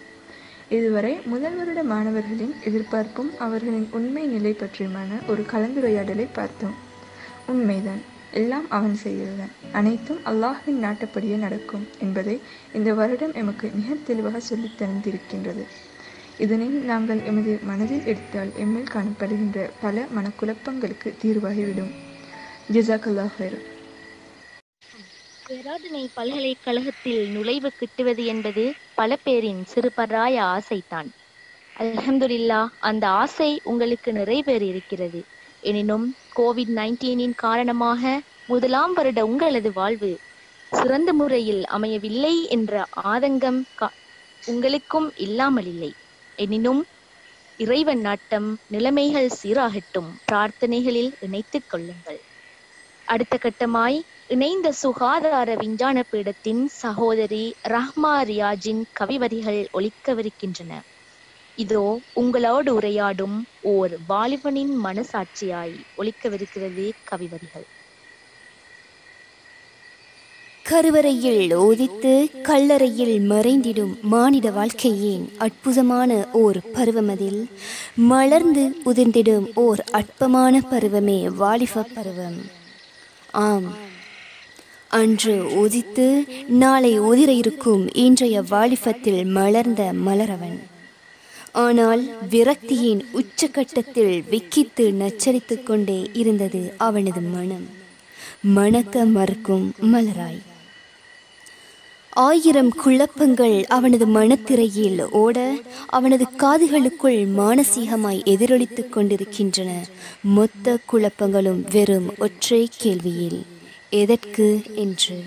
இதுவரை முதல் வருட மாணவர்களின் எதிர்பார்ப்பும் அவர்களின் உண்மை நிலை பற்றியுமான ஒரு கலந்துரையாடலை பார்த்தோம். உண்மைதான், எல்லாம் அவன் செய்ததுதான், அனைத்தும் அல்லாஹ்வின் நாட்டப்படியே நடக்கும் என்பதை இந்த வருடம் எமக்கு மிக தெளிவாக சொல்லித் தந்திருக்கின்றது. இதனை நாங்கள் எமது மனதில் எடுத்தால் எம்மில் காணப்படுகின்ற பல மனக்குழப்பங்களுக்கு தீர்வாகிவிடும். ஜஸாக்கல்லாஹ் ஹைரா. பேராதனை பல்கலைக்கழகத்தில் நுழைவு கிட்டுவது என்பது பல பேரின் சிறுபராய ஆசைத்தான். அல்ஹம்துலில்லாஹ், அந்த ஆசை உங்களுக்கு நிறைவேறி இருக்கிறது. எனினும் கோவிட் நைன்டீனின் காரணமாக முதலாம் வருட உங்களது வாழ்வு சிறந்த முறையில் அமையவில்லை என்ற ஆதங்கம் உங்களுக்கும் இல்லாமல் இல்லை. எனினும் இறைவன் நாட்டம், நிலைமைகள் சீராகட்டும், பிரார்த்தனைகளில் இணைத்துக் கொள்ளுங்கள். அடுத்த கட்டமாய் இணைந்த சுகாதார விஞ்ஞான பீடத்தின் சகோதரி ரஹ்மா ரியாஜின் கவிவரிகள் ஒலிக்கவிருக்கின்றன. இதோ உங்களோடு உரையாடும் ஓர் வாலிபனின் மனசாட்சியாய் ஒலிக்கவிருக்கிறது கவிவரிகள். கருவறையில் ஓதித்து கல்லறையில் மறைந்திடும் மானிட வாழ்க்கையின் அற்புதமான ஓர் பருவமதில் மலர்ந்து உதிர்ந்திடும் ஓர் அற்பமான பருவமே வாலிப பருவம். ஆம், அன்று உதித்து நாளை உதிர இருக்கும் இன்றைய வாலிபத்தில் மலர்ந்த மலரவன். ஆனால் விரக்தியின் உச்சகட்டத்தில் விக்கித்து நச்சரித்து கொண்டே இருந்தது அவனது மனம், மணக்க மறுக்கும் மலராய். ஆயிரம் குழப்பங்கள் அவனது மனத்திரையில் ஓட அவனது காதுகளுக்குள் மானசீகமாய் எதிரொலித்துக் கொண்டிருக்கின்றன. மொத்த குழப்பங்களும் வெறும் ஒற்றை கேள்வியில், எதற்கு என்று.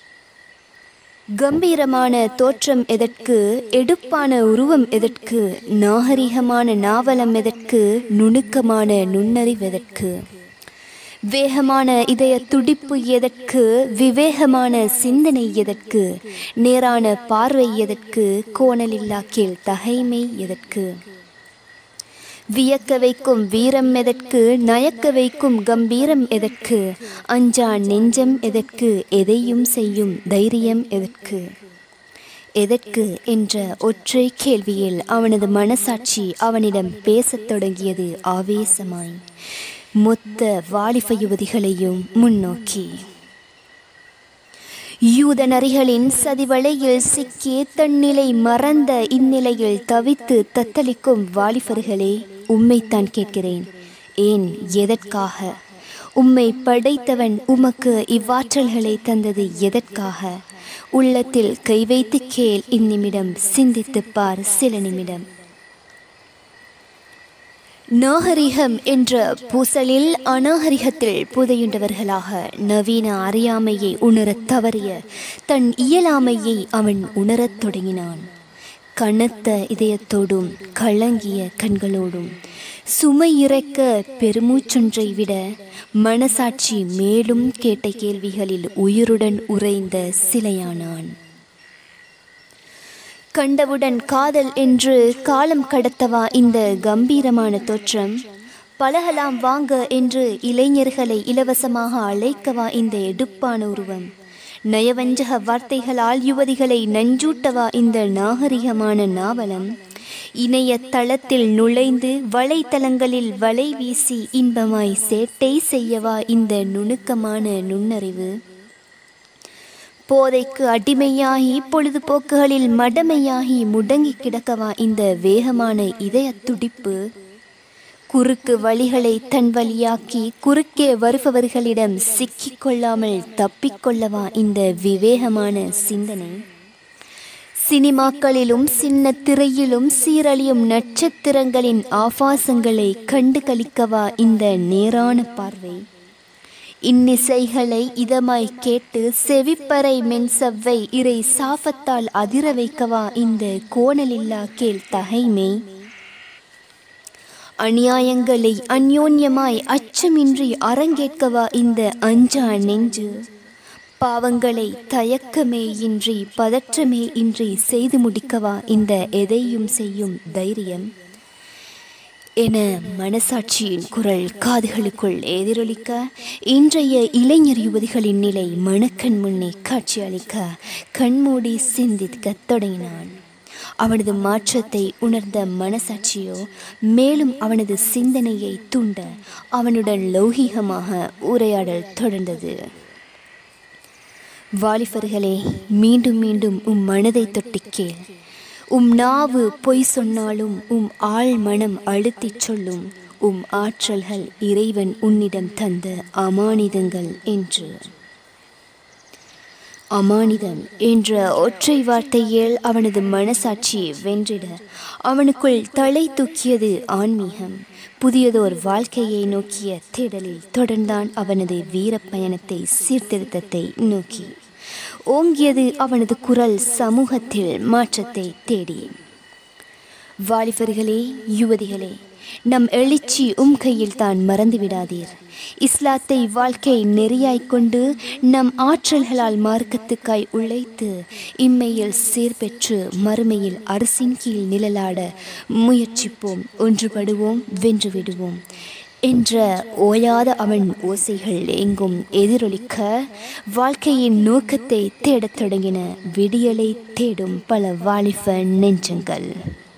கம்பீரமான தோற்றம் எதற்கு, எடுப்பான உருவம் எதற்கு, நாகரிகமான நாவலம் எதற்கு, நுணுக்கமான நுண்ணறிவெதற்கு, வேகமான இதய துடிப்பு எதற்கு, விவேகமான சிந்தனை எதற்கு, நேரான பார்வை எதற்கு, கோணலில்லா கீழ் தகைமை எதற்கு, வியக்க வைக்கும் வீரம் எதற்கு, நயக்க வைக்கும் கம்பீரம் எதற்கு, அஞ்சா நெஞ்சம் எதற்கு, எதையும் செய்யும் தைரியம் எதற்கு? எதற்கு என்ற ஒற்றை கேள்வியில் அவனது மனசாட்சி அவனிடம் பேசத் தொடங்கியது ஆவேசமாய், மொத்த வாலிப யுவதிகளையும் முன்னோக்கி. யூத நரிகளின் சதிவலையில் சிக்கி தன்னிலை மறந்த இந்நிலையில் தவித்து தத்தளிக்கும் வாலிபர்களே, உம்மைத்தான் கேட்கிறேன். ஏன், எதற்காக? உம்மை படைத்தவன் உமக்கு இவ்வாற்றல்களை தந்தது எதற்காக? உள்ளத்தில் கை வைத்து கேள் இந்நிமிடம், சிந்தித்துப் பார் சில நிமிடம். நாகரிகம் என்ற பூசலில் அநாகரிகத்தில் புதையுண்டவர்களாக நவீன அறியாமையை உணரத் தவறிய தன் இயலாமையை அவன் உணரத் தொடங்கினான். கனத்த இதயத்தோடும் கலங்கிய கண்களோடும் சுமை இறக்க பெருமூச்சொன்றை விட மனசாட்சி மேலும் கேட்ட கேள்விகளில் உயிருடன் உறைந்த சிலையானான். கண்டவுடன் காதல் என்று காலம் கடத்தவா இந்த கம்பீரமான தோற்றம்? பழகலாம் வாங்க என்று இளைஞர்களை இலவசமாக அழைக்கவா இந்த எடுப்பான உருவம்? நயவஞ்சக வார்த்தைகளால் யுவதிகளை நஞ்சூட்டவா இந்த நாகரிகமான நாவலம்? இணைய தளத்தில் நுழைந்து வலைத்தளங்களில் வலை வீசி இன்பமாய் சேட்டை செய்யவா இந்த நுணுக்கமான நுண்ணறிவு? போதைக்கு அடிமையாகி பொழுதுபோக்குகளில் மடமையாகி முடங்கி கிடக்கவா இந்த வேகமான இதய துடிப்பு? குறுக்கு வழிகளை தன் வழியாக்கி குறுக்கே வருபவர்களிடம் சிக்கிக் கொள்ளாமல் தப்பிக்கொள்ளவா இந்த விவேகமான சிந்தனை? சினிமாக்களிலும் சின்ன திரையிலும் சீரழியும் நட்சத்திரங்களின் ஆபாசங்களை கண்டு கழிக்கவா இந்த நேரான பார்வை? இன்னிசைகளை இதமாய் கேட்டு செவிப்பறை மென்சவ்வை இறை சாபத்தால் அதிர வைக்கவா இந்த கோணலில்லா கேள் தகைமை? அநியாயங்களை அந்யோன்யமாய் அச்சமின்றி அரங்கேற்கவா இந்த அஞ்சா நெஞ்சு? பாவங்களை தயக்கமே இன்றி பதற்றமே இன்றி செய்து முடிக்கவா இந்த எதையும் செய்யும் தைரியம் என மனசாட்சியின் குரல் காதுகளுக்குள் எதிரொலிக்க, இன்றைய இளைஞர் யுவதிகளின் நிலை மனக்கண் முன்னே காட்சியளிக்க கண்மூடி சிந்திக்க தொடங்கினான். அவனது மாற்றத்தை உணர்ந்த மனசாட்சியோ மேலும் அவனது சிந்தனையை தூண்ட அவனுடன் லௌகீகமாக உரையாடல் தொடர்ந்தது. வாலிபர்களே, மீண்டும் மீண்டும் உம் மனதை தொட்டி கேள். உம் நாவு பொய் சொன்னாலும் உம் ஆள் மனம் அழுத்திச் சொல்லும். உம் ஆற்றல்கள் இறைவன் உன்னிடம் தந்த அமானிதங்கள் என்று. அமானிதம் என்ற ஒற்றை வார்த்தையில் அவனது மனசாட்சி வென்றிட அவனுக்குள் தலை தூக்கியது ஆன்மீகம். புதியதோர் வாழ்க்கையை நோக்கிய தேடலில் தொடர்ந்தான் அவனது வீரப்பயணத்தை சீர்திருத்தத்தை நோக்கி. ஓங்கியது அவனது குரல் சமூகத்தில் மாற்றத்தை தேடி. வாலிபர்களே, யுவதிகளே, நம் எழுச்சி உம் கையில் தான், மறந்துவிடாதீர். இஸ்லாத்தை வாழ்க்கை நெறியாய்கொண்டு நம் ஆற்றல்களால் மார்க்கத்துக்காய் உழைத்து இம்மையில் சீர்பெற்று மறுமையில் அரசின் கீழ் நிழலாட முயற்சிப்போம். ஒன்றுபடுவோம், வென்றுவிடுவோம் என்ற ஓயாத அவன் ஓசைகள் எங்கும் எதிரொலிக்க வாழ்க்கையின் நோக்கத்தை தேடத் தொடங்கின விடியலை தேடும் பல வாலிப நெஞ்சங்கள்.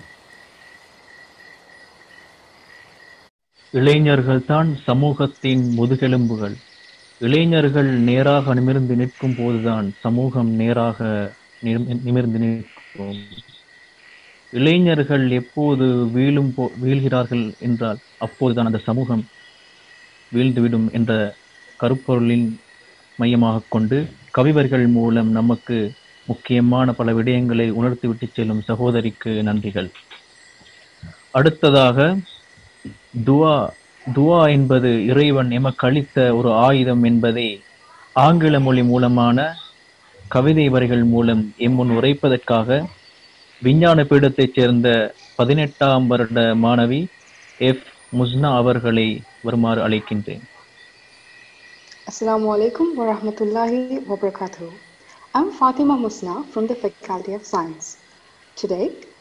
இளைஞர்கள் தான் சமூகத்தின் முதுகெலும்புகள். இளைஞர்கள் நேராக நிமிர்ந்து நிற்கும் போதுதான் சமூகம் நேராக நிமிர்ந்து நிற்கும். இளைஞர்கள் எப்போது வீழும் போ வீழ்கிறார்கள் என்றால் அப்போதுதான் அந்த சமூகம் வீழ்ந்துவிடும் என்ற கருப்பொருளின் மையமாக கொண்டு கவிவர்கள் மூலம் நமக்கு முக்கியமான பல விடயங்களை உணர்த்திவிட்டு செல்லும் சகோதரிக்கு நன்றிகள். அடுத்ததாக துவா. துவா என்பது இறைவன் எமக்கு அளித்த ஒரு ஆயுதம் என்பதை ஆங்கில மொழி மூலமான கவிதை வரிகள் மூலம் எம்முன் உரைப்பதற்காக விஞ்ஞான பீடத்தைச் சேர்ந்த பதினெட்டாம் வருட மாணவி எஃப் முஸ்னா அவர்களை வருமாறு அழைக்கின்றேன். Assalamu alaikum wa rahmatullahi wa barakatuh. I'm Fatima Musna from the Faculty of Science. Today,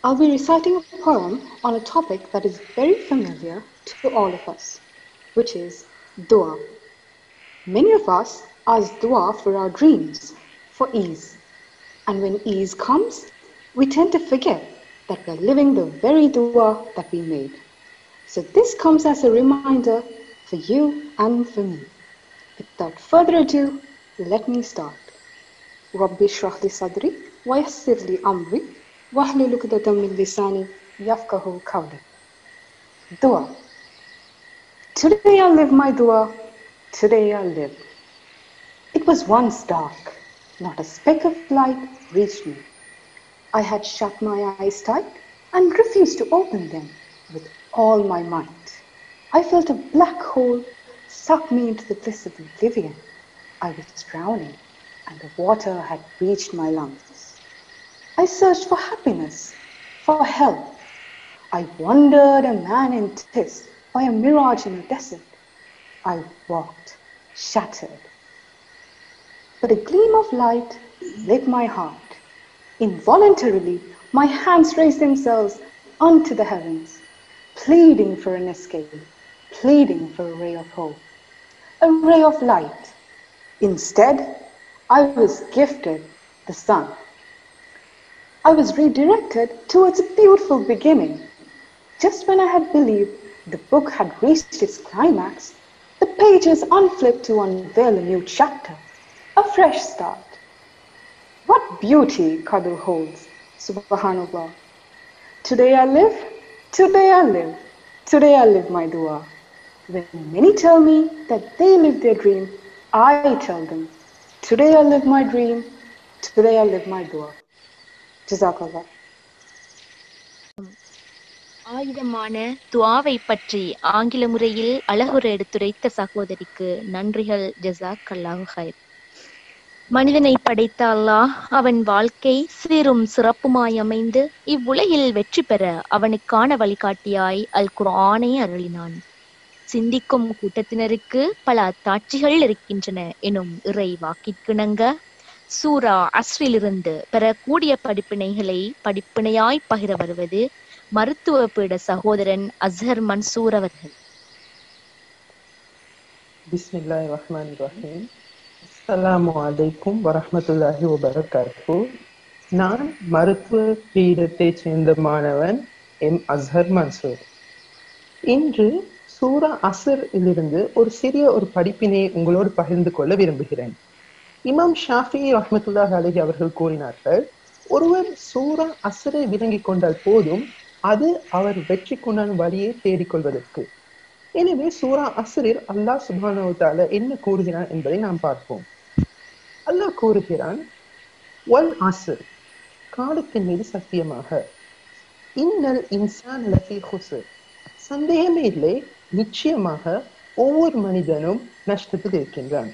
I'll be reciting a poem on a topic that is very familiar to all of us, which is dua. Many of us ask dua for our dreams, for ease. And when ease comes, we tend to forget that we're living the very dua that we made. So this comes as a reminder for you and for me. Without further ado, let me start. Rabbi shrah li sadri wa yassir li amri wahlul uqdatam min lisani yafqahu qawli. Dua. Today I live my dua. Today I live. It was once dark. Not a speck of light reached me. I had shut my eyes tight and refused to open them with all my might. I felt a black hole suck me into the bliss of oblivion. I was drowning and the water had reached my lungs. I searched for happiness, for help. I wandered a man in Tis by a mirage in a desert. I walked, shattered. But a gleam of light lit my heart. Involuntarily, my hands raised themselves unto the heavens, pleading for an escape, pleading for a ray of hope, a ray of light. Instead, I was gifted the sun. I was redirected towards a beautiful beginning. Just when I had believed the book had reached its climax, the pages unflipped to unveil a new chapter, a fresh start. What beauty Qadr holds, subhanallah. Today I live, today I live, today I live my dua. When many tell me that they live their dream, I tell them, today I live my dream, today I live my dua. Jazakallah. ஆயுதமான துஆவை பற்றி ஆங்கில முறையில் அழகுற எடுத்துரைத்த சகோதரிக்கு நன்றிகள். ஜஸாக் அல்லாஹு ஹைர். மனிதனை படைத்த அல்லாஹ் அவன் வாழ்க்கை சீரும் சிறப்புமாய் அமைந்து இவ்வுலகில் வெற்றி பெற அவனுக்கான வழிகாட்டியாய் அல் குர்ஆனை அருளினான். சிந்திக்கும் கூட்டத்தினருக்கு பல அத்தாட்சிகள் இருக்கின்றன எனும் இறை வாக்கிற்கிணங்க சூரா அஸ்ரிலிருந்து பெறக்கூடிய படிப்பினைகளை படிப்பினையாய் பகிர வருவது மருத்துவ பீட சகோதரன் அஸ்ஹர் மன்சூர் அவர்கள். பிஸ்மில்லாஹிர் ரஹ்மானிர் ரஹீம். அஸ்ஸலாமு அலைக்கும் வரஹ்மத்துல்லாஹி வபரகாத்துஹு. நான் மருத்துவ பீடத்தைச் சேர்ந்த மாணவன் எம் அஸ்ஹர் மன்சூர். இன்று சூரா அஸ்ரிலிருந்து ஒரு சிறிய ஒரு படிப்பினை உங்களோடு பகிர்ந்து கொள்ள விரும்புகிறேன். இமாம் ஷாஃபி ரஹ்மத்துல்லாஹி அலைஹி அவர்கள் கூறினார்கள், ஒருவர் சூரா அஸ்ரை விளங்கிக் கொண்டால் போதும், அது அவர் வெற்றி கொண்டான் வழியை தேடிக்கொள்வதற்கு. எனவே சூரா அஸ்ரில் அல்லாஹ் சுப்ஹானஹு வ தஆலா என்ன கூறுகிறான் என்பதை நாம் பார்ப்போம். அல்லாஹ் கூறுகிறான், வல் அஸ்ர், காலத்தின் மீது சத்தியமாக, இன்னல் இன்சான லஃபீ குஸ்ர், சந்தேகமே இல்லை, நிச்சயமாக ஒவ்வொரு மனிதனும் நஷ்டத்தில் இருக்கின்றான்.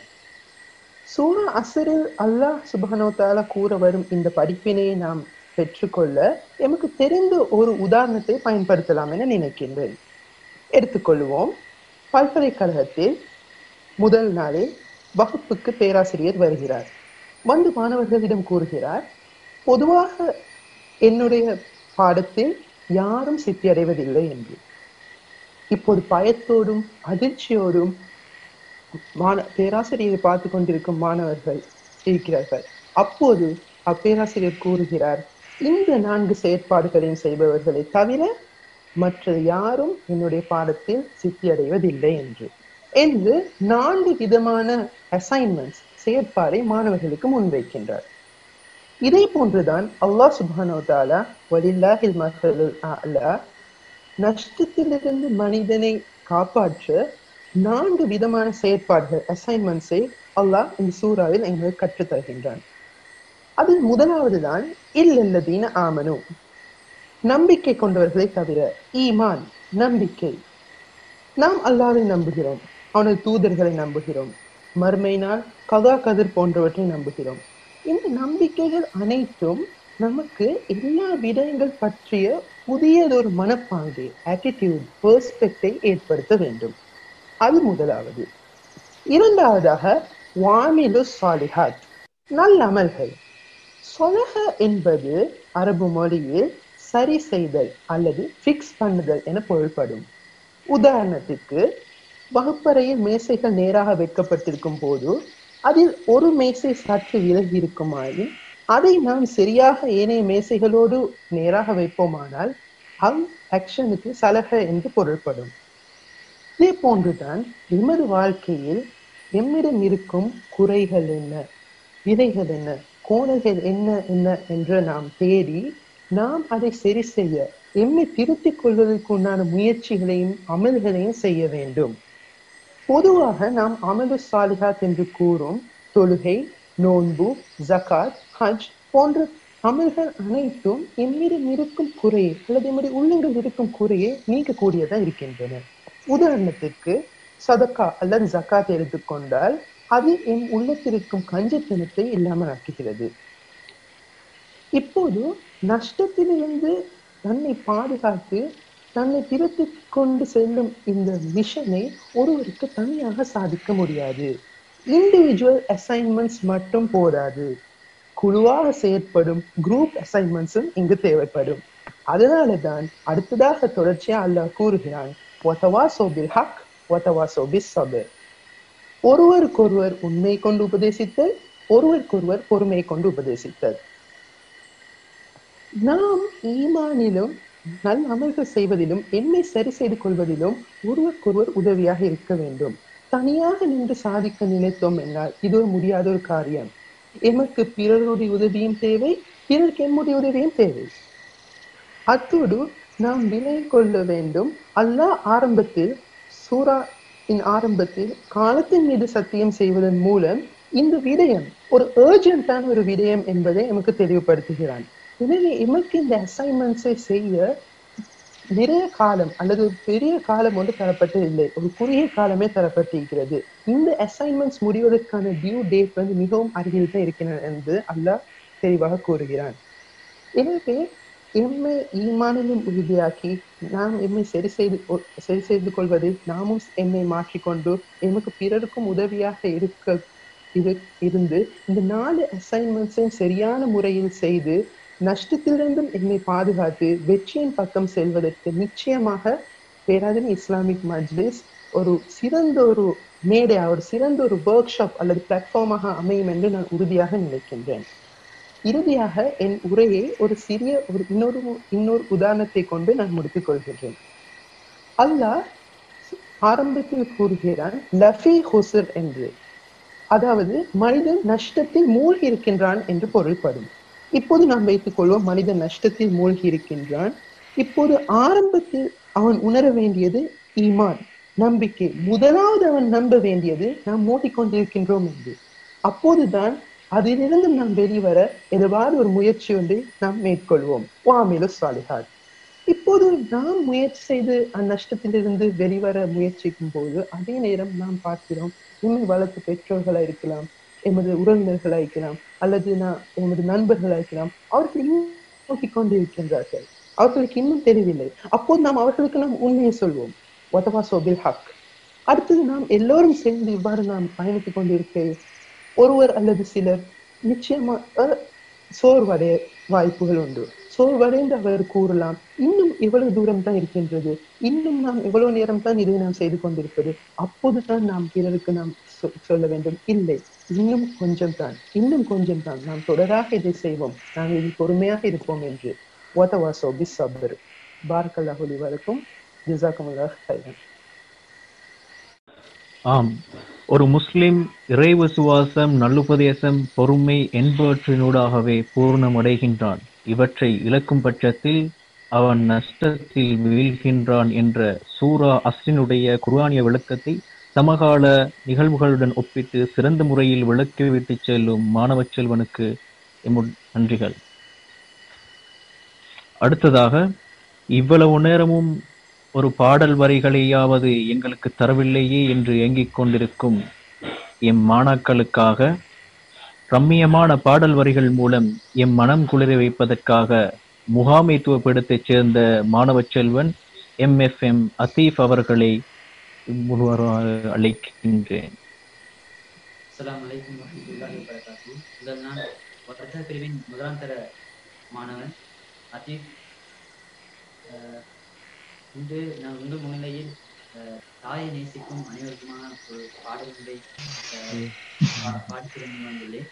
சூரா அஸ்ரில் அல்லாஹ் சுப்ஹானஹு வ தஆலா கூற வரும் இந்த படிப்பினையை நாம் பெற்றுக்கொள்ள எமக்கு தெரிந்த ஒரு உதாரணத்தை பயன்படுத்தலாம் என நினைக்கின்றேன். எடுத்துக்கொள்வோம். பல்கலைக்கழகத்தில் முதல் நாளில் வகுப்புக்கு பேராசிரியர் வருகிறார். வந்து மாணவர்களிடம் கூறுகிறார், பொதுவாக என்னுடைய பாடத்தில் யாரும் சித்தி அடைவதில்லை என்று. இப்போது பயத்தோடும் அதிர்ச்சியோடும் மாண பேராசிரியரை பார்த்து கொண்டிருக்கும் மாணவர்கள் இருக்கிறார்கள். அப்போது அப்பேராசிரியர் கூறுகிறார், இந்த நான்கு செயற்பாடுகளையும் செய்பவர்களை தவிர மற்ற யாரும் என்னுடைய பாடத்தில் சித்தி அடைவதில்லை என்று என்று நான்கு விதமான அசைன்மெண்ட்ஸ் செயற்பாடை மாணவர்களுக்கு முன்வைக்கின்றார். இதே போன்றுதான் அல்லாஹ் சுப்ஹானஹு வ தஆலா வலில்லாஹில் மஸலுல் அஅலா, நஷ்டத்திலிருந்து மனிதனை காப்பாற்ற நான்கு விதமான செயற்பாடுகள் அசைன்மெண்ட்ஸை அல்லாஹ் இந்த சூறாவில் எங்களுக்கு கற்றுத் தருகின்றான். அதில் முதலாவது தான் இல்லல்லதீன ஆமனு, நம்பிக்கை கொண்டவர்களை தவிர. ஈமான், நம்பிக்கை. நாம் அல்லாஹ்வை நம்புகிறோம், அவனது தூதர்களை நம்புகிறோம், மறுமை நாள், கதா கதிர் போன்றவற்றை நம்புகிறோம். இந்த நம்பிக்கைகள் அனைத்தும் நமக்கு எல்லா விடயங்கள் பற்றிய புதியதொரு மனப்பாங்கை, ஆட்டிடியூட், பெர்ஸ்பெக்டை ஏற்படுத்த வேண்டும். அது முதலாவது. இரண்டாவதாக வாமிலு சாலிஹாத், நல்ல அமல்கள். சொலஹ என்பது அரபு மொழியில் சரி செய்தல் அல்லது ஃபிக்ஸ் பண்ணுதல் என பொருள்படும். உதாரணத்துக்கு, வகுப்பறையில் மேசைகள் நேராக வைக்கப்பட்டிருக்கும் போது அதில் ஒரு மேசை சற்று விலகி இருக்குமாயின் அதை நாம் சரியாக ஏனைய மேசைகளோடு நேராக வைப்போமானால் அங் ஆக்ஷனுக்கு சலஹ என்று பொருள்படும். இதே போன்றுதான் எமது வாழ்க்கையில் எம்மிடம் இருக்கும் குறைகள் என்ன, விதைகள் என்ன, கோணல்கள் என்ன என்ன என்று நாம் தேடி நாம் அதை சரி செய்ய எம்மை திருத்திக் கொள்வதற்கு உண்டான முயற்சிகளையும் அமல்களையும் செய்ய வேண்டும். பொதுவாக நாம் அமலு சாலிஹாத் என்று கூறும் தொழுகை, நோன்பு, ஜகாத், ஹஜ் போன்ற அமல்கள் அனைத்தும் எம்மிடம் இருக்கும் குறையை அல்லது எம்முடைய உள்ளங்கள் இருக்கும் குறையை நீக்கக்கூடியதா இருக்கின்றன. உதாரணத்துக்கு சதக்கா அல்லது ஜகாத் எடுத்துக்கொண்டால் அது என் உள்ளத்திற்கும் கஞ்சத்தனத்தை இல்லாமல் ஆக்குகிறது. இப்போது நஷ்டத்திலிருந்து தன்னை பாதுகாத்து தன்னை திருத்தி கொண்டு செல்லும் இந்த மிஷனை ஒருவருக்கு தனியாக சாதிக்க முடியாது. இண்டிவிஜுவல் அசைன்மெண்ட்ஸ் மட்டும் போதாது, குழுவாக செயற்படும் குரூப் அசைன்மெண்ட்ஸும் இங்கு தேவைப்படும். அதனாலதான் அடுத்ததாக தொடர்ச்சியா அல்லாஹ் கூறுகிறான், வதவாஸோ பில் ஹக் வதவாஸோ பிஸ் ஸப்ர். ஒருவருக்கொருவர் உண்மை கொண்டு உபதேசித்தல், ஒருவருக்கொருவர் பொறுமையை கொண்டு உபதேசித்தல். நாம் ஈமானிலும் நல்ல அமல்கள் செய்வதிலும் எம்மை சரி செய்து கொள்வதிலும் ஒருவருக்கொருவர் உதவியாக இருக்க வேண்டும். தனியாக நின்று சாதிக்க நினைத்தோம் என்றால் இது ஒரு முடியாத ஒரு காரியம். எமக்கு பிறருடைய உதவியும் தேவை, பிறருக்கு எம்முடைய உதவியும் தேவை. அத்தோடு நாம் விலை கொள்ள வேண்டும், அல்லாஹ் ஆரம்பத்தில் சூரா இன் ஆரம்பத்தில் காலத்தின் மீது சத்தியம் செய்வதன் மூலம் இந்த விடயம் ஒரு அர்ஜென்டான ஒரு விடயம் என்பதை எமக்கு தெளிவுபடுத்துகிறான். எனவே எமக்கு இந்த அசைன்மெண்ட்ஸை செய்ய நிறைய காலம் அல்லது ஒரு பெரிய காலம் ஒன்று தரப்பட்டு இல்லை, ஒரு குறுகிய காலமே தரப்பட்டிருக்கிறது. இந்த அசைன்மெண்ட்ஸ் முடிவதற்கான டியூ டேட் வந்து மிகவும் அருகில் தான் இருக்கிறது என்று அல்லாஹ் தெளிவாக கூறுகிறான். எனவே எம்மை ஈமானிலும் உறுதியாக்கி நாம் எம்மை சரி செய்து சரி செய்து கொள்வதில் நாமும் எம்மை மாற்றிக்கொண்டு எமக்கு பிறருக்கும் உதவியாக இருக்க இரு இருந்து இந்த நாலு அசைன்மெண்ட்ஸையும் சரியான முறையில் செய்து நஷ்டத்திலிருந்தும் என்னை பாதுகாத்து வெற்றியின் பக்கம் செல்வதற்கு நிச்சயமாக பேராதனை இஸ்லாமிக் மஜ்லிஸ் ஒரு சிறந்த ஒரு மேடையா ஒரு சிறந்த ஒரு ஒர்க் ஷாப் அல்லது பிளாட்ஃபார்மாக அமையும் என்று நான் உறுதியாக நினைக்கின்றேன். இறுதியாக என் உரையை ஒரு சிறிய ஒரு இன்னொரு இன்னொரு உதாரணத்தை கொண்டு நான் முடித்துக் கொள்கின்றேன். அல்லாஹ் ஆரம்பத்தில் கூறுகிறான் லஃபி ஹுஸ்ர் என்று, அதாவது மனிதன் நஷ்டத்தில் மூழ்கி இருக்கின்றான் என்று பொருள்படும். இப்போது நாம் வைத்துக் கொள்வோம் மனிதன் நஷ்டத்தில் மூழ்கி இருக்கின்றான். இப்போது ஆரம்பத்தில் அவன் உணர வேண்டியது ஈமான், நம்பிக்கை. முதலாவது அவன் நம்ப வேண்டியது நாம் மூடிக்கொண்டிருக்கின்றோம் என்று. அப்போதுதான் அதிலிருந்து நாம் வெளிவர எதுவாறு ஒரு முயற்சி ஒன்றை நாம் மேற்கொள்வோம். வாமிலு சாலிஹாத். இப்போது நாம் முயற்சி செய்து அந்நஷ்டத்திலிருந்து வெளிவர முயற்சிக்கும் போது அதே நேரம் நாம் பார்க்கிறோம் உண்மை வளர்த்து பெற்றோர்களா இருக்கலாம், எமது உறவினர்களா இருக்கலாம், அல்லது நான் எமது நண்பர்களா இருக்கலாம். அவர்கள் இன்னும் நோக்கி கொண்டு இருக்கின்றார்கள், அவர்களுக்கு இன்னும் தெரியவில்லை. அப்போது நாம் அவர்களுக்கு நாம் உண்மையை சொல்வோம், வதவாஸோ பில் ஹக். அடுத்தது நாம் எல்லோரும் சேர்ந்து இவ்வாறு நாம் பயணித்துக் கொண்டிருக்க ஒருவர் அல்லது சிலர் நிச்சயமாக சோர்வடைய வாய்ப்புகள் உண்டு. சோர்வடைந்து அவர் கூறலாம், இன்னும் எவ்வளவு தூரம் தான் இருக்கின்றது, இன்னும் நாம் எவ்வளவு நேரம் தான் இதை நாம் செய்து கொண்டிருப்பது. அப்போதுதான் நாம் பிறருக்கு நாம் சொல்ல வேண்டும், இல்லை இன்னும் கொஞ்சம் தான், இன்னும் கொஞ்சம் தான், நாம் தொடராக இதை செய்வோம், நாங்கள் இதில் பொறுமையாக இருப்போம் என்று. வதவாஸோ பிஸ் ஸப்ர். பாரக்கல்லாஹு லி வலக்கும். ஜஸாக்குமுல்லாஹ் கைரன். ஆம், ஒரு முஸ்லிம் இறை விசுவாசம், நல்லுபதேசம், பொறுமை என்பவற்றினூடாகவே பூர்ணமடைகின்றான். இவற்றை இழக்கும் பட்சத்தில் அவன் நஷ்டத்தில் வீழ்கின்றான் என்ற சூரா அஸ்ரினுடைய குர்ஆனிய விளக்கத்தை சமகால நிகழ்வுகளுடன் ஒப்பிட்டு சிறந்த முறையில் விளக்கிவிட்டு செல்லும் மாணவ செல்வனுக்கு எம் நன்றிகள். அடுத்ததாக, இவ்வளவு நேரமும் ஒரு பாடல் வரிகளையாவது எங்களுக்கு தரவில்லையே என்று ஏங்கிக் கொண்டிருக்கும் எம் மாணாக்களுக்காக ரம்மியமான பாடல் வரிகள் மூலம் எம் மனம் குளிர வைப்பதற்காக முகாமைத்துவ பீடத்தைச் சேர்ந்த மாணவ செல்வன் எம் எஃப் எம் அசீஃப் அவர்களை அழைக்கின்றேன். அஸ்ஸலாமு அலைக்கும் வரஹ்மத்துல்லாஹி வபரகாத்துஹு. முதல் நான் வர்த்தக பிரிவின் முதலாம் தர மாணவன் அசீஃப் அஹ், இன்று நான் உங்கள் முன்னிலையில் அஹ், தாயை நேசிக்கும் அனைவருக்குமான ஒரு பாடல்களை அஹ், பா- பாடித்திறந்து வந்துள்ளேன்.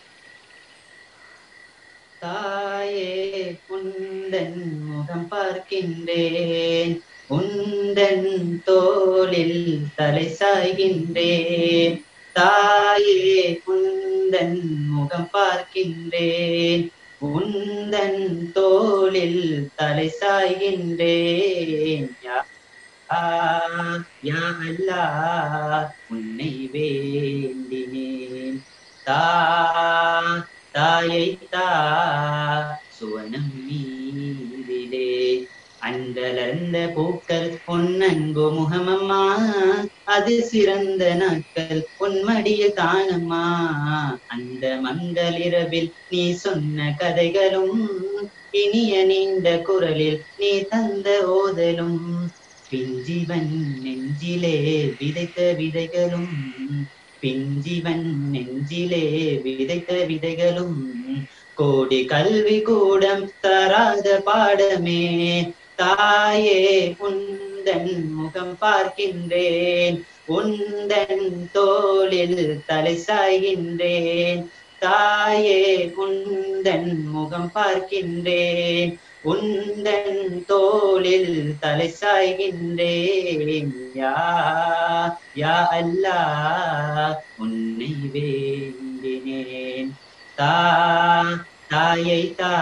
தாயே உந்தன் முகம் பார்க்கின்றேன், உந்தன் தோளில் தலை சாய்கின்றேன். தாயே உந்தன் முகம் பார்க்கின்றேன், உந்தன் தோளில் தலை சாய்கின்றேன். யா யா அல்லாஹ் உன்னை வேண்டினேன். தா தாயை தா சுவனம் மீதிலே அன்றலர்ந்த பூக்கள் பொன்னன்பு முகமம்மா, அது சிறந்த நாட்கள் பொன்மடிய தானம்மா. அந்த மங்களிரவில் நீ சொன்ன கதைகளும் இனிய நீண்ட குரலில் நீ தந்த ஓதலும், பிஞ்சிவன் நெஞ்சிலே விதைத்த விதைகளும், பிஞ்சிவன் நெஞ்சிலே விதைத்த விதைகளும், கோடி கல்வி கூடம் தராத பாடமே. தாயே உந்தன் முகம் பார்க்கின்றேன், உந்தன் தோளில் தலை சாய்கின்றேன். தாயே உந்தன் முகம் பார்க்கின்றேன், உந்தன் தோளில் தலை சாய்கின்றேன். யா யா அல்லாஹ் உன்னை வேண்டினேன். தா தாயை தா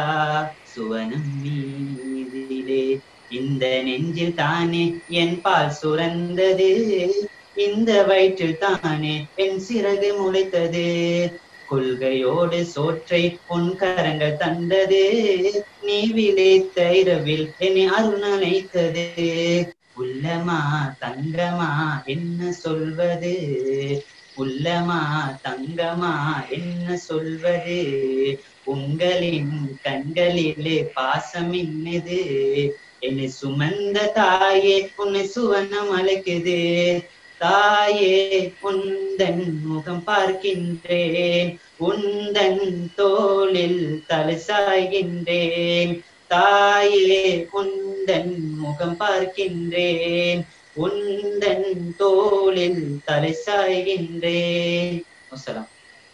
சுவனம் மீதிலே இந்த நெஞ்சில் தானே என் பால் சுரந்தது, இந்த வயிற்றில் தானே என் சிறகு முளைத்தது. கொள்கையோடு சோற்றை உன் கரங்கள் தந்தது, நீ விளைத்த இரவில் என்னை அருணனைத்தது. உள்ளமா தங்கமா என்ன சொல்வது, உள்ளமா தங்கமா என்ன சொல்வது. உங்களின் கண்களிலே பாசம் இன்னது, என்னை சுமந்த தாயே உன்னை சுவனம் அழைக்குது. தாயே உந்தன் முகம் பார்க்கின்றேன், உந்தன் தோளில் தலை சாய்கின்றேன். தாயே உந்தன் முகம் பார்க்கின்றேன், உந்தன் தோளில் தலை சாய்கின்றேன். அஸ்ஸலாம்.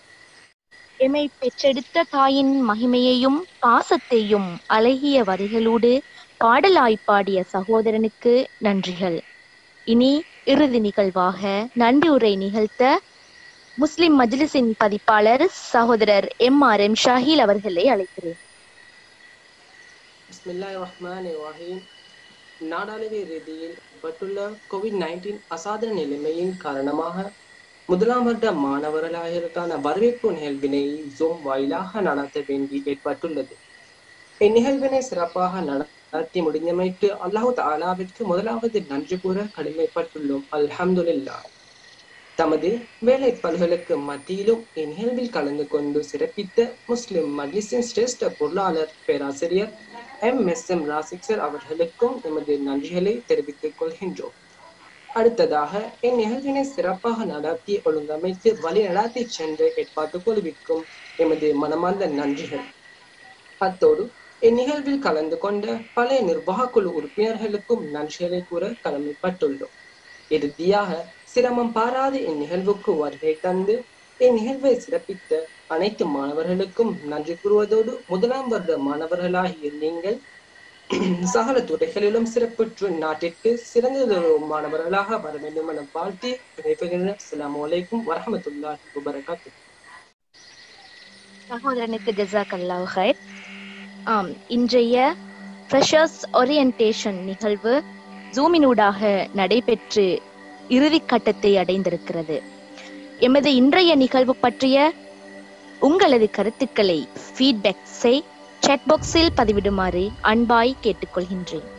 எமை பெற்றெடுத்த தாயின் மகிமையையும் பாசத்தையும் அழகிய வரிகளோடு பாடலாய் பாடிய சகோதரனுக்கு நன்றிகள். இனி இறுதி நிகழ்வாக நன்றி உரை நிகழ்த்த முஸ்லிம் மஜ்லிஸின் பதிப்பாளர் சகோதரர் எம் ஆர் எம் ஷாஹில் அவர்களை அழைக்கிறேன். பிஸ்மில்லாஹிர் ரஹ்மானிர் ரஹீம். நாடாளுமன்ற ரீதியில் ஏற்பட்டுள்ள கோவிட் நைன்டீன் அசாதாரண நிலைமையின் காரணமாக முதலாம் வருட மாணவர்களுக்கான வரவேற்பு நிகழ்வினை ஜூம் வாயிலாக நடத்த வேண்டி ஏற்பட்டுள்ளது. இந்நிகழ்வினை சிறப்பாக நடத்தி முடிந்தமைக்கு அல்லாஹு தஆலாவிற்கு முதலாவது நன்றி கூற கடமைப்பட்டுள்ளோம். அல்ஹம்துலில்லாஹ். தமது வேலை பல்களுக்கு மத்தியிலும் இந்நிகழ்வில் கலந்து கொண்டு சிறப்பித்த முஸ்லிம் மஜ்லிஸின் சிரேஷ்ட பொருளாளர் பேராசிரியர் எம் எஸ் எம் ராசிக்சர் அவர்களுக்கும் எமது நன்றிகளை தெரிவித்துக் கொள்கின்றோம். அடுத்ததாக இந்நிகழ்வினை சிறப்பாக நடத்தி ஒழுங்கமைத்து வழி நடத்தி சென்ற ஏற்பாட்டு குழுவிற்கும் எமது மனமார்ந்த நன்றிகள். அத்தோடு இந்நிகழ்வில் கலந்து கொண்ட பழைய நிர்வாக குழு உறுப்பினர்களுக்கும் நன்றிகளை கூற கடமைப்பட்டுள்ளோம். இறுதியாக சிரமம் பாராது இந்நிகழ்வுக்கு வருகை தந்து இந்நிகழ்வை சிறப்பித்த அனைத்து மாணவர்களுக்கும் நன்றி கூறுவதோடு முதலாம் வருட மாணவர்களாகிய நீங்கள் சகல துறைகளிலும் சிறப்புற்று நாட்டிற்கு சிறந்ததொரு மாணவர்களாக வர வேண்டும் என வாழ்த்தி விடைபெறுகிறேன். அஸ்ஸலாமு அலைக்கும் வரஹ்மத்துல்லாஹி வபரகாத்துஹு. சகோதரனுக்கு ஜஸாக்கல்லாஹு கைர். ஆம், இன்றைய ஃப்ரெஷர்ஸ் ஓரியன்டேஷன் நிகழ்வு ஜூமினூடாக நடைபெற்று இறுதி கட்டத்தை அடைந்திருக்கிறது. எமது இன்றைய நிகழ்வு பற்றிய உங்களது கருத்துக்களை ஃபீட்பேக்ஸை சாட் பாக்ஸில் பதிவிடுமாறு அன்பாய் கேட்டுக்கொள்கின்றேன்.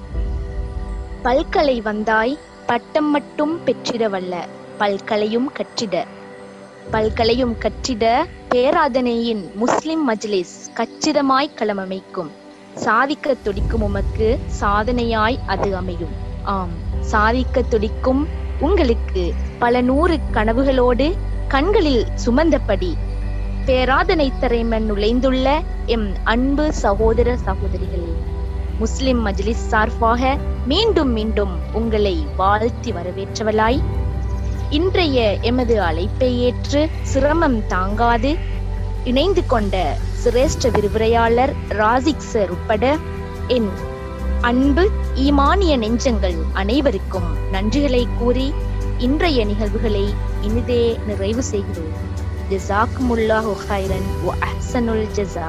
பல்கலை வந்தாய் பட்டம் மட்டும் பெற்றிடவல்ல, பல்கலையும் கற்றிட. பல்கலையும் கற்றிட பேராதனையின் முஸ்லிம் மஜ்லிஸ் கச்சிதமாய் களமமைக்கும். சாதிக்க துடிக்கும் உமக்கு சாதனையாய் அது அமையும். ஆம், சாதிக்க துடிக்கும் உங்களுக்கு பல நூறு கனவுகளோடு கண்களில் சுமந்தபடி பேராதனை திரைமன் நுழைந்துள்ள எம் அன்பு சகோதர சகோதரிகளே, முஸ்லிம் மஜ்லிஸ் சார்பாக மீண்டும் மீண்டும் உங்களை வாழ்த்தி வரவேற்றவளாய் இன்றைய எமது அழைப்பை ஏற்று சிரமம் தாங்காது இணைந்து கொண்ட சிரேஷ்ட விரிவுரையாளர் ராசிக் சார் உட்பட என் அன்பு ஈமானிய நெஞ்சங்கள் அனைவருக்கும் நன்றிகளை கூறி இன்றைய நிகழ்வுகளை இனிதே நிறைவு செய்கிறோம். ஜஸாக்குமுல்லாஹு கைரன் வ அஹ்ஸனுல் ஜஸா.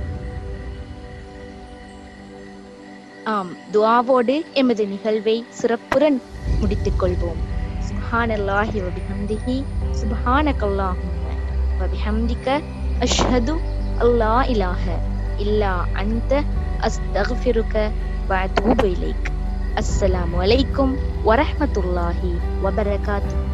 ஆம், துஆவோடு எமது நிகழ்வை சிறப்புடன் முடித்துக் கொள்வோம். சுப்ஹானல்லாஹி வ பிஹம்திஹி சுப்ஹானக்கல்லாஹும்ம வ பிஹம்திக அஷ்ஹது அல்லா இலாஹ இல்லா அன்த அஸ்தக்ஃபிருக வ அதூபு இலைக். அஸ்ஸலாமு அலைக்கும் வ ரஹ்மத்துல்லாஹி வ பரகாத்துஹு.